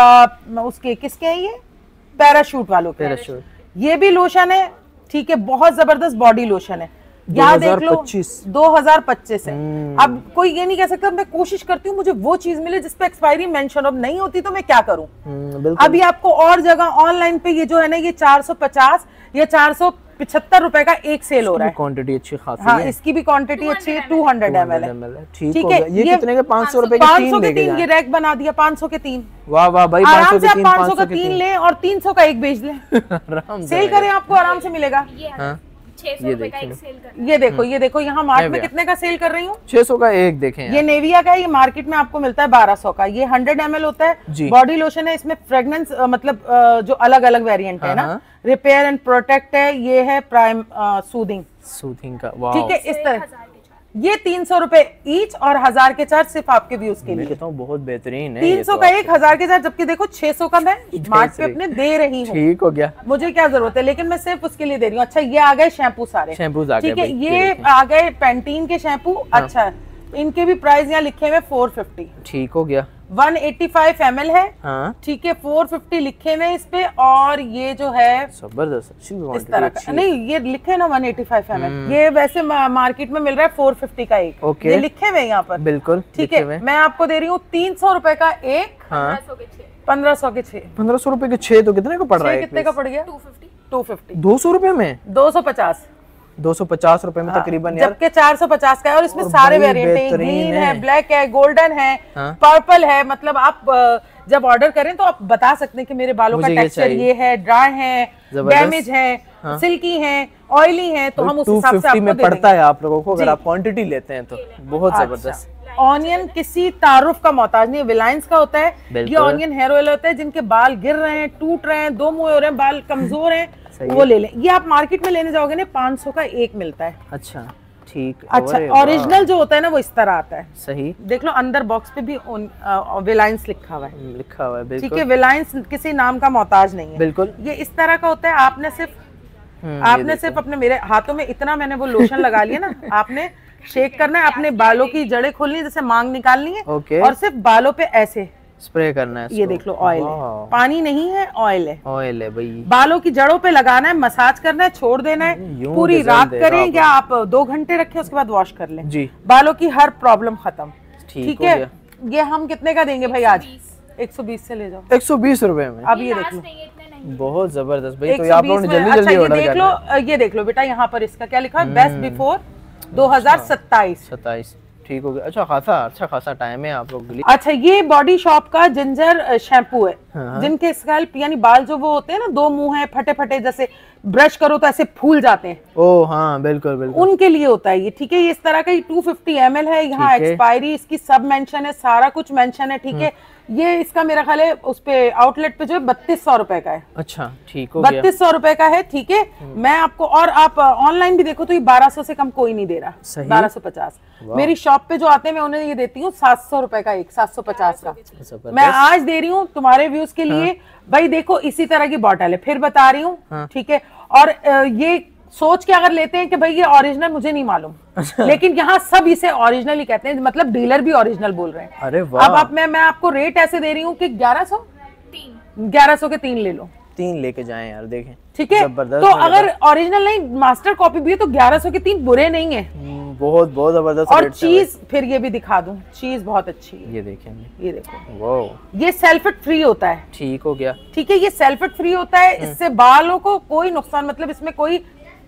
आ, उसके किसके हैं ये? पैराशूट वालों के। पैराशूट। ये भी लोशन है, ठीक है, बहुत जबरदस्त बॉडी लोशन है। यहाँ देख लो, दो हज़ार पच्चीस। दो हज़ार पच्चीस है। अब कोई ये नहीं कह सकता, मैं कोशिश करती हूँ मुझे वो चीज मिले जिसपे एक्सपायरी मेंशन, अब नहीं होती तो मैं क्या करूँ। हम्म, बिल्कुल। अभी आपको और जगह ऑनलाइन पे ये जो है ना, ये चार सौ पचास या चार सौ पिछहत्तर रुपए का एक सेल हो रहा है। क्वांटिटी अच्छी खासी हाँ, है। इसकी भी क्वांटिटी अच्छी है, टू हंड्रेड एम एल है। ठीक ठीक हो है, गया। ये ये कितने के? पाँच सौ रुपए के पाँच तीन सौ के देके तीन, ये जाएं। रैक बना दिया पाँच सौ के तीन। वाह वाह भाई, पाँच सौ आराम के से आप तीन, पाँच पाँच सौ का तीन लें और तीन सौ का एक बेच लें। आराम से सेल करें, आपको आराम से मिलेगा। ये हाँ, छह सौ ये रुपए का देखिए। एक सेल कर। ये देखो, ये देखो, यहाँ मार्ट में भैया। कितने का सेल कर रही हूँ? छह सौ का एक देखें यार। ये नेविया का है, ये मार्केट में आपको मिलता है बारह सौ का। ये हंड्रेड एम एल होता है, जी। बॉडी लोशन है। इसमें फ्रेग्रेंस मतलब अ, जो अलग अलग वेरिएंट है हाँ, ना, हाँ। रिपेयर एंड प्रोटेक्ट है, ये है प्राइम सूदिंग। सूथिंग का, वाह। ठीक है, इस तरह हजार के चार। ये तीन सौ रुपए ईच और हजार के चार्ज सिर्फ आपके व्यूज के मैं लिए। कहता हूँ बहुत बेहतरीन है। तीन ये सौ तो का आप- एक, हजार के चार्ज, जबकि देखो छह सौ का मैं मार्ट पे सही। अपने दे रही हूँ। ठीक हो गया। मुझे क्या जरूरत है, लेकिन मैं सिर्फ उसके लिए दे रही हूँ। अच्छा, ये आ गए शैम्पू सारे। शैम्पूज आ गए ठीक है, भाई, ये देखें। आ गए पेंटीन के शैम्पू। अच्छा, इनके भी प्राइस यहाँ लिखे हुए फोर फिफ्टी। ठीक हो गया। One eighty five M L है। हाँ, ठीक है, फोर फिफ्टी लिखे हुए इस पे। और ये जो है जबरदस्त, अच्छी इस क्वांटिटी, तरह अच्छी का, है। नहीं ये लिखे है ना one eighty five M L. ये वैसे मा- मार्केट में मिल रहा है फोर फिफ्टी का एक। ओके। ये लिखे हुए यहाँ पर। बिल्कुल ठीक लिखे है, हुए। मैं आपको दे रही हूँ तीन सौ रुपए का एक, हाँ, सौ के छह। पंद्रह सौ के छह। पंद्रह सौ रुपए के छह, तो कितने का पड़ रहा छह है? कितने का पड़ गया? To fifty. टू फिफ्टी, दो सौ रुपए में? दो सौ पचास। दो सौ पचास रुपए में तकरीबन यार, जबकि चार सौ पचास का है। और इसमें और सारे बड़ी वेरिएंट हैं, बेहतरीन ग्रीन है। है, ब्लैक है, गोल्डन है, हाँ। पर्पल है। मतलब आप अ, जब ऑर्डर करें तो आप बता सकते हैं कि मेरे बालों का मुझे ये टेक्सचर चाहिए। ये है, ड्राई है, जबरदस्त। डैमेज है, हाँ। सिल्की है, ऑयली है, तो हम उस टू हिसाब से फिफ्टी आपको में दे पड़ता देंगे। है आप लोगों को अगर जी। आप क्वांटिटी लेते हैं तो। बहुत जबरदस्त। ऑनियन किसी तारुफ का मोहताज नहीं है, विलायंस का होता है। ये बिल्कुल। ऑनियन हेयर ऑयल होता है, जिनके बाल गिर रहे हैं, टूट रहे हैं, दो मुंह हो रहे हैं, बाल कमजोर हैं, सही वो है। ले लें। ये आप मार्केट में लेने जाओगे ना पाँच सौ का एक मिलता है। अच्छा ठीक। अच्छा, अरे वाह। ओरिजिनल जो होता है ना वो इस तरह आता है। सही देख लो अंदर बॉक्स पे भी विलायंस लिखा हुआ है। लिखा हुआ है। ठीक बिल्कुल है, विलायंस किसी नाम का मोहताज नहीं है। बिल्कुल। ये इस तरह का होता है। आपने सिर्फ हम्म, ये आपने देखो। सिर्फ अपने मेरे हाथों में इतना मैंने वो लोशन लगा लिया ना, आपने शेक करना है, अपने बालों की जड़ें खोलनी है, जैसे मांग निकालनी है, ओके। और सिर्फ बालों पे ऐसे स्प्रे करना है ये इसको। देख लो ऑयल है, वाह। पानी नहीं है, ऑयल है। ऑयल है भाई। बालों की जड़ों पे लगाना है, मसाज करना है, छोड़ देना है, यूं पूरी रिजल्ट रात देगा करें या आप दो घंटे रखें, उसके बाद वॉश कर लें। जी बालों की हर प्रॉब्लम खत्म। ठीक ठीक हो है, गया। ये हम कितने का देंगे भाई आज? एक सौ बीस से ले जाओ। एक सौ बीस रुपए में। अब ये देख लो, नहीं, इतने नहीं। बहुत जबरदस्त भाई। तो ये एक सौ आप लोगों बीस ने में। जल्दी अच्छा जल्दी ये ऑर्डर देख करना लो, है। अ, ये देख लो बेटा, यहाँ पर इसका क्या लिखा है, बेस्ट बिफोर दो हजार सत्ताईस। सत्ताईस ठीक हो गया। अच्छा खासा अच्छा खासा टाइम है आप लोग के लिए। अच्छा, ये बॉडी शॉप का जिंजर शैम्पू है। हाँ। जिनके स्कैल्प यानी बाल जो वो होते हैं ना, दो मुंह है, फटे फटे, जैसे ब्रश करो तो ऐसे फूल जाते हैं, ओ हाँ बिल्कुल बिल्कुल। उनके लिए होता है ये। ठीक है, ये इस तरह का ये टू फिफ्टी एम एल है। यहाँ ठीक है। एक्सपायरी इसकी सब मेंशन है, सारा कुछ मेंशन है। ठीक है, ये इसका मेरा ख्याल है उस पे आउटलेट पे जो है बत्तीस सौ रुपए का है। अच्छा ठीक हो गया। बत्तीस सौ रुपए का है। ठीक है, मैं आपको, और आप ऑनलाइन भी देखो तो ये बारह सौ से कम कोई नहीं दे रहा, सही। बारह सौ पचास। मेरी शॉप पे जो आते हैं मैं उन्हें ये देती हूँ सात सौ रुपए का एक, सात सौ पचास का। जबरदस्त। मैं आज दे रही हूँ तुम्हारे व्यूज के लिए। भाई देखो इसी तरह की बॉटल है, फिर बता रही हूँ। हाँ। ठीक है, और अ, ये सोच के अगर लेते हैं कि भाई ये ओरिजिनल, मुझे नहीं मालूम, लेकिन यहाँ सब इसे ओरिजिनल ही कहते हैं, मतलब डीलर भी ओरिजिनल बोल रहे हैं। अरे वाह। अब आप मैं मैं आपको रेट ऐसे दे रही हूँ कि ग्यारह सौ तीन ग्यारह सौ के तीन ले लो। तीन लेके जाएं यार, देखें। ठीक है, जबरदस्त तो मजेदार। अगर ओरिजिनल नहीं मास्टर कॉपी भी है तो ग्यारह सौ के तीन बुरे नहीं है। हम्म, बहुत बहुत जबरदस्त और रेट है चीज फिर ये भी दिखा दूं, चीज बहुत अच्छी भाई। है। ये देखें। ये देखो, वाह ये सेल्फेट फ्री होता है। ठीक हो गया। ठीक है, ये सेल्फेट फ्री होता है, इससे बालों को कोई नुकसान, मतलब इसमें कोई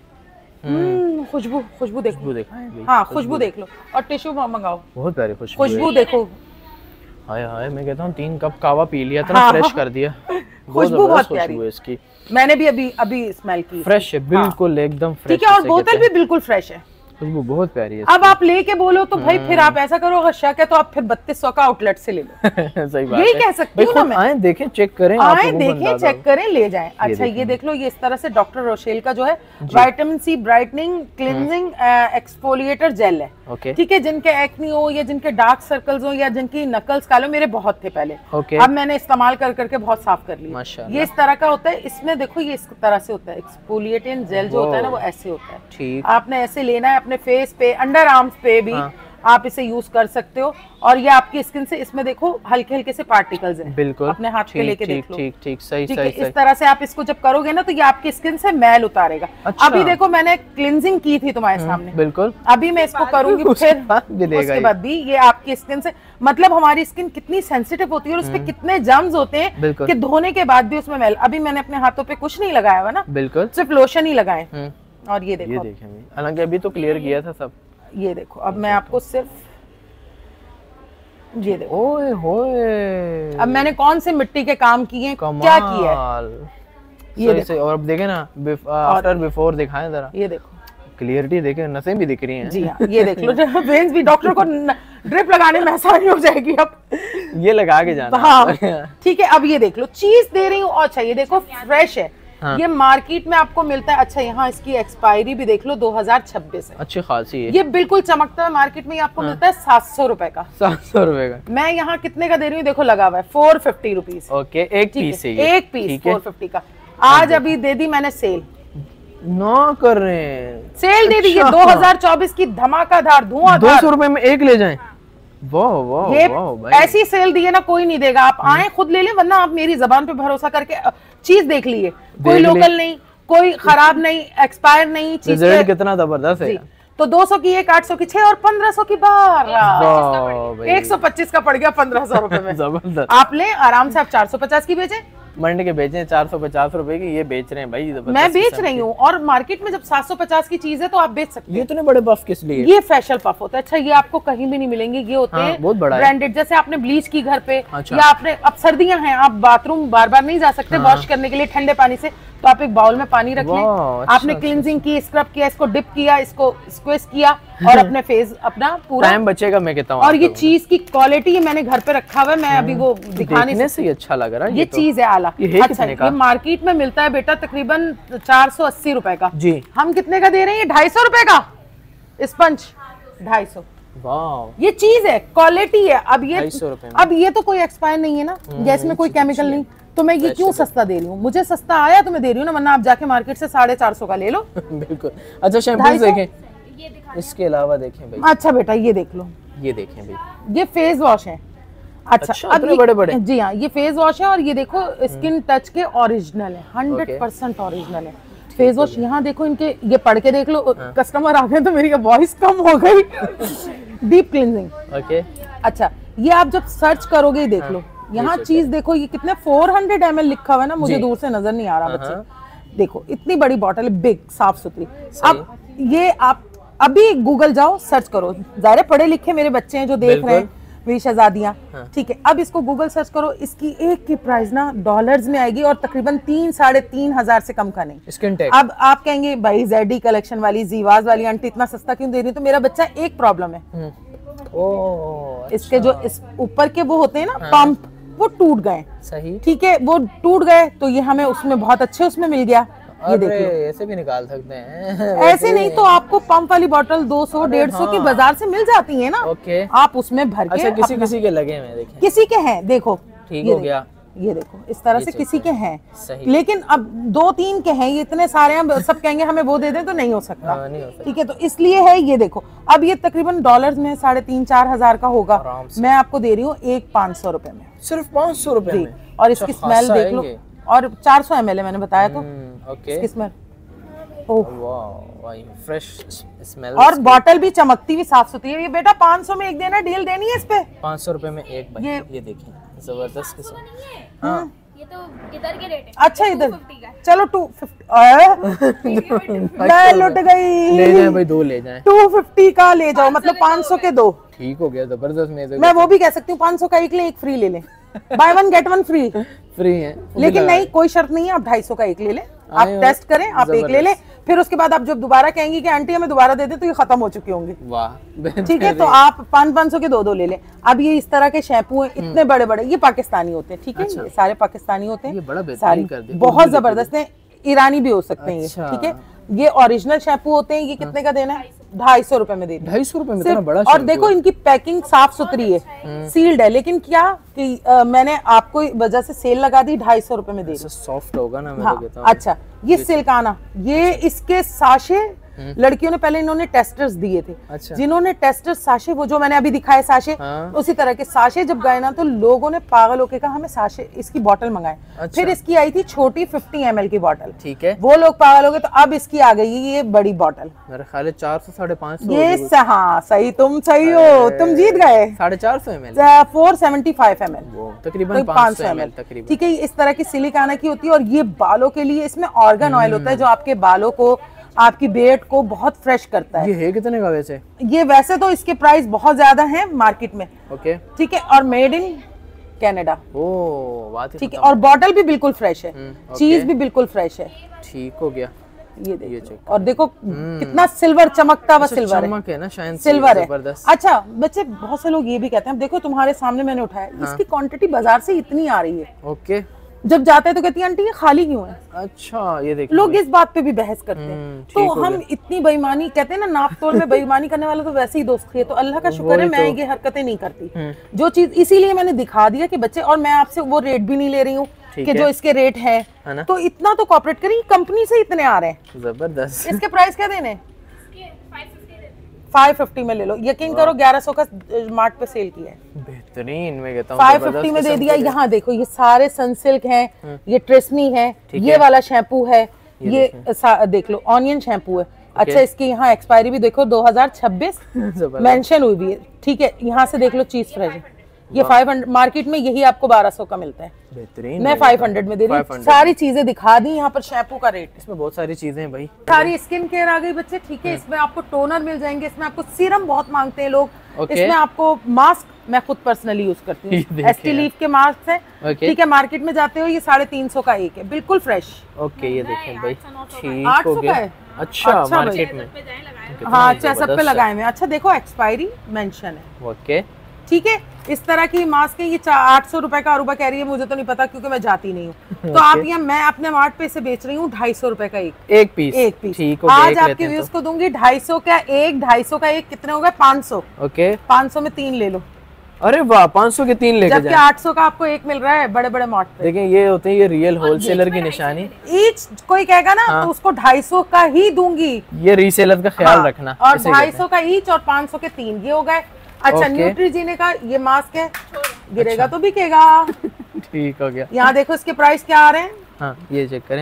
हम्म, खुशबू खुशबू देखो, खुशबू दिखाएं भाई। हाँ खुशबू देख लो, और टिश्यू मंगाओ, बहुत प्यारी खुशबू है। खुशबू देखो, हाय हाय, मैं कहता हूँ तीन कप कावा पी लिया था ना, हाँ, फ्रेश कर दिया। खुशबू बहुत जबरदस्त प्यारी। खुशबू है इसकी। मैंने भी अभी अभी स्मेल की। फ्रेश है बिल्कुल, एकदम फ्रेश। ठीक है, और बोतल भी बिल्कुल फ्रेश है। खुशबू बहुत प्यारी है। अब आप लेके बोलो तो भाई फिर आप ऐसा करो, अगर शक है तो आप फिर बत्तीस सौ का आउटलेट से ले लो। सही बात यही है। कह सकती भाई हूँ ना खुद मैं। आएं देखें, चेक करें, आप आए लोगों को देखें, अंदाजा चेक करें, ले जाएं। अच्छा देखें। ये देख लो, ये इस तरह से डॉक्टर रोशेल का जो है vitamin C brightening cleansing exfoliator gel है। ओके ठीक है, जिनके एक्नी हो या जिनके डार्क सर्कल्स हो या जिनकी नकल्स काले हो, मेरे बहुत थे पहले, ओके। अब मैंने इस्तेमाल कर करके बहुत साफ कर लिया। माशाल्लाह। ये इस तरह का होता है, इसमें देखो ये इस तरह से होता है, एक्सफोलिएटिंग जेल जो होता है ना वो ऐसे होता है। ठीक। आपने ऐसे लेना है अपने फेस पे, अंडर आर्म्स पे भी हाँ। आप इसे यूज कर सकते हो। और ये आपकी स्किन से, इसमें देखो हल्के हल्के से पार्टिकल्स हैं, बिल्कुल अपने हाथ पे ठीक, लेके ठीक, देख लो। ठीक ठीक सही ठीक सही है, सही। इस तरह से आप इसको जब करोगे ना तो ये आपकी स्किन से मैल उतारेगा। अच्छा। अभी देखो मैंने क्लिनजिंग की थी तुम्हारे सामने, बिल्कुल। अभी मैं इसको करूंगी उसके फिर बाद भी देगा उसके ये। बाद भी ये आपकी स्किन से, मतलब हमारी स्किन कितनी सेंसिटिव होती है और उसपे कितने जर्म्स होते हैं बिल्कुल। कि धोने के बाद भी उसमें मैल। अभी मैंने अपने हाथों पे कुछ नहीं लगाया हुआ ना, बिल्कुल सिर्फ लोशन ही लगाए। हम्म, और ये ये देखो, देखें भाई, हालांकि अभी तो क्लियर किया था सब। ये देखो, अब मैं आपको सिर्फ ये देखो, ओए होए, अब मैंने कौन से मिट्टी के काम किए हैं, कमाल। क्या किया है, ये सही सही। और अब देखें ना, आफ्टर बिफोर दिखाएं जरा, ये देखो। क्लियरिटी देखें, नसें भी दिख रही हैं। जी हाँ, ये देख लो, वेन्स भी डॉक्टर को ड्रिप लगाने में आसानी हो जाएगी अब। ये लगा के जाना। हाँ ठीक है, अब ये देख लो, चीज दे रही हूँ। अच्छा ये देखो, फ्रेश है। हाँ। ये मार्केट में आपको मिलता है। अच्छा यहाँ इसकी एक्सपायरी भी देख लो, दो हजार छब्बीस है। अच्छी खासी है। ये बिल्कुल चमकता है, मार्केट में ये आपको मिलता है सात सौ रुपए का। सात सौ रुपए का। मैं यहाँ कितने का दे रही हूँ, देखो लगा हुआ है फोर फिफ्टी रुपीज। ओके, एक पीस है ये। एक पीस ठीक है। फोर फिफ्टी का। आज अभी दे दी मैंने सेल, ना कर रहे हैं, सेल दे दी है अच्छा। दो हजार चौबीस की धमाकाधार दो धुआंधार। सौ रुपए में एक ले जाएं। वाह वाह ये वाह भाई, ऐसी सेल दी है ना, कोई नहीं देगा। आप आए खुद ले लें, वरना आप मेरी जबान पे भरोसा करके अ, चीज देख लीजिए। कोई देख ले। लोकल नहीं, कोई खराब नहीं, एक्सपायर नहीं चीज रिजल्ट के- कितना जबरदस्त है। जी। तो दो सौ की एक, आठ सौ की छह और पंद्रह सौ की बारह। वाह भाई, एक सौ पच्चीस का पड़ गया पंद्रह सौ रुपए में। जबरदस्त। आप ले आराम से, आप चार सौ पचास की बेचें, मंडी के बेचे चार सौ पचास रुपए की, ये बेच रहे हैं भाई। मैं बेच रही हूँ, और मार्केट में जब सात सौ पचास की चीज है तो आप बेच सकते हैं। ये इतने बड़े पफ किस लिए? ये फेशियल पफ होता है। अच्छा, ये आपको कहीं भी नहीं मिलेंगे, ये होते हैं बहुत बड़ा ब्रांडेड। जैसे आपने ब्लीच की घर पे, अच्छा। या आपने, अब सर्दियां हैं, आप बाथरूम बार बार नहीं जा सकते वॉश करने के लिए ठंडे पानी से, तो आप एक बाउल में पानी रख लें, अच्छा, आपने क्लींजिंग की, स्क्रब किया, इसको डिप किया, इसको स्क्विज किया, और अपने फेस अपना पूरा टाइम बचेगा। मैं कहता हूँ, और ये चीज की क्वालिटी है, मैंने घर पे रखा हुआ है, मैं अभी वो दिखाने देखने से ही अच्छा लग रहा है। ये चीज है आला। ये अच्छा, ये मार्केट में मिलता है बेटा तकरीबन चार सौ अस्सी रुपए का जी, हम कितने का दे रहे हैं? ये ढाई सौ रुपए का स्पंज, ढाई सौ। वाह, ये चीज है, क्वालिटी है। अब ये रुपए अब ये तो कोई एक्सपायर नहीं है ना, या इसमें कोई केमिकल नहीं, तो मैं ये क्यों सस्ता दे रही हूँ? मुझे सस्ता आया तो मैं दे रही हूँ ना, वरना आप जाके मार्केट से साढ़े चार सौ का ले लो। बिल्कुल। अच्छा, शैम्पू देखें, इसके अलावा देखें भाई। अच्छा बेटा, ये देख लो, ये देखें भाई, ये फेस वॉश है। अच्छा, अच्छा, अब ये, बड़े बड़े जी हाँ, ये फेस वॉश है, और ये देखो स्किन टच के ओरिजिनल है, हंड्रेड परसेंट ओरिजिनल है फेस वॉश। यहाँ देखो इनके, ये पढ़ के देख लो। कस्टमर आ गए तो मेरी वॉइस कम हो गई। Deep cleansing, okay. अच्छा, ये आप जब सर्च करोगे, देख लो यहाँ चीज देखो, ये कितने फोर हंड्रेड एम एल लिखा हुआ है ना, मुझे दूर से नजर नहीं आ रहा बच्चे। देखो इतनी बड़ी बॉटल है, बिग, साफ सुथरी। अब ये आप अभी गूगल जाओ, सर्च करो, ज़ाहिर पढ़े लिखे मेरे बच्चे हैं जो देख रहे हैं, मेरी शहजादियाँ, ठीक है। अब इसको गूगल सर्च करो, इसकी एक की प्राइस ना डॉलर्स में आएगी, और तकरीबन तीन साढ़े तीन हजार से कम का नहीं। Skin tech. अब आप कहेंगे भाई जेडी कलेक्शन वाली, जीवाज वाली आंटी इतना सस्ता क्यों दे रही है? तो मेरा बच्चा, एक प्रॉब्लम है, ओह, इसके जो इस ऊपर के वो होते हैं ना पंप, वो टूट गए। सही, ठीक है, वो टूट गए, तो ये हमें उसमें बहुत अच्छे उसमें मिल गया। ये देख लो, ऐसे भी निकाल सकते हैं। ऐसे नहीं तो आपको पंप वाली बोतल दो सौ डेढ़ सौ की बाजार से मिल जाती है ना, ओके। आप उसमें भर के, अच्छा, किसी किसी के लगे हैं, देखें, किसी के हैं, देखो ठीक ये हो गया, ये देखो इस तरह से किसी के हैं, सही। लेकिन अब दो तीन के हैं, ये इतने सारे हैं, सब कहेंगे हमें वो दे दें, तो नहीं हो सकता, नहीं हो सकता। ठीक है। तो इसलिए है, ये देखो, अब ये तकरीबन डॉलर्स में साढ़े तीन चार हजार का होगा, मैं आपको दे रही हूँ एक पाँच सौ रुपए में, सिर्फ पाँच सौ रुपए में। और इसकी स्मेल देख लो, और चार सौ एम एल है, मैंने बताया तो, ओके। इसकी स्मेल, वाह, फ्रेश स्मेल, और बॉटल भी चमकती हुई साफ सुथरी है। ये बेटा पाँच सौ में एक देना, डील देनी है इस पे, पाँच सौ रुपए में एक भाई। ये ये देखें, जबरदस्त किस्म। हाँ, ये तो इधर के रेट है। अच्छा, इधर चलो टू फिफ्टी, मैं लुट गई। ले जाए भाई, दो ले जाए, टू फिफ्टी का ले जाओ, मतलब पाँच सौ के दो। ठीक हो गया, जबरदस्त। में मैं वो भी कह सकती हूँ, पाँच सौ का एक ले, एक फ्री ले लें, buy one get one free, free है, लेकिन नहीं, कोई शर्त नहीं है, आप ढाई सौ का एक ले लें, आप टेस्ट करें, आप एक ले लें, फिर उसके बाद आप जब दोबारा कहेंगी कि आंटी हमें दोबारा दे दे, तो ये खत्म हो चुके होंगे। वाह, ठीक है, तो आप पाँच पाँच सौ के दो दो ले लें। अब ये इस तरह के शैम्पू हैं, इतने बड़े बड़े, ये पाकिस्तानी होते हैं, ठीक है, ये सारे पाकिस्तानी होते हैं, ये बड़ा बेहतरीन सारी कर दिया, बहुत जबरदस्त है, ईरानी भी हो सकते हैं ये, अच्छा। ठीक है। ये ओरिजिनल शैम्पू होते हैं, ये कितने का देना है? ढाई सौ रुपए में दे ढाई सौ रुपए में सिर्फ। इतना बड़ा और शैम्पू देखो है। इनकी पैकिंग साफ सुथरी है, सील्ड है, लेकिन क्या कि आ, मैंने आपको वजह से सेल लगा दी, ढाई सौ रुपए में दे दी। सॉफ्ट होगा ना, मैं हाँ, तो कहता हूँ। अच्छा, ये सिल्काना, ये इसके साशे लड़कियों ने पहले इन्होंने टेस्टर्स दिए थे, अच्छा। जिन्होंने टेस्टर्स साशे, वो जो मैंने अभी दिखाए साशे, हाँ। उसी तरह के साशे जब गए ना, तो लोगों ने पागल होके कहा हमें साशे, इसकी बोतल मंगाए। अच्छा। फिर इसकी आई थी छोटी फिफ्टी एम एल की बोतल, ठीक है, वो लोग पागल हो गए, तो अब इसकी आ गई ये बड़ी बोतल। मेरे ख्याल है चार सौ साढ़े पाँच सौ। ये स- हाँ सही, तुम सही हो, तुम जीत गए। साढ़े चार सौ M L, four seventy five M L, तकरीबन पाँच सौ एम एल तकरीबन। ठीक है, इस तरह की सिलिकाना की होती है, और ये बालों के लिए, इसमें ऑर्गन ऑयल होता है जो आपके बालों को, आपकी बेड को बहुत फ्रेश करता है। ये है कितने का वैसे? ये वैसे तो इसके प्राइस बहुत ज्यादा हैं मार्केट में, ओके, ठीक है, और मेड इन कनाडा, ओह बात ही ठीक है, और बॉटल भी बिल्कुल फ्रेश है, हम्म, चीज भी बिल्कुल फ्रेश है। ठीक हो गया, ये ये देखो, check और देखो कितना सिल्वर चमकता हुआ सिल्वर है, चमक है ना, शाइन सिल्वर है। जबरदस्त। अच्छा बच्चे, बहुत से लोग ये भी कहते हैं, देखो तुम्हारे सामने मैंने उठाया, इसकी क्वांटिटी बाजार से इतनी आ रही है, ओके, जब जाते हैं तो कहती है आंटी ये खाली क्यों है? अच्छा, ये देखो, लोग इस बात पे भी बहस करते हैं। हम्म, तो ठीक हो हम इतनी बेईमानी, कहते हैं ना नाप तोल में बेईमानी करने वाला तो वैसे ही दोस्त है, तो अल्लाह का शुक्र है वही मैं तो। ये हरकतें नहीं करती, जो चीज, इसीलिए मैंने दिखा दिया कि बच्चे, और मैं आपसे वो रेट भी नहीं ले रही हूँ ठीक कि है। जो इसके रेट है, है ना? तो इतना तो कॉपरेट करिए, कंपनी से इतने आ रहे हैं, जबरदस्त। इसके प्राइस क्या देने? फाइव फिफ्टी दे दो। फाइव फिफ्टी में ले लो, यकीन करो ग्यारह सौ का मार्ट पे सेल किया है, बेहतरीन, मैं कहता हूँ फाइव फिफ्टी में दे दिया। यहाँ देखो ये सारे सनसिल्क हैं, ये ट्रेसमी है, ये वाला शैम्पू है, ये सा- देख लो ऑनियन शैम्पू है। अच्छा, इसकी यहाँ एक्सपायरी भी देखो दो हजार छब्बीस मेंशन हुई भी है, ठीक है। यहाँ से देख लो चीज फ्रेश, ये फाइव हंड्रेड मार्केट में यही आपको बारह सौ का मिलता है, बेहतरीन। मैं फाइव हंड्रेड में दे रही हूँ। सारी चीजें दिखा दी यहाँ पर। शैम्पू का रेट, इसमें बहुत सारी चीजें हैं भाई, सारी स्किन केयर आ गई बच्चे, ठीक है। इसमें आपको टोनर मिल जाएंगे, इसमें आपको सीरम बहुत मांगते हैं लोग, इसमें आपको मास्क, मैं खुद पर्सनली यूज करती हूँ, एस्टी लीफ के मास्क है, ठीक है। मार्केट में जाते हो ये साढ़े तीन सौ का एक है, बिल्कुल फ्रेश। ओके ये देखें भाई, ठीक आठ हो सौ गया। का है। अच्छा, अच्छा मार्केट में हाँ चेसअप पे लगाए हुए। अच्छा देखो एक्सपायरी मेंशन है, ओके ठीक है। इस तरह की मास्क है, ये आठ सौ रुपए का अरूबा कह रही है, मुझे तो नहीं पता क्योंकि मैं जाती नहीं हूँ। तो आप यहाँ, मैं अपने मार्ट पे से बेच रही हूँ ढाई सौ रुपए का एक एक पीस एक पीस ठीक आज आपके व्यूज को दूंगी ढाई सौ का एक, ढाई सौ का एक, कितने हो गए पाँच सौ। ओके पाँच सौ में तीन ले लो। अरे वाह, पाँच सौ के तीन लेके जबकि आठ सौ का आपको एक मिल रहा है बड़े बड़े मार्ट पे। देखें ये होते हैं ये रियल होलसेलर की निशानी। ईच कोई कहेगा ना हाँ। तो उसको ढाई सौ का ही दूंगी, ये रीसेलर का ख्याल हाँ। रखना। और ढाई सौ का ईच और पाँच सौ के तीन, ये हो गए। अच्छा न्यूट्रीजीने का ये मास्क है, गिरेगा अच्छा। तो बिकेगा। ठीक हो गया। यहाँ देखो इसके प्राइस क्या आ रहे हैं, हाँ ये चेक करें,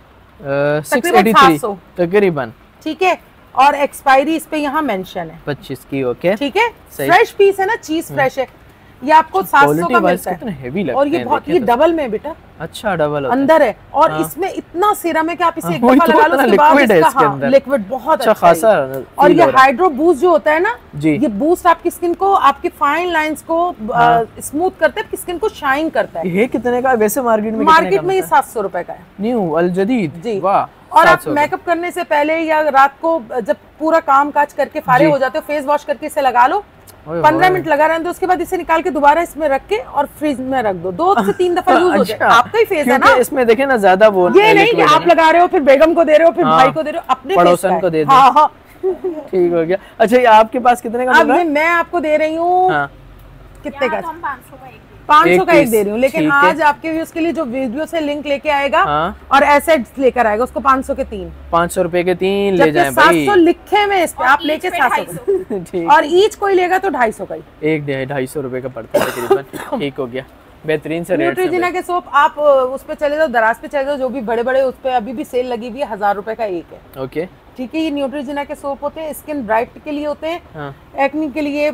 तकरीबन सात सौ तकरीबन, ठीक है। और एक्सपायरी इस पे यहाँ मेंशन है पच्चीस की, ओके ठीक है। फ्रेश पीस है ना, चीज फ्रेश है। ये आपको सात सौ का मिलता है, हेवी लगते और ये बहुत, ये डबल में बेटा, अच्छा डबल अंदर है। और हाँ। इसमें इतना सीरम है कि आप इसे एक दफा लगा लो, उसके बाद इसका हाँ, लिक्विड बहुत अच्छा खासा। और ये हाइड्रो बूस्ट जो होता है ना, ये बूस्ट आपकी स्किन को, आपकी फाइन लाइंस को स्मूथ करता है, आपकी स्किन को शाइन करता है। ये कितने का वैसे मार्केट में? मार्केट में ये सात सौ रुपए का है, न्यू अल जदीद जी। वाह। और आप मेकअप करने से पहले या रात को जब पूरा काम काज करके फारिग हो जाते हो, फेस वॉश करके इसे लगा लो, पंद्रह मिनट लगा रहने दो, उसके बाद इसे निकाल के दोबारा इसमें रख के और फ्रिज में रख दो, दो से तीन दफा यूज हो जाए। आपका ही फेस है ना, इसमें देखे ना ज्यादा वो ये नहीं कि आप लगा रहे हो फिर बेगम को दे रहे हो फिर भाई को दे रहे हो, अपने पड़ोसन को दे दो। हाँ हाँ ठीक हो गया। अच्छा ये आपके पास कितने का मिल रहा है? मैं आपको दे रही हूँ कितने का? पाँच सौ का एक दे रही हूँ, लेकिन आज आपके व्यूज के लिए जो वीडियो से लिंक लेके आएगा हाँ? और एसेट्स लेकर आएगा उसको पाँच सौ के तीन, पाँच सौ रुपए के तीन ले जाएं भाई। सात सौ लिखे में इस पे, आप लेके सात सौ और ईच कोई लेगा तो ढाई सौ का ही, एक ढाई सौ रुपए का पड़ता है तकरीबन। ठीक हो गया, बेहतरीन से रेट। न्यूट्रीजिना के सोप आप उस पे चले जाओ, दराज पे चले जाओ, जो भी बड़े बड़े उस पे अभी भी सेल लगी हुई है, हजार रुपए का एक है। ओके ठीक है। ये न्यूट्रीजिना के सोप होते हैं, स्किन ब्राइट के लिए होते हैं, एक्ने के लिए,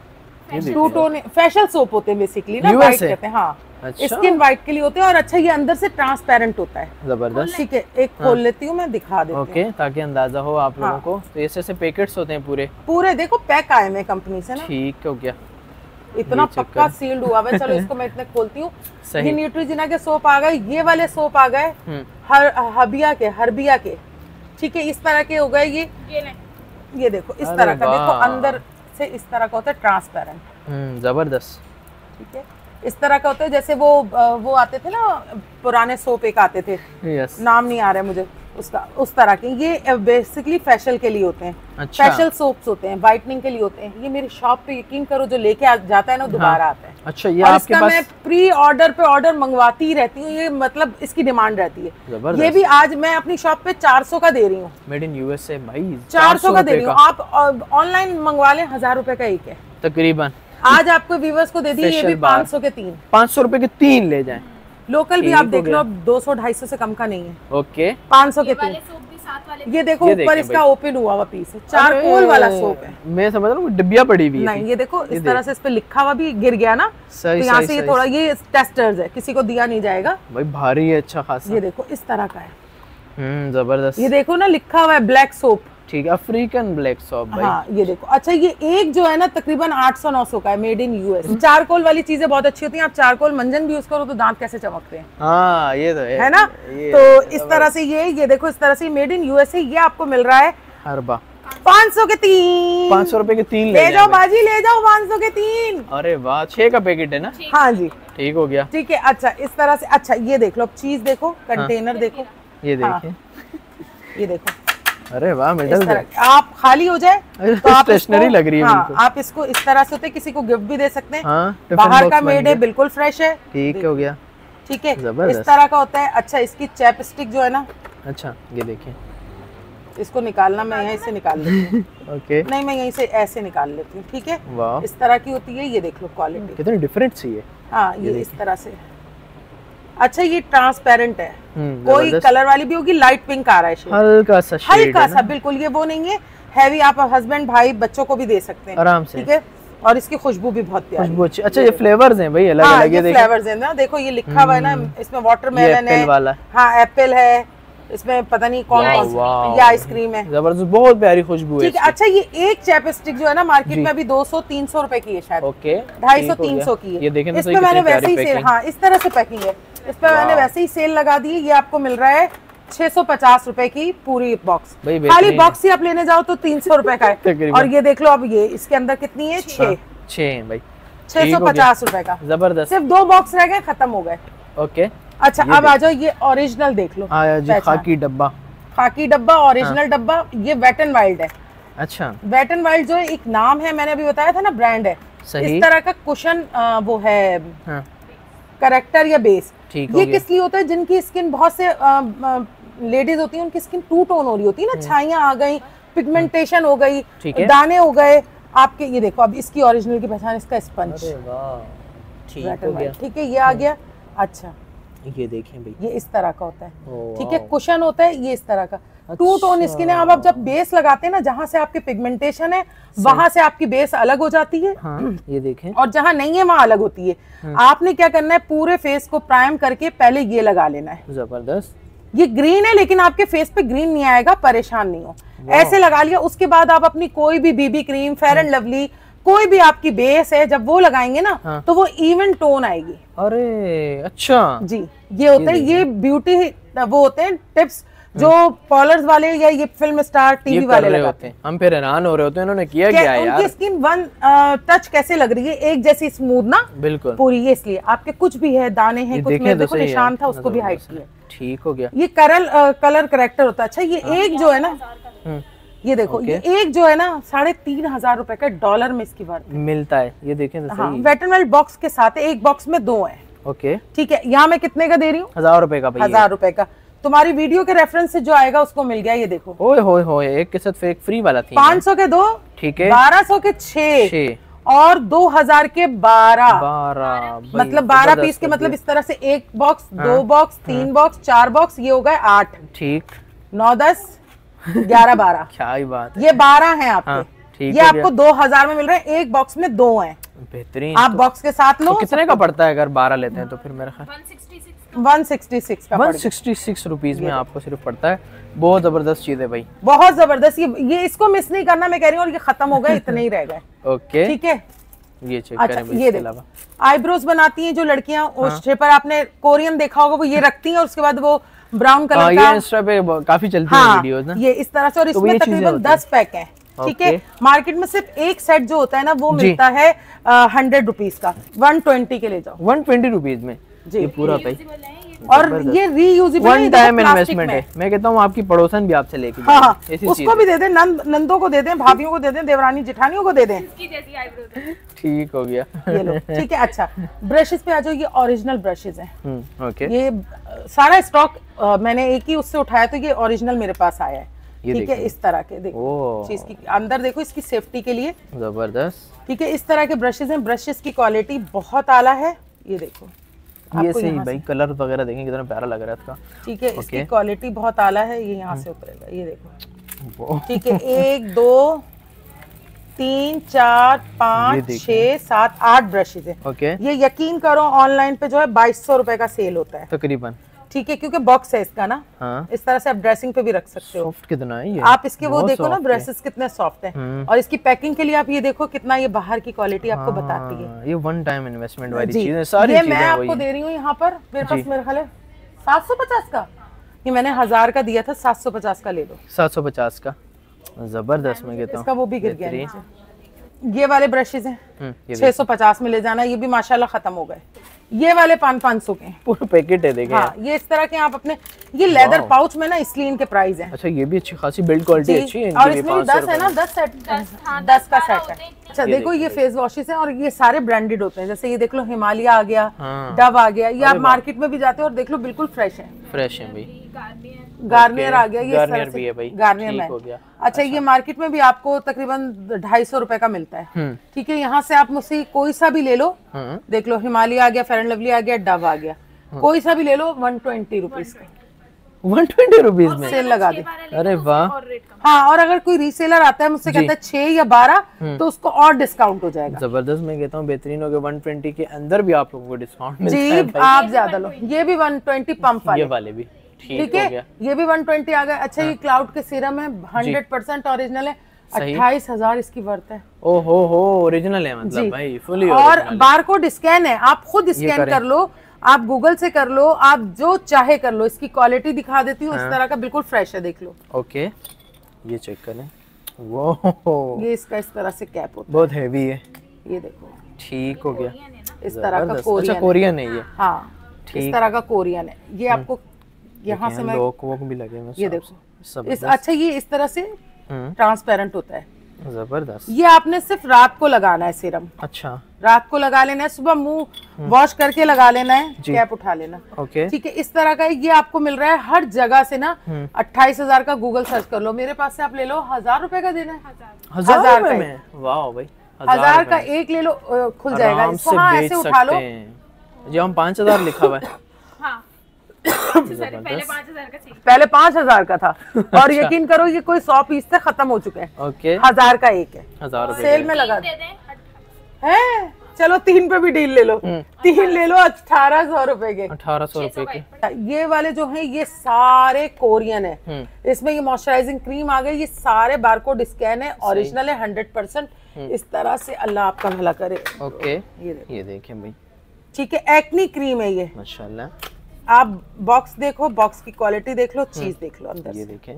टू टोन फेशियल सोप होते हैं बेसिकली ना, वाइट कहते हैं हाँ। अच्छा। स्किन वाइट के लिए होते हैं और अच्छा ये अंदर से ट्रांसपेरेंट होता है, जबरदस्त। ठीक है एक खोल लेती हूँ मैं, दिखा देती हूँ ओके, ताकि अंदाजा हो आप लोगों को। तो ऐसे ऐसे पैकेट्स होते हैं पूरे पूरे देखो पैक आए हैं कंपनी से ना। ठीक हो गया, इतना पक्का सील्ड हुआ है। चलो इसको मैं इतने खोलती हूँ। ये न्यूट्रीजिना के सोप आ गए, ये वाले सोप आ गए हर हबिया के, हर्बिया के, ठीक है। इस तरह के हो गए ये ये देखो इस तरह का, देखो अंदर से इस तरह का होता है ट्रांसपेरेंट, हम्म जबरदस्त, ठीक है। इस तरह का होता है जैसे वो वो आते थे ना पुराने सोप एक आते थे, यस नाम नहीं आ रहा है मुझे उसका, उस तरह के। ये बेसिकली फेशियल के लिए होते हैं, अच्छा। फेशियल सोप्स होते हैं, व्हाइटनिंग के लिए होते हैं। ये मेरी शॉप पे यकीन करो जो लेके आ जाता है ना दोबारा हाँ। आता है। अच्छा ये और आपके पास? मैं प्री ऑर्डर पे ऑर्डर मंगवाती ही रहती हूँ, ये मतलब इसकी डिमांड रहती है। ये भी आज मैं अपनी शॉप पे चार सौ का दे रही हूँ, मेड इन यूएसए भाई, चार सौ का दे रही हूँ। आप ऑनलाइन मंगवा लें, हजार रुपए का एक है तकरीबन। आज आपको व्यूअर्स को दे दी, ये भी पाँच सौ के तीन, पाँच सौ रुपए के तीन ले जाएं। लोकल भी आप देख लो, दो सौ ढाई सौ से कम का नहीं है। ओके, पाँच सौ के तीन। ये देखो ऊपर इसका ओपन हुआ हुआ पीस है, चारकोल वाला सोप है। मैं समझ रहा हूँ डिब्बिया पड़ी हुई है। नहीं ये देखो इस तरह से इस पे लिखा हुआ भी गिर गया ना, तो यहाँ से ये थोड़ा, ये टेस्टर्स है, किसी को दिया नहीं जाएगा भाई, भारी है अच्छा खासा। ये देखो इस तरह का है, हम्म जबरदस्त। ये देखो ना लिखा हुआ है ब्लैक सोप, ठीक है, अफ्रीकन ब्लैक सोप भाई। हाँ ये देखो। अच्छा ये एक जो है ना तकरीबन आठ सौ नौ सौ का है, मेड इन यूएस। चारकोल वाली चीजें बहुत अच्छी होती हैं, आप चारकोल मंजन भी यूज करो तो दांत कैसे चमकते हैं। हाँ ये तो है, है ना। तो इस तरह से ये ये देखो इस तरह से मेड इन यूएसए, ये आपको मिल रहा है हर्बा पाँच सौ के तीन, पाँच सौ रुपए के तीन ले जाओ बाजी, ले जाओ पाँच सौ के तीन। अरे वाह, छह का पैकेट है ना? हाँ जी ठीक हो गया, ठीक है। अच्छा इस तरह से, अच्छा ये देख लो, चीज देखो, कंटेनर देखो, ये देखिए, ये देखो, अरे वाह मेडल। आप खाली हो जाए तो आप स्टेशनरी लग रही है। हाँ, आप इसको इस तरह से होते किसी को गिफ्ट भी दे सकते हैं। हाँ, बाहर का मेड है, बिल्कुल फ्रेश है। ठीक हो गया, ठीक है, इस तरह का होता है। अच्छा इसकी चैपस्टिक जो है ना, अच्छा ये देखिए, इसको निकालना मैं यहीं से निकाल लेती हूँ। ओके, नहीं मैं यहीं से ऐसे निकाल लेती हूँ, ठीक है। इस तरह की होती है, ये देख लो क्वालिटी कितनी डिफरेंट सी है। हाँ ये इस तरह से। अच्छा ये ट्रांसपेरेंट है, कोई कलर वाली भी होगी, लाइट पिंक आ रहा है, हल्का सा शेड, हल्का सा, बिल्कुल ये वो नहीं है हैवी। आप हस्बैंड भाई बच्चों को भी दे सकते हैं आराम से, ठीक है। और इसकी खुशबू भी बहुत प्यारी। खुशबू अच्छी। अच्छा ये फ्लेवर्स हैं भाई अलग हाँ, अलग, ये फ्लेवर्स हैं ना, देखो ये लिखा हुआ है ना, इसमें वाटरमेलन है, वाला। हाँ एप्पल है, इसमें पता नहीं कौन कौन सा, ये आइसक्रीम है, जबरदस्त, बहुत प्यारी खुशबू है। ठीक है। अच्छा ये एक चैपस्टिक जो है ना मार्केट में अभी दो सौ तीन सौ रुपए की है शायद, ओके, ढाई सौ तीन सौ की है। ये देखें तो इसमें मैंने वैसे ही सेल, हाँ इस तरह से पैकिंग है, इस पे मैंने वैसे ही सेल लगा दी है। ये आपको मिल रहा है छह सौ पचास रुपए की पूरी बॉक्स, खाली बॉक्स ही आप लेने जाओ तो तीन सौ रुपए का है। और ये देख लो अब ये इसके अंदर कितनी है, छह छह भाई, छह सौ पचास रुपए का, जबरदस्त। सिर्फ दो बॉक्स रह गए, खत्म हो गए। ओके अच्छा अब आ जाओ, ये ओरिजिनल देख लो, आया जी, खाकी डब्बा, खाकी डब्बा, ओरिजिनल डब्बा। ये वेट एंड वाइल्ड है। अच्छा, वेट एंड वाइल्ड जो है एक नाम है, मैंने अभी बताया था ना, ब्रांड है। सही। इस तरह का कुशन वो है, हाँ। करेक्टर या बेस। ठीक ये किस लिए होता है, जिनकी स्किन बहुत से लेडीज होती है, उनकी स्किन टू टोन हो रही होती है ना, छाइयां आ गई, पिगमेंटेशन हो गई, दाने हो गए आपके। ये देखो अब इसकी ओरिजिनल की पहचान, इसका स्पंज, ठीक हो गया, ठीक है, ये आ गया। अच्छा ये देखें भाई, ये इस तरह का होता है, ठीक है, कुशन होता है ये इस तरह का, टू टोन स्किन है। अब आप जब बेस लगाते हैं ना, जहाँ से आपकी पिगमेंटेशन है वहां से आपकी बेस अलग हो जाती है, हाँ, ये देखें, और जहाँ नहीं है वहाँ अलग होती है। आपने क्या करना है, पूरे फेस को प्राइम करके पहले ये लगा लेना है। जबरदस्त। ये ग्रीन है लेकिन आपके फेस पे ग्रीन नहीं आएगा, परेशान नहीं हो, ऐसे लगा लिया। उसके बाद आप अपनी कोई भी BB cream, Fair and Lovely, कोई भी आपकी बेस है, जब वो लगाएंगे ना हाँ। तो वो इवन टोन आएगी। अरे अच्छा जी, ये होते हैं, ये ब्यूटी वो होते हैं टिप्स जो पार्लर्स वाले या ये फिल्म स्टार टीवी वाले लगाते हैं। हम फिर हैरान हो रहे होते हैं इन्होंने किया क्या है यार। उनकी स्किन वन टच कैसे लग रही है, एक जैसी स्मूथ ना, बिल्कुल पूरी। ये इसलिए आपके कुछ भी है, दाने हैं, कुछ में देखो निशान था, उसको भी हाइड किया, ठीक हो गया। ये करल कलर करेक्टर होता है। अच्छा ये एक जो है ना, ये देखो ये एक जो है ना, साढ़े तीन हजार रुपए का डॉलर में इसकी वर्थ मिलता है। ये देखें तो हाँ, वेट एंड वाइल्ड बॉक्स के साथ है, एक बॉक्स में दो है। ओके ठीक है, यहाँ मैं कितने का दे रही हूँ, हजार रुपए का, हजार रुपए का। तुम्हारी वीडियो के रेफरेंस से जो आएगा उसको मिल गया। ये देखो, ओए होए होए, एक के साथ फिर एक फ्री वाला थी। पाँच सौ के दो, ठीक है, बारह सौ के छह और दो हजार के बारह, बारह मतलब बारह पीस के, मतलब इस तरह से एक बॉक्स, दो बॉक्स, तीन बॉक्स, चार बॉक्स, ये हो गए आठ, ठीक, नौ दस ग्यारह बारह, क्या ही बात, ये बारह है आपके। हाँ, ये आपको दो हजार में मिल रहे हैं, एक बॉक्स में दो हैं। बेहतरीन। आप बॉक्स के साथ लो। तो कितने का पड़ता है अगर बारह लेते हैं तो? फिर मेरा ख्याल one sixty six one sixty six का, वन सिक्सटी सिक्स रुपीज में आपको सिर्फ पड़ता है। बहुत जबरदस्त चीज है भाई, बहुत जबरदस्त। ये ये इसको मिस नहीं करना, मैं कह रही हूँ। और ये खत्म हो गए, इतने ही रह गए। ओके, ठीक है, ये चेक अच्छा, करें। ये देखो, आईब्रोज बनाती हैं जो लड़कियां, ओष्ठे पर आपने कोरियन देखा होगा, वो ये रखती हैं और उसके बाद वो ब्राउन कलर का, ये इंस्टा पे काफी चलती है वीडियोस ना, ये इस तरह से। और इसमें तकरीबन दस पैक हैं, ठीक है। मार्केट में सिर्फ एक सेट जो होता है ना, वो मिलता है हंड्रेड रुपीज का, वन ट्वेंटी के ले जाओ, वन ट्वेंटी रुपीज में ये पूरा पैक। और ये रीयूजेबल वन टाइम इन्वेस्टमेंट है। मैं कहता हूँ आपकी पड़ोसन भी आपसे लेके हाँ, हाँ, उसको भी दे दें, नंद नंदों को दे दें, भाभियों को दे दें, देवरानी जेठानियों को दे दें। ठीक हो गया, ये लो, ठीक है। अच्छा ब्रशेस पे आ जाओ, ये ओरिजिनल ब्रशेस हैं। ओके, ये सारा स्टॉक मैंने एक ही उससे उठाया, तो ये ओरिजिनल मेरे पास आया है। ठीक है, इस तरह के देखो, चीज की अंदर देखो, इसकी सेफ्टी के लिए जबरदस्त। ठीक है, इस तरह के ब्रशेस हैं। ब्रशेस की क्वालिटी बहुत आला है। ये देखो, ये सही भाई, कलर वगैरह देखें कितना प्यारा लग रहा है इसका। ठीक है, इसकी क्वालिटी बहुत आला है। ये यहाँ से उतरेगा, ये देखो, ठीक है। एक दो तीन चार पाँच छह सात आठ ब्रशेज है। ओके, ये यकीन करो ऑनलाइन पे जो है बाईस सौ रुपए का सेल होता है तकरीबन। ठीक है, क्योंकि बॉक्स है इसका ना, हाँ। इस तरह से आप ड्रेसिंग पे भी रख सकते हो। सॉफ्ट कितना है ये, आप इसके वो देखो ना, ब्रशेस कितने सॉफ्ट हैं। और इसकी पैकिंग के लिए आप ये देखो कितना, ये बाहर की क्वालिटी आपको बताती है। ये वन टाइम इन्वेस्टमेंट वाली चीजें सारी चीजें। ये मैं आपको दे रही हूँ यहाँ पर, मेरे पास मेरे ख्याल है सात सौ पचास का, ये मैंने हजार का दिया था, सात सौ पचास का ले लो। सात सौ पचास का, जबरदस्त। मैं कहता हूँ इसका वो भी गिर गया नीचे। ये वाले ब्रशेज हैं, छह सौ पचास में ले जाना, ये भी माशाल्लाह खत्म हो गए। ये वाले पाँच पाँच सौ के पूरा पैकेट है, देखें। हाँ, ये इस तरह के आप अपने, ये लेदर पाउच में ना, इसलिए इनके प्राइस हैं। अच्छा, ये भी अच्छी खासी बिल्ड क्वालिटी अच्छी है। और इसमें भी दस है ना, दस सेट, दस का सेट है। अच्छा देखो, ये फेस वॉशेस हैं और ये सारे ब्रांडेड होते हैं। जैसे ये देख लो, हिमालय आ गया, डव आ गया। ये आप मार्केट में भी जाते हो और देख लो, बिल्कुल फ्रेश है, फ्रेश है भाई। गार्नियर आ गया, ये गार्नियर भी है भाई, गार्नियर में। अच्छा, ये मार्केट में भी आपको तकरीबन ढाई सौ रुपए का मिलता है। ठीक है, यहाँ से आप मुझसे कोई सा भी ले लो, देख लो, हिमालय आ गया, फेयर एंड लवली आ गया, डव आ गया, कोई सा भी ले लो, वन ट्वेंटी रुपीज का। वन ट्वेंटी रुपीज में सेल लगा दे। अरे वाह। और रेट कम। हाँ, और अगर कोई रीसेलर आता है मुझसे कहता है छह या बारह तो उसको और डिस्काउंट हो जाएगा। जबरदस्त, मैं कहता हूँ बेहतरीन हो गया। वन ट्वेंटी के अंदर भी आप लोगों को डिस्काउंट मिलता जी है भाई। आप ज्यादा लो। ये भी वन ट्वेंटी पंप ये वाले, वाले भी ठीक ठीक हो है, गया। ये भी वन ट्वेंटी आ गया। अच्छा ये क्लाउड के सीरम है, हंड्रेड परसेंट ओरिजिनल है, सही। अट्ठाईस हजार इसकी वर्थ है। ओ हो हो ओरिजिनल है मतलब भाई, फुली और बारकोड स्कैन है, आप खुद स्कैन करें। कर लो, आप गूगल से कर लो, आप जो चाहे कर लो। इसकी क्वालिटी दिखा देती हूँ, इस तरह का बिल्कुल फ्रेश है, देख लो। ओके, ये चेक करें। वो ये इसका इस तरह से कैप होता बहुत हैवी है, है, ये देखो ठीक हो गया। इस तरह का जबरदस्त। कोरियन अच्छा कोरियन है ये, है। हाँ ठीक। इस तरह का कोरियन है। ये आपको यहाँ से मैं लॉक वॉक भी लगे हैं ये सब- देखो सब इस अच्छा ये इस तरह से हम्म, ट्रांसपेरेंट होता है। जबरदस्त। ये आपने सिर्फ रात को लगाना है सीरम, अच्छा रात को लगा लेना है, सुबह मुंह वॉश करके लगा लेना है, जी। कैप उठा लेना। ओके, ठीक है, इस तरह का ये आपको मिल रहा है हर जगह से ना। अट्ठाईस हजार का गूगल सर्च कर लो, मेरे पास से आप ले लो, हजार रुपए का देना है। हजार हजार रुपए का में, वाह भाई, हजार का रुपए एक ले लो, अ, खुल जाएगा। आराम इसको से हाँ बेच ऐसे उठा सकते लो। हैं। जी हम पाँच हजार लिखा हुआ है। हाँ पाँच हजार, पहले पाँच हजार का चाहिए। पहले पांच हजार का था और यकीन करो ये कोई सौ पीस से खत्म हो चुके हैं। ओके, हजार का एक है, हजार रुपए सेल में लगा दे दें अट्ठाईस। है। चलो तीन पे भी डील ले लो, तीन ले लो, अठारह सौ रुपए के। अठारह सौ रुपए के। ये वाले जो हैं ये सारे कोरियन है। इसमें ये मॉइस्चराइजिंग क्रीम आ गई, ये सारे बारकोड स्कैन है, ओरिजिनल है, हंड्रेड परसेंट। इस तरह से अल्लाह आपका भला करे। ओके, ये देखो, ये देखें भाई, ठीक है, एक्नी क्रीम है ये। माशाल्लाह। आप बॉक्स देखो, बॉक्स की क्वालिटी देख लो, चीज देख लो अंदर ये से। देखें,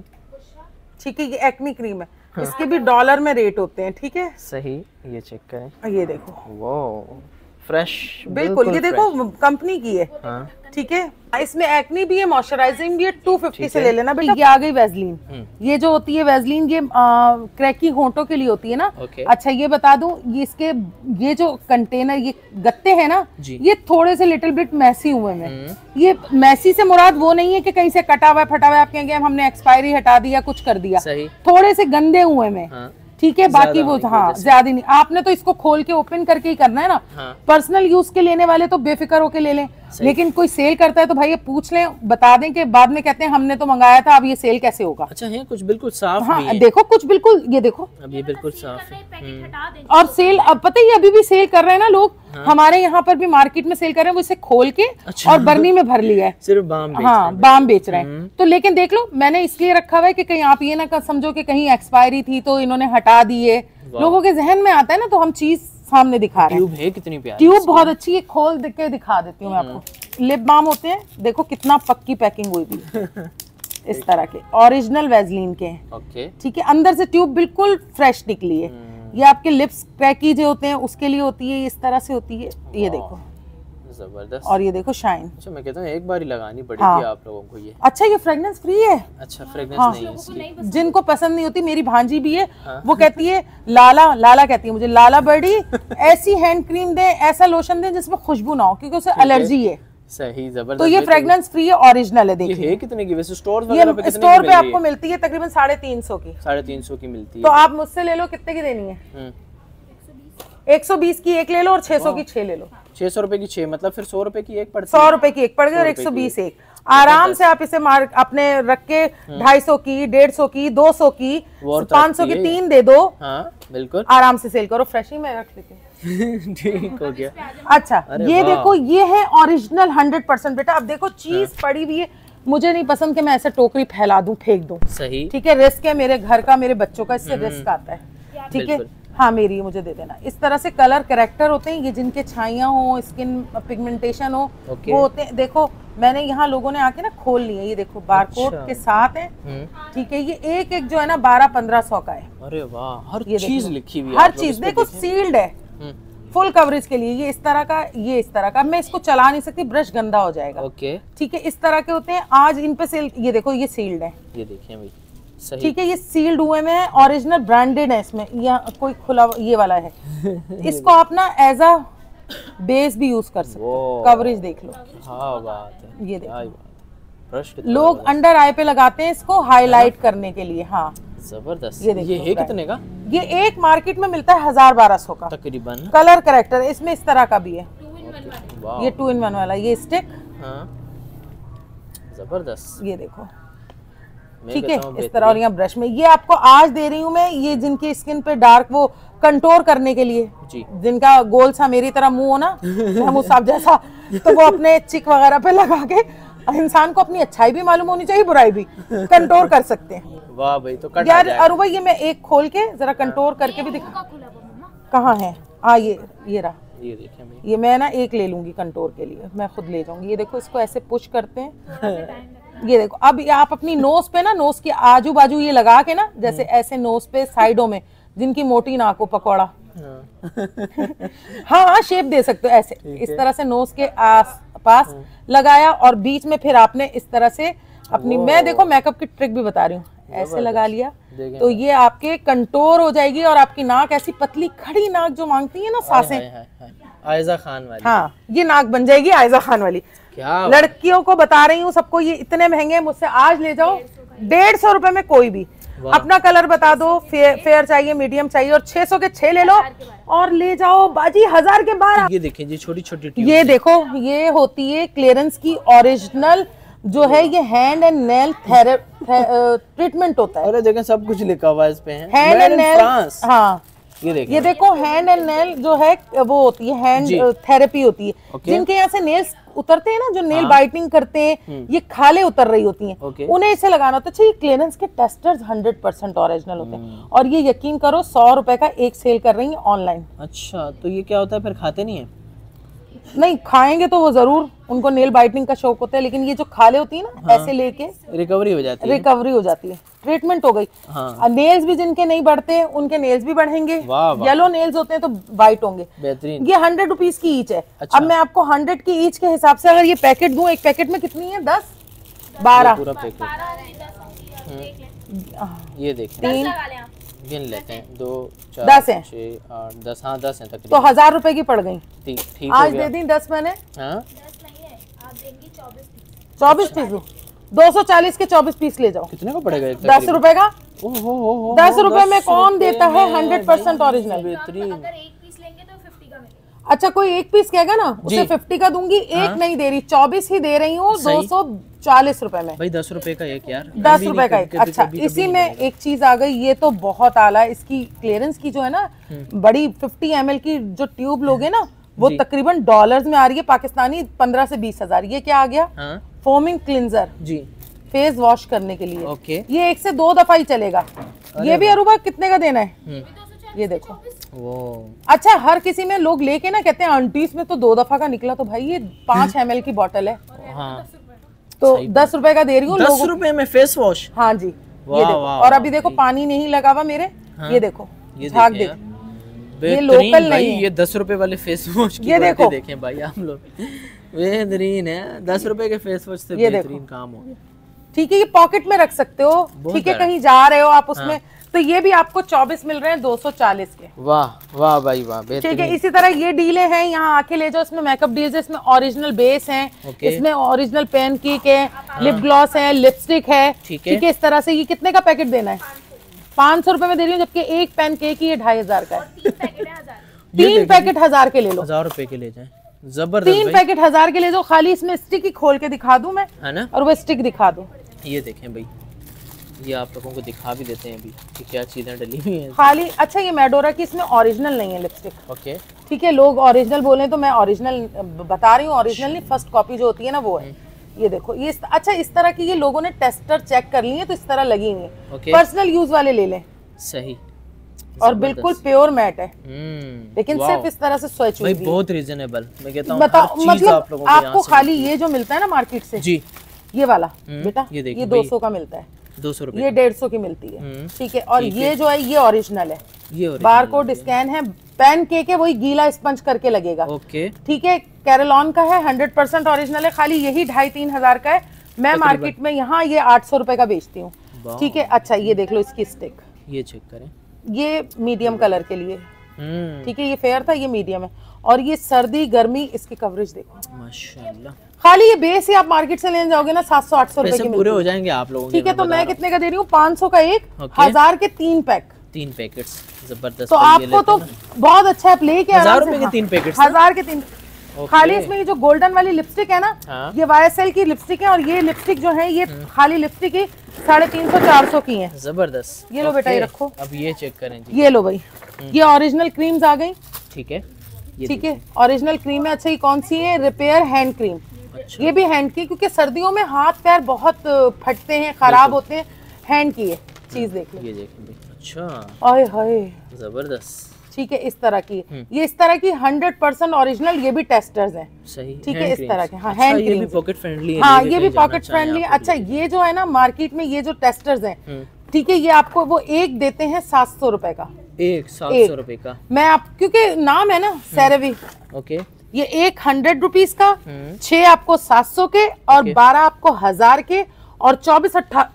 ठीक है, ये एक्नी क्रीम है, इसके भी डॉलर में रेट होते हैं, ठीक है। सही, ये चेक करें। ये देखो वो फ्रेश, बिल्कुल, ये देखो कंपनी की है, हाँ, ठीक है। इसमें एक्नी भी है, मॉइस्चराइजिंग भी है, टू फिफ्टी से ले लेना बेटा। ये आ गई वैसलीन, ये जो होती है वैसलीन, ये क्रैकी होंठों के लिए होती है ना। ओके। अच्छा ये बता दूं, ये इसके ये जो कंटेनर, ये गत्ते हैं ना, जी। ये थोड़े से लिटिल बिट मैसी हुए हैं। ये मैसी से मुराद वो नहीं है कि कहीं से कटा हुआ है, फटा हुआ है, आप कहेंगे हमने एक्सपायरी हटा दिया, कुछ कर दिया। सही। थोड़े से गंदे हुए हैं, हाँ। ठीक है। बाकी ज्यादा वो नहीं, हाँ जैसे- ज्यादा नहीं, आपने तो इसको खोल के ओपन करके ही करना है ना। हाँ। पर्सनल यूज के लेने वाले तो बेफिक्र होके ले लें, लेकिन कोई सेल करता है तो भाई ये पूछ लें, बता दें कि बाद में कहते हैं हमने तो मंगाया था, अब ये सेल कैसे होगा। अच्छा है, कुछ बिल्कुल साफ भी हाँ है। देखो कुछ बिल्कुल, ये देखो, अब ये बिल्कुल साफ है। पैकेट हटा दें। और सेल अब पता ही अभी भी सेल कर रहे हैं ना लोग। हमारे यहाँ पर भी मार्केट में सेल कर रहे हैं, वो इसे खोल के अच्छा। और बर्नी में भर लिया है, सिर्फ बाम बेच हाँ रहे हैं। बाम बेच रहे हैं। तो लेकिन देख लो, मैंने इसलिए रखा हुआ है कि कहीं आप ये ना समझो कि कहीं एक्सपायरी थी तो इन्होंने हटा दी है। लोगों के जहन में आता है ना, तो हम चीज सामने दिखा रहे हैं। ट्यूब है कितनी प्यारी। ट्यूब बहुत अच्छी है, खोल देख के दिखा देती हूँ मैं आपको। लिप बाम होते हैं, देखो कितना पक्की पैकिंग हुई भी है। इस तरह के ओरिजिनल वैसलीन के हैं, ओके, ठीक है। अंदर से ट्यूब बिल्कुल फ्रेश निकली है। ये आपके लिप्स क्रैकी जो होते हैं उसके लिए होती है, इस तरह से होती है, ये देखो। जबरदस्त। और ये देखो शाइन। अच्छा मैं कहता हूँ एक बार ही लगानी पड़ेगी हाँ। आप लोगों को ये। अच्छा ये फ्रेग्रेंस फ्री है। अच्छा फ्रेग्रेंस हाँ। नहीं है इसलिए। जिनको पसंद नहीं होती, मेरी भांजी भी है, वो कहती है लाला लाला कहती है मुझे, लाला बड़ी ऐसी हैंड क्रीम दे, ऐसा लोशन दे जिसमें खुशबू ना हो, क्योंकि उसे एलर्जी है। सही, जबरदस्त। तो ये फ्रेग्रेंस फ्री है, ओरिजिनल है। ये देखिए है कितने की वैसे स्टोर वगैरह पे ये कितने स्टोर की पे मिल रही आपको है? मिलती है तकरीबन साढ़े तीन सौ की। साढ़े तीन सौ की मिलती तो है। आप मुझसे ले लो, कितने की देनी है? हम्म, एक सौ बीस की एक ले लो और छह सौ की छह ले लो। छह सौ रुपए की छह, मतलब फिर सौ रुपए की एक पड़ती सौ है। रुपए की एक पड़ गई और सौ एक रुपए सौ की बीस एक। आराम से आप इसे मार अपने रख के ढाई सौ की, डेढ़ सौ की, दो सौ की, वो और पाँच सौ की तरक्की है। तीन दे दो, हाँ बिल्कुल। आराम से सेल करो। फ्रेश ही में रख लेते हैं। ठीक हो गया। अच्छा अरे ये वाह। देखो, ये है ओरिजिनल हंड्रेड परसेंट बेटा। अब देखो चीज पड़ी हुई है, मुझे नहीं पसंद कि मैं ऐसे टोकरी फैला दूं, फेंक दूं, सही, ठीक है। रिस्क है मेरे घर का, मेरे बच्चों का, इससे रिस्क आता है, ठीक है। बिल्कुल। हाँ मेरी, मुझे दे देना। इस तरह से कलर कैरेक्टर होते हैं, ये जिनके छाइयाँ हो, स्किन पिगमेंटेशन हो, ओके। वो होते हैं। देखो मैंने यहाँ लोगों ने आके ना खोल लिया, ये देखो बारकोड अच्छा। के साथ है, हम्म, ठीक है। ये एक एक जो है ना बारह पंद्रह सौ का है। अरे वाह, हर ये देख चीज लो। लिखी हुई है। हर आप लोग चीज इस पे देखो, देखें। सील्ड है हम्म, फुल कवरेज के लिए। ये इस तरह का, ये इस तरह का। मैं इसको चला नहीं सकती, ब्रश गंदा हो जाएगा, ओके, ठीक है। इस तरह के होते हैं। आज इन पे सेल, ये देखो ये सील्ड है, ये देखिए भाई, सही, ठीक है। ये सील्ड हुए में है, ओरिजिनल ब्रांडेड है। इसमें यहाँ कोई खुला ये वाला है। इसको आप ना एज अ बेस भी यूज कर सकते हो। वो। कवरेज देख लो, क्या बात है, ये क्या देखो। ही बात है। ब्रश कितना लोग अंडर आई पे लगाते हैं इसको हाईलाइट करने के लिए। हाँ जबरदस्त। ये ये, देखो, ये है ब्रांड। कितने का ये एक मार्केट में मिलता है हजार बारह सौ का। तकरीबन? कलर करेक्टर इसमें इस तरह का भी है। टू इन वन वाला। वाह, ये टू इन वन वाला, ये स्टिक, हाँ जबरदस्त, ये देखो, मैं ठीक है कहता हूँ इस तरह। और यहाँ ब्रश में ये आपको आज दे रही हूँ मैं, ये जिनकी स्किन पे डार्क वो कंटोर करने के लिए, जी। जिनका गोल सा मेरी तरह मुंह हो ना, महमूद साहब जैसा, तो वो अपने चिक वगैरह पे लगा के, इंसान को अपनी अच्छाई भी मालूम होनी चाहिए, बुराई भी, कंटोर कर सकते हैं। वाह भाई, तो कट यार अरुबा ये मैं एक खोल के जरा कंटोर करके भी दिखा, कहाँ है, हाँ ये ये रहा, ये देखिए भाई, ये मैं ना एक ले लूंगी कंटोर के लिए, मैं खुद ले जाऊंगी। ये देखो इसको ऐसे पुश करते हैं, ये देखो। अब ये आप अपनी नोज पे ना, नोज के आजू बाजू ये लगा के ना, जैसे ऐसे नोज पे साइडों में, जिनकी मोटी नाक हो, पकौड़ा, हाँ हाँ शेप दे सकते हो ऐसे, इस तरह से नोज के आस पास लगाया, और बीच में फिर आपने इस तरह से अपनी, मैं देखो मेकअप की ट्रिक भी बता रही हूँ, ऐसे लगा लिया तो ये आपके कंटोर हो जाएगी, और आपकी नाक ऐसी पतली खड़ी नाक जो मांगती है ना सांसें, आयजा खान वाली, हाँ ये नाक बन जाएगी आयजा खान वाली। क्या लड़कियों को बता रही हूँ सबको, ये इतने महंगे, मुझसे आज ले जाओ डेढ़ सौ रुपए में कोई भी, अपना कलर बता दो, फेयर, फेयर चाहिए, मीडियम चाहिए, और छह सौ के छह ले लो और ले जाओ बाजी, हजार के बारह। ये देखिए जी, छोटी छोटी, ये देखो, ये होती है क्लियरेंस की ओरिजिनल जो है, ये हैंड एंड नेल ट्रीटमेंट होता है। अरे देखें सब कुछ लिखा हुआ है इस पे, है हैंड एंड नेल, हाँ ये देखिए, ये देखो हैंड एंड नेल जो है वो होती है, हैंड थेरेपी होती है। Okay. जिनके यहाँ से नेल्स उतरते हैं ना, जो नेल बाइटिंग करते हैं, ये खाले उतर रही होती हैं, Okay. उन्हें इसे लगाना होता है। अच्छा, ये क्लियरेंस के टेस्टर्स हंड्रेड परसेंट ओरिजिनल होते हैं, और ये यकीन करो सौ रुपए का एक सेल कर रही है ऑनलाइन। अच्छा, तो ये क्या होता है, फिर खाते नहीं है? नहीं खाएंगे तो वो जरूर, उनको नेल बाइटिंग का शौक होता है, लेकिन ये जो खाले होती है ना, हाँ। ऐसे लेके रिकवरी हो जाती है, रिकवरी हो जाती है, ट्रीटमेंट हो गई। हाँ। नेल्स भी जिनके नहीं बढ़ते उनके नेल्स भी बढ़ेंगे, येलो नेल्स होते हैं तो वाइट होंगे। बेहतरीन। ये हंड्रेड रुपीज की ईच है। अच्छा। अब मैं आपको हंड्रेड की ईच के हिसाब से अगर ये पैकेट दूं, एक पैकेट में कितनी है, दस बारह, पूरा पैकेट, ये देखिए, तीन गिन लेते हैं, दो चार दस हैं, छह आठ दस, हाँ दस हैं तकरीबन, तो हजार रुपए की पड़ गई। ठीक ठीक आज हो गया। दे दी दस मैंने, हाँ चौबीस पीस दो, दो सौ चालीस के चौबीस पीस ले जाओ। कितने का पड़ेगा एक? दस रुपए का। ओहो हो हो, दस रुपए में कौन देता है हंड्रेड परसेंट ओरिजिनल? बेहतरीन। अगर एक पीस लेंगे तो फिफ्टी का मिलेगा। अच्छा, कोई एक पीस कहेगा ना, उसे फिफ्टी का दूंगी, एक नहीं दे रही, चौबीस ही दे रही हूँ, दो सौ चालीस रुपए में। भाई दस रुपए का एक यार, दस रुपए का एक। अच्छा, इसी में एक चीज आ गई, ये तो बहुत आला है, इसकी क्लियरेंस की जो है ना, बड़ी फिफ्टी एम एल की जो ट्यूब लोगे ना, वो तकरीबन डॉलर्स में आ रही है, पाकिस्तानी पंद्रह से बीस हजार। ये क्या आ गया? फोमिंग क्लिंजर जी, फेस वॉश करने के लिए। ओके। ये एक से दो दफा ही चलेगा। ये भी अरुबा कितने का देना है? ये देखो वो। अच्छा, हर किसी में लोग लेके ना कहते हैं आंटी इसमें तो दो दफा का निकला, तो भाई ये पांच एम एल की बोतल है, हाँ, तो दस रुपए का दे रही हूँ। दस रुपए में फेस वॉश? हाँ जी, ये देखो। वाह, और अभी देखो पानी नहीं लगा हुआ मेरे, ये देखो, ये झाग देखिए देख, यार, ये लोकल नहीं है। ये दस रुपए वाले फेस वॉश की ये देखो, देखें भाई आप लोग, बेहतरीन है। दस रुपए के फेस वॉश से बेहतरीन काम हो गया। ठीक है, ये पॉकेट में रख सकते हो, ठीक है, कहीं जा रहे हो आप उसमें, हाँ। तो ये भी आपको चौबीस मिल रहे हैं दो सौ चालीस के। वाह वाह भाई वाह, ठीक है। इसी तरह ये डीले हैं, यहाँ आके ले जाओ, इसमें मेकअप डील्स है, इसमें ओरिजिनल बेस है, इसमें ओरिजिनल पेन केक है, हाँ। लिप ग्लॉस है, लिपस्टिक है, ठीक है। इस तरह से ये कितने का पैकेट देना है? पाँच सौ रुपए में दे रही हूँ, जबकि एक पेन केक ही ढाई हजार का है। तीन पैकेट हजार के ले लो, हजार रुपए के ले जाए, जबरदस्त। तीन पैकेट हजार के ले जाओ। खाली इसमें स्टिक ही खोल के दिखा दूं मैं, है ना, और वो स्टिक दिखा दूं। ये देखें भाई, ये आप लोगों को दिखा भी देते हैं अभी कि क्या चीजें डली हुई हैं खाली। अच्छा, ये मेडोरा की इसमें ओरिजिनल नहीं है लिपस्टिक, ओके, ठीक है। लोग ओरिजिनल बोले तो मैं ओरिजिनल बता रही हूँ, ओरिजिनल नहीं, फर्स्ट कॉपी जो होती है ना वो है। ये देखो, ये इस, अच्छा इस तरह की ये लोगों ने टेस्टर चेक कर ली है, तो इस तरह लगी हुई है। पर्सनल यूज वाले ले लें, सही, और बिल्कुल प्योर मैट है, लेकिन वाह। सिर्फ इस तरह से स्वेच हुई भाई, बहुत रीजनेबल। मैं कहता हूँ बताओ, मतलब आप लोगों को आपको खाली ये जो मिलता है ना मार्केट से जी, ये वाला बेटा, ये ये दो सौ का मिलता है, दो सौ रुपए, ये डेढ़ सौ की मिलती है, ठीक है। और ये जो है ये ओरिजिनल है, ये बार कोड स्कैन है, पेन केक है, वही गीला स्पंज करके लगेगा, ओके, ठीक है। कैरोलॉन का है, हंड्रेड परसेंट ओरिजिनल है, खाली यही ढाई तीन हजार का है। मैं मार्केट में यहाँ ये आठ सौ रुपए का बेचती हूँ, ठीक है। अच्छा, ये देख लो इसकी स्टिक, ये चेक करें, ये मीडियम कलर के लिए, ठीक है। ये फेयर था, ये मीडियम है, और ये सर्दी गर्मी, इसकी कवरेज देखो माशाल्लाह। खाली ये बेस ही आप मार्केट से लेने जाओगे ना सात सौ आठ सौ रुपए की पूरे हो जाएंगे आप लोगों के, ठीक है। तो मैं कितने का दे रही हूँ? पाँच सौ का एक, हजार के तीन पैक, तीन पैकेट्स, जबरदस्त। तो आपको तो बहुत अच्छा है, लेके हजार रुपए के तीन पैकेट्स, हजार के तीन। खाली इसमें ये जो गोल्डन वाली लिपस्टिक है ना, हाँ। ये वाई एस एल की लिपस्टिक है, और ये लिपस्टिक जो है ये खाली लिपस्टिक ही साढ़े तीन सौ चार सौ की है। जबरदस्त। ये लो बेटा, ये रखो। अब ये चेक करें जी। ये लो भाई, ये ओरिजिनल क्रीम्स आ गई। ठीक है, ठीक है, ओरिजिनल क्रीम है। अच्छा, ये कौन सी है? Repair hand cream. अच्छा। ये भी हैंड की, क्योंकि सर्दियों में हाथ पैर बहुत फटते हैं, खराब होते हैं। हैंड की है चीज, देख लो। ये देखें। अच्छा, आए हाय, जबरदस्त। ठीक है, इस तरह की ये इस तरह की हंड्रेड परसेंट ओरिजिनल। ये भी टेस्टर्स हैं। सही। ठीक है, इस तरह के। हाँ, अच्छा, हैंड ये क्रीम भी पॉकेट फ्रेंडली है। हाँ, ये भी पॉकेट फ्रेंडली है। अच्छा, ये जो है ना मार्केट में ये जो टेस्टर्स हैं, ठीक है, ये आपको वो एक देते हैं सात सौ रुपए का। एक सात सौ रुपए का। मैं आप, क्योंकि नाम है ना सेरेवी। ओके। ये एक हंड्रेड रुपीज का, छह आपको सात सौ के, और बारह आपको हजार के, और चौबीस अट्ठा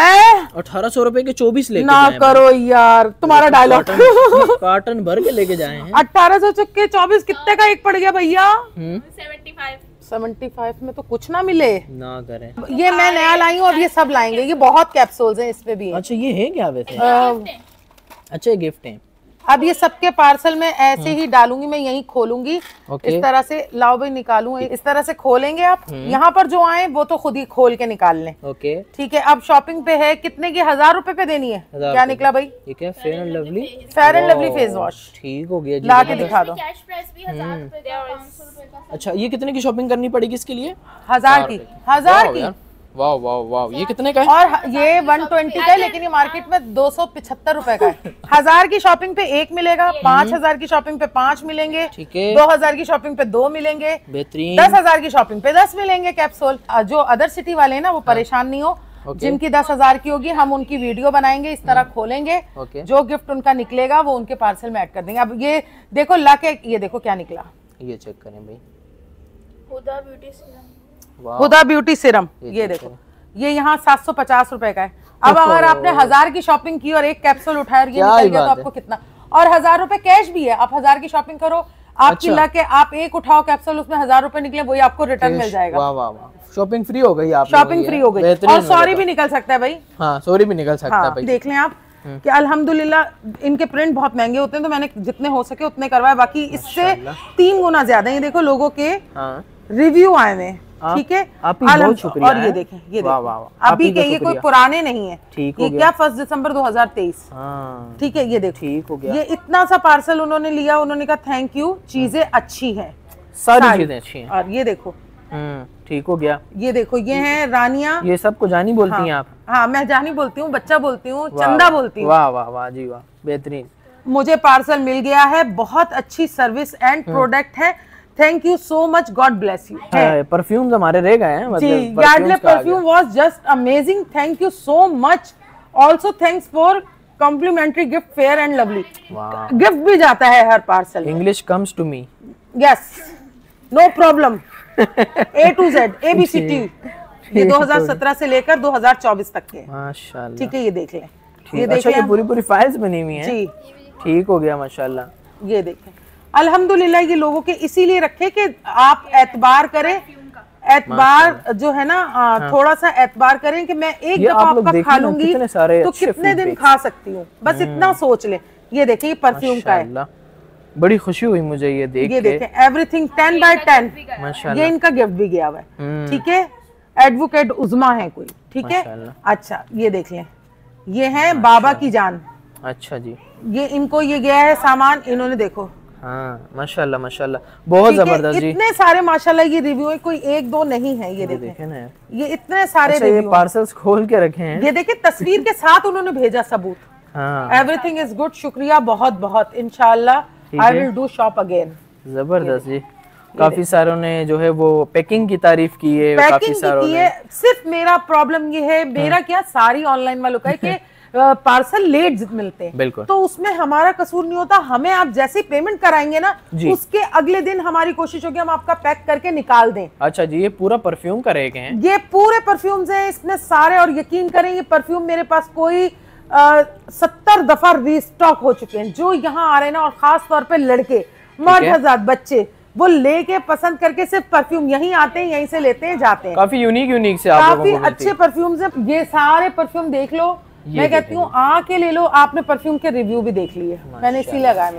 अठारह सौ रुपए के चौबीस लेके ना करो यार, तुम्हारा डायलॉग। कार्टन भर के लेके जाए हैं। अठारह सौ चुके चौबीस कितने का एक पड़ गया भैया? Seventy five. सेवेंटी फाइव में तो कुछ ना मिले ना करें। ये मैं नया लाई हूँ, अब ये सब लाएंगे। ये बहुत कैप्सूल्स हैं, इसमें भी है। अच्छा, ये है क्या वैसे? अ, अच्छा, ये गिफ्ट है। अब ये सबके पार्सल में ऐसे ही डालूंगी, मैं यहीं खोलूंगी। इस तरह से लाओ भाई, निकालूं। इस तरह से खोलेंगे आप। यहाँ पर जो आए वो तो खुद ही खोल के निकाल लें। ओके। ठीक है, अब शॉपिंग पे है कितने की? हजार रुपए पे देनी है। क्या निकला भाई? ये क्या? Fair and Lovely. Fair and Lovely face wash. ठीक हो गया जी। ला के दिखा दो। कैश प्राइस भी हजार रुपए का, पाँच सौ रुपए का। अच्छा, ये कितने की शॉपिंग करनी पड़ेगी इसके लिए? हजार की। हजार की। वाह वाह वाह, ये कितने का है? और ये वन ट्वेंटी का है, लेकिन ये मार्केट में दो सौ पिछहत्तर रुपए का है। हजार की शॉपिंग पे एक मिलेगा, पाँच हजार की शॉपिंग पे पाँच मिलेंगे, ठीक है। दो हजार की शॉपिंग पे दो मिलेंगे, बेहतरीन। दस हजार की शॉपिंग पे दस मिलेंगे कैप्सूल। जो अदर सिटी वाले हैं ना, वो परेशान नहीं हो। जिनकी दस हजार की होगी, हम उनकी वीडियो बनाएंगे, इस तरह खोलेंगे। जो गिफ्ट उनका निकलेगा वो उनके पार्सल में ऐड कर देंगे। अब ये देखो ला के, ये देखो क्या निकला। ये चेक करें भाई। Huda beauty serum. Huda beauty serum. ये देखो, ये यहाँ सात सौ पचास रुपए का है। अब अगर आपने हजार की शॉपिंग की और एक कैप्सूल उठाया और ये निकल गया, तो आपको कितना? और हजार रुपए कैश भी है। आप हजार की शॉपिंग करो, आपकी अच्छा। लक है, आप एक उठाओ कैप्सूल, उसमें हजार रुपए निकले, वही आपको रिटर्न मिल जाएगा। वाह वाह वाह, शॉपिंग फ्री हो गई। आप शॉपिंग फ्री हो गई, और सॉरी भी निकल सकता है भाई। हाँ, सॉरी भी निकल सकता है भाई। देख लें आप कि अल्हम्दुलिल्लाह इनके प्रिंट बहुत महंगे होते हैं, तो मैंने जितने हो सके उतने करवाए। बाकी इससे तीन गुना ज्यादा। ये देखो लोगों के रिव्यू आए हुए, ठीक है। बहुत शुक्रिया। और ये देखें, ये देखें, अभी के ये कोई पुराने नहीं है। ठीक ये क्या फर्स्ट दिसंबर दो हजार तेईस। ठीक है, ये देखो, ठीक हो गया। ये इतना सा पार्सल उन्होंने लिया, उन्होंने कहा थैंक यू, चीजें अच्छी हैं, सारी चीजें अच्छी हैं। और ये देखो, ठीक हो गया। ये देखो, ये है रानिया। ये सबको जानी बोलती हाँ, हैं आप? हाँ, मैं जानी बोलती हूँ, बच्चा बोलती हूँ, चंदा बोलती हूँ। वाह वाह वाह जी वाह, बेहतरीन। मुझे पार्सल मिल गया है, बहुत अच्छी सर्विस एंड प्रोडक्ट है। Thank you so much, God bless you. Perfumes हमारे रह गए हैं, जी, Yardley perfume was just amazing, thank you so much. Also thanks for complimentary gift, Fair and Lovely. Gift भी जाता है हर parcel. English comes to me. Yes, no problem. A to Z, A B C T. ये दो हजार सत्रह से लेकर दो हजार चौबीस तक के। माशाल्लाह। ठीक है, ये देख लें। ये देखिए, अच्छा, ये पूरी पूरी फाइल्स बनी हुई हैं जी। ठीक हो गया माशाल्लाह। ये देखें, अल्हम्दुलिल्लाह ये लोगों के इसीलिए रखे कि आप एतबार करें। एतबार जो है ना, हाँ। थोड़ा सा एतबार करें कि मैं एक दफा आपका खा लूंगी तो कितने दिन खा सकती हूँ, बस इतना सोच ले। ये देखिए, ये परफ्यूम का है। बड़ी खुशी हुई मुझे ये देख के। ये देखें, एवरीथिंग टेन बाय टेन। ये इनका गिफ्ट भी गया हुआ है। ठीक है, एडवोकेट उज़मा है कोई। ठीक है, अच्छा, ये देख लें, ये है बाबा की जान। अच्छा जी, ये इनको ये गया है सामान, इन्होंने देखो। हाँ, माशाल्लाह माशाल्लाह, बहुत जबरदस्त जी। इतने सारे माशाल्लाह ये रिव्यू है, कोई एक दो नहीं है। ये देखें ना, ये इतने सारे अच्छा, रिव्यू, ये पार्सल्स खोल के रखे हैं। ये देखिए, तस्वीर के साथ उन्होंने भेजा सबूत। हाँ। एवरीथिंग इज गुड, शुक्रिया बहुत बहुत। इंशाल्लाह I will do shop again. जबरदस्त जी। काफी सारों ने जो है वो पैकिंग की तारीफ की है, काफी सारों ने। सिर्फ मेरा प्रॉब्लम ये है, मेरा क्या, सारी ऑनलाइन वालों का है कि पार्सल लेट मिलते हैं। बिल्कुल। तो उसमें हमारा कसूर नहीं होता। हमें आप जैसे ही पेमेंट कराएंगे ना, उसके अगले दिन हमारी कोशिश होगी हम आपका पैक करके निकाल दें। अच्छा जी, ये पूरा परफ्यूम का रेक है? ये पूरे परफ्यूम्स हैं इसमें सारे, और यकीन करें ये परफ्यूम मेरे पास कोई सत्तर दफा रीस्टॉक हो चुके हैं। जो यहाँ आ रहे हैं ना, और खास तौर पे लड़के, मर्द हज़रात, बच्चे, वो लेके पसंद करके सिर्फ परफ्यूम यहीं आते हैं, यहीं से लेते हैं, जाते हैं। काफी यूनिक यूनिक से आप लोगों को काफी अच्छे परफ्यूम्स हैं। ये सारे परफ्यूम देख लो, मैं कहती हूँ आके ले लो। आपने परफ्यूम के रिव्यू भी देख लिए, मैंने इसी लगाए में।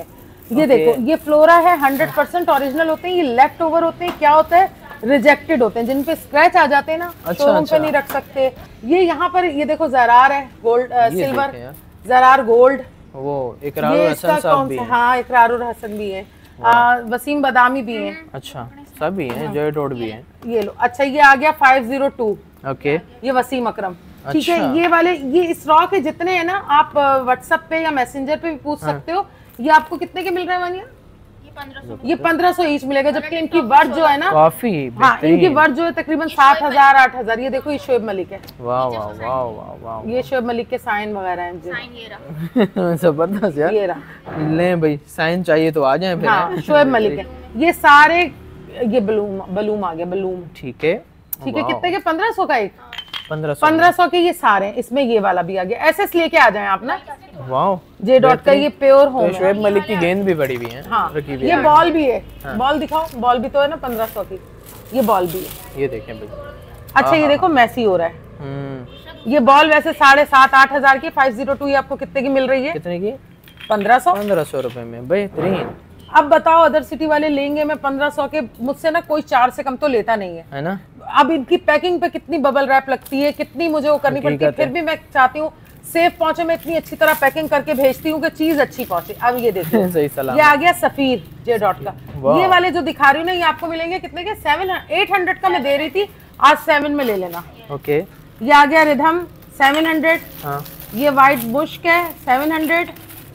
ये देखो ये फ्लोरा है, हंड्रेड परसेंट ओरिजिनल होते हैं। ये लेफ्ट ओवर होते हैं, क्या होता है रिजेक्टेड होते हैं, जिन पे स्क्रैच आ जाते हैं ना, अच्छा, शोरूम अच्छा। पे नहीं रख सकते। ये यहाँ पर ये देखो जरार है, गोल्ड ये सिल्वर देखें यार। जरार गोल्ड। वो इकरार ये हसन इसका साहब कौन भी सा, हैं। हाँ इकरार हसन भी है, आ, वसीम बदामी भी है। अच्छा सब भी हैं, जॉय डॉट भी हैं। ये लो, अच्छा ये आ गया फाइव जीरो टू, ओके ये वसीम अकरम। ठीक है, अच्छा। ये वाले ये स्टॉक के जितने हैं ना, आप व्हाट्सएप पे या मैसेंजर पे भी पूछ हाँ। सकते हो। ये आपको कितने के मिल रहे हैं वानिया? ये पंद्रह सौ ये पंद्रह सौ ईच मिलेगा, जबकि इनकी वर्थ जो है ना, काफी हाँ इनकी बेहतरीन। वर्थ जो है तकरीबन सात हजार आठ हजार। ये देखो ये शोएब मलिक है, वाह वाह वाह वाह वाह ये शोएब मलिक के साइन वगैरह हैं जी। साइन ये रहा। जबरदस्त यार। ये रहा, लें भाई साइन चाहिए तो आ जाएं फिर। हाँ शोएब मलिक है। ये सारे ये बलूम बलूम आ गया, बलूम। ठीक है ठीक है, कितने के? पंद्रह सौ का एक, पंद्रह सौ पंद्रह सौ के ये सारे हैं। इसमें ये वाला भी आ गया। एसएस लेके आ जाए आप ना, वाह। जे डॉट का ये प्योर होम तो है। शोएब मलिक की गेंद भी बड़ी हुई है, हाँ रखी हुई ये है। बॉल भी है, बॉल दिखाओ, बॉल भी तो है ना पंद्रह सौ की, ये बॉल भी है। ये देखें भाई। अच्छा ये देखो मैसी हो रहा है, हम्म ये बॉल वैसे साढ़े सात आठ हजार की, फाइव जीरो टू, ये आपको कितने की मिल रही है? कितने की? पंद्रह सौ। पंद्रह सौ रुपए में बेहतरीन, अब बताओ अदर सिटी वाले लेंगे, मैं पंद्रह सौ के, मुझसे ना कोई चार से कम तो लेता नहीं है। है ना। अब इनकी पैकिंग पे कितनी बबल रैप लगती है, कितनी मुझे वो करनी पड़ती है, हकीकत है। फिर भी मैं चाहती हूँ सेफ पहुंचे। मैं इतनी अच्छी तरह पैकिंग करके भेजती हूँ कि चीज अच्छी पहुंचे। अब ये देखो सही सलाम। ये आ गया सफीर जे डॉट का। वाह। ये वाले जो दिखा रही हूँ ना, ये आपको मिलेंगे कितने के? सेवन एट हंड्रेड का मैं दे रही थी, आज सेवन में ले लेना। ओके ये आ गया रिधम सेवन हंड्रेड। हाँ ये वाइट बुश्क है सेवन हंड्रेड।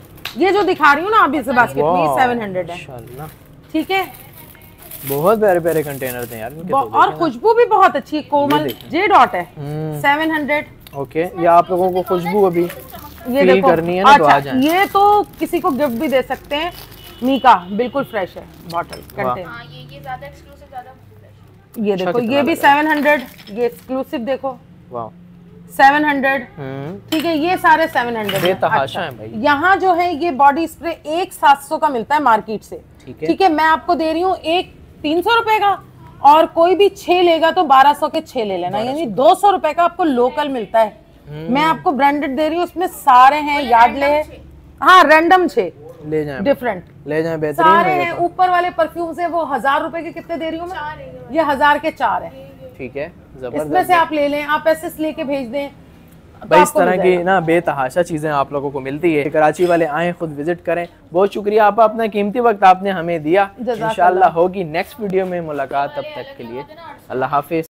ये जो दिखा रही हूँ ना अभी से बास्केट में, ये वाह, सेवन हंड्रेड है। माशाल्लाह। ठीक है, बहुत प्यारे प्यारे कंटेनर थे यार इनके तो और देखें खुशबू भी बहुत अच्छी है, कोमल देखें। जे डॉट है हम्म, सेवन हंड्रेड। ओके ये आप लोगों को खुशबू अभी ये फील देखो, करनी है ना तो आ अच्छा जाएं। ये तो किसी को गिफ्ट भी दे सकते हैं। मीका बिल्कुल फ्रेश है बॉटल कंटेनर। हाँ ये ये ज्यादा एक्सक्लूसिव, ज्यादा ये अच्छा, देखो कितना ये भी लग रहा सेवन हंड्रेड, ये एक्सक्लूसिव देखो वाह। Seven hundred. हम्म, ठीक है, ये सारे सेवन हंड्रेड। बेतहाशा है भाई। यहाँ जो है ये बॉडी स्प्रे एक सात सौ का मिलता है मार्केट से। ठीक है। ठीक है, मैं आपको दे रही हूँ एक तीन सौ रुपए का, और कोई भी छह लेगा तो बारह सौ के छह ले लेना, यानी दो सौ रुपए का आपको लोकल मिलता है। मैं आपको ब्रांडेड दे रही हूँ, उसमें सारे हैं, यार्डले है, हाँ रैंडम छह ले जाएं डिफरेंट ले जाएं बेहतरीन सारे है ये हैं। तो। ऊपर वाले परफ्यूम्स है वो हजार रुपए के कितने दे रही हूँ मैं? ये हजार के चार है। ठीक है इसमें जबरदस्त। से आप ले लें, आप एस लेके भेज दें तो भाई इस आपको मिल तरह की जाएगा। ना बेतहाशा चीज़ें आप लोगों को मिलती है। कराची वाले आए, खुद विजिट करें। बहुत शुक्रिया आपका, अपना कीमती वक्त आपने हमें दिया। जज़ाकल्लाह। इंशाल्लाह होगी नेक्स्ट वीडियो में मुलाकात, तब तक के लिए अल्लाह हाफिज।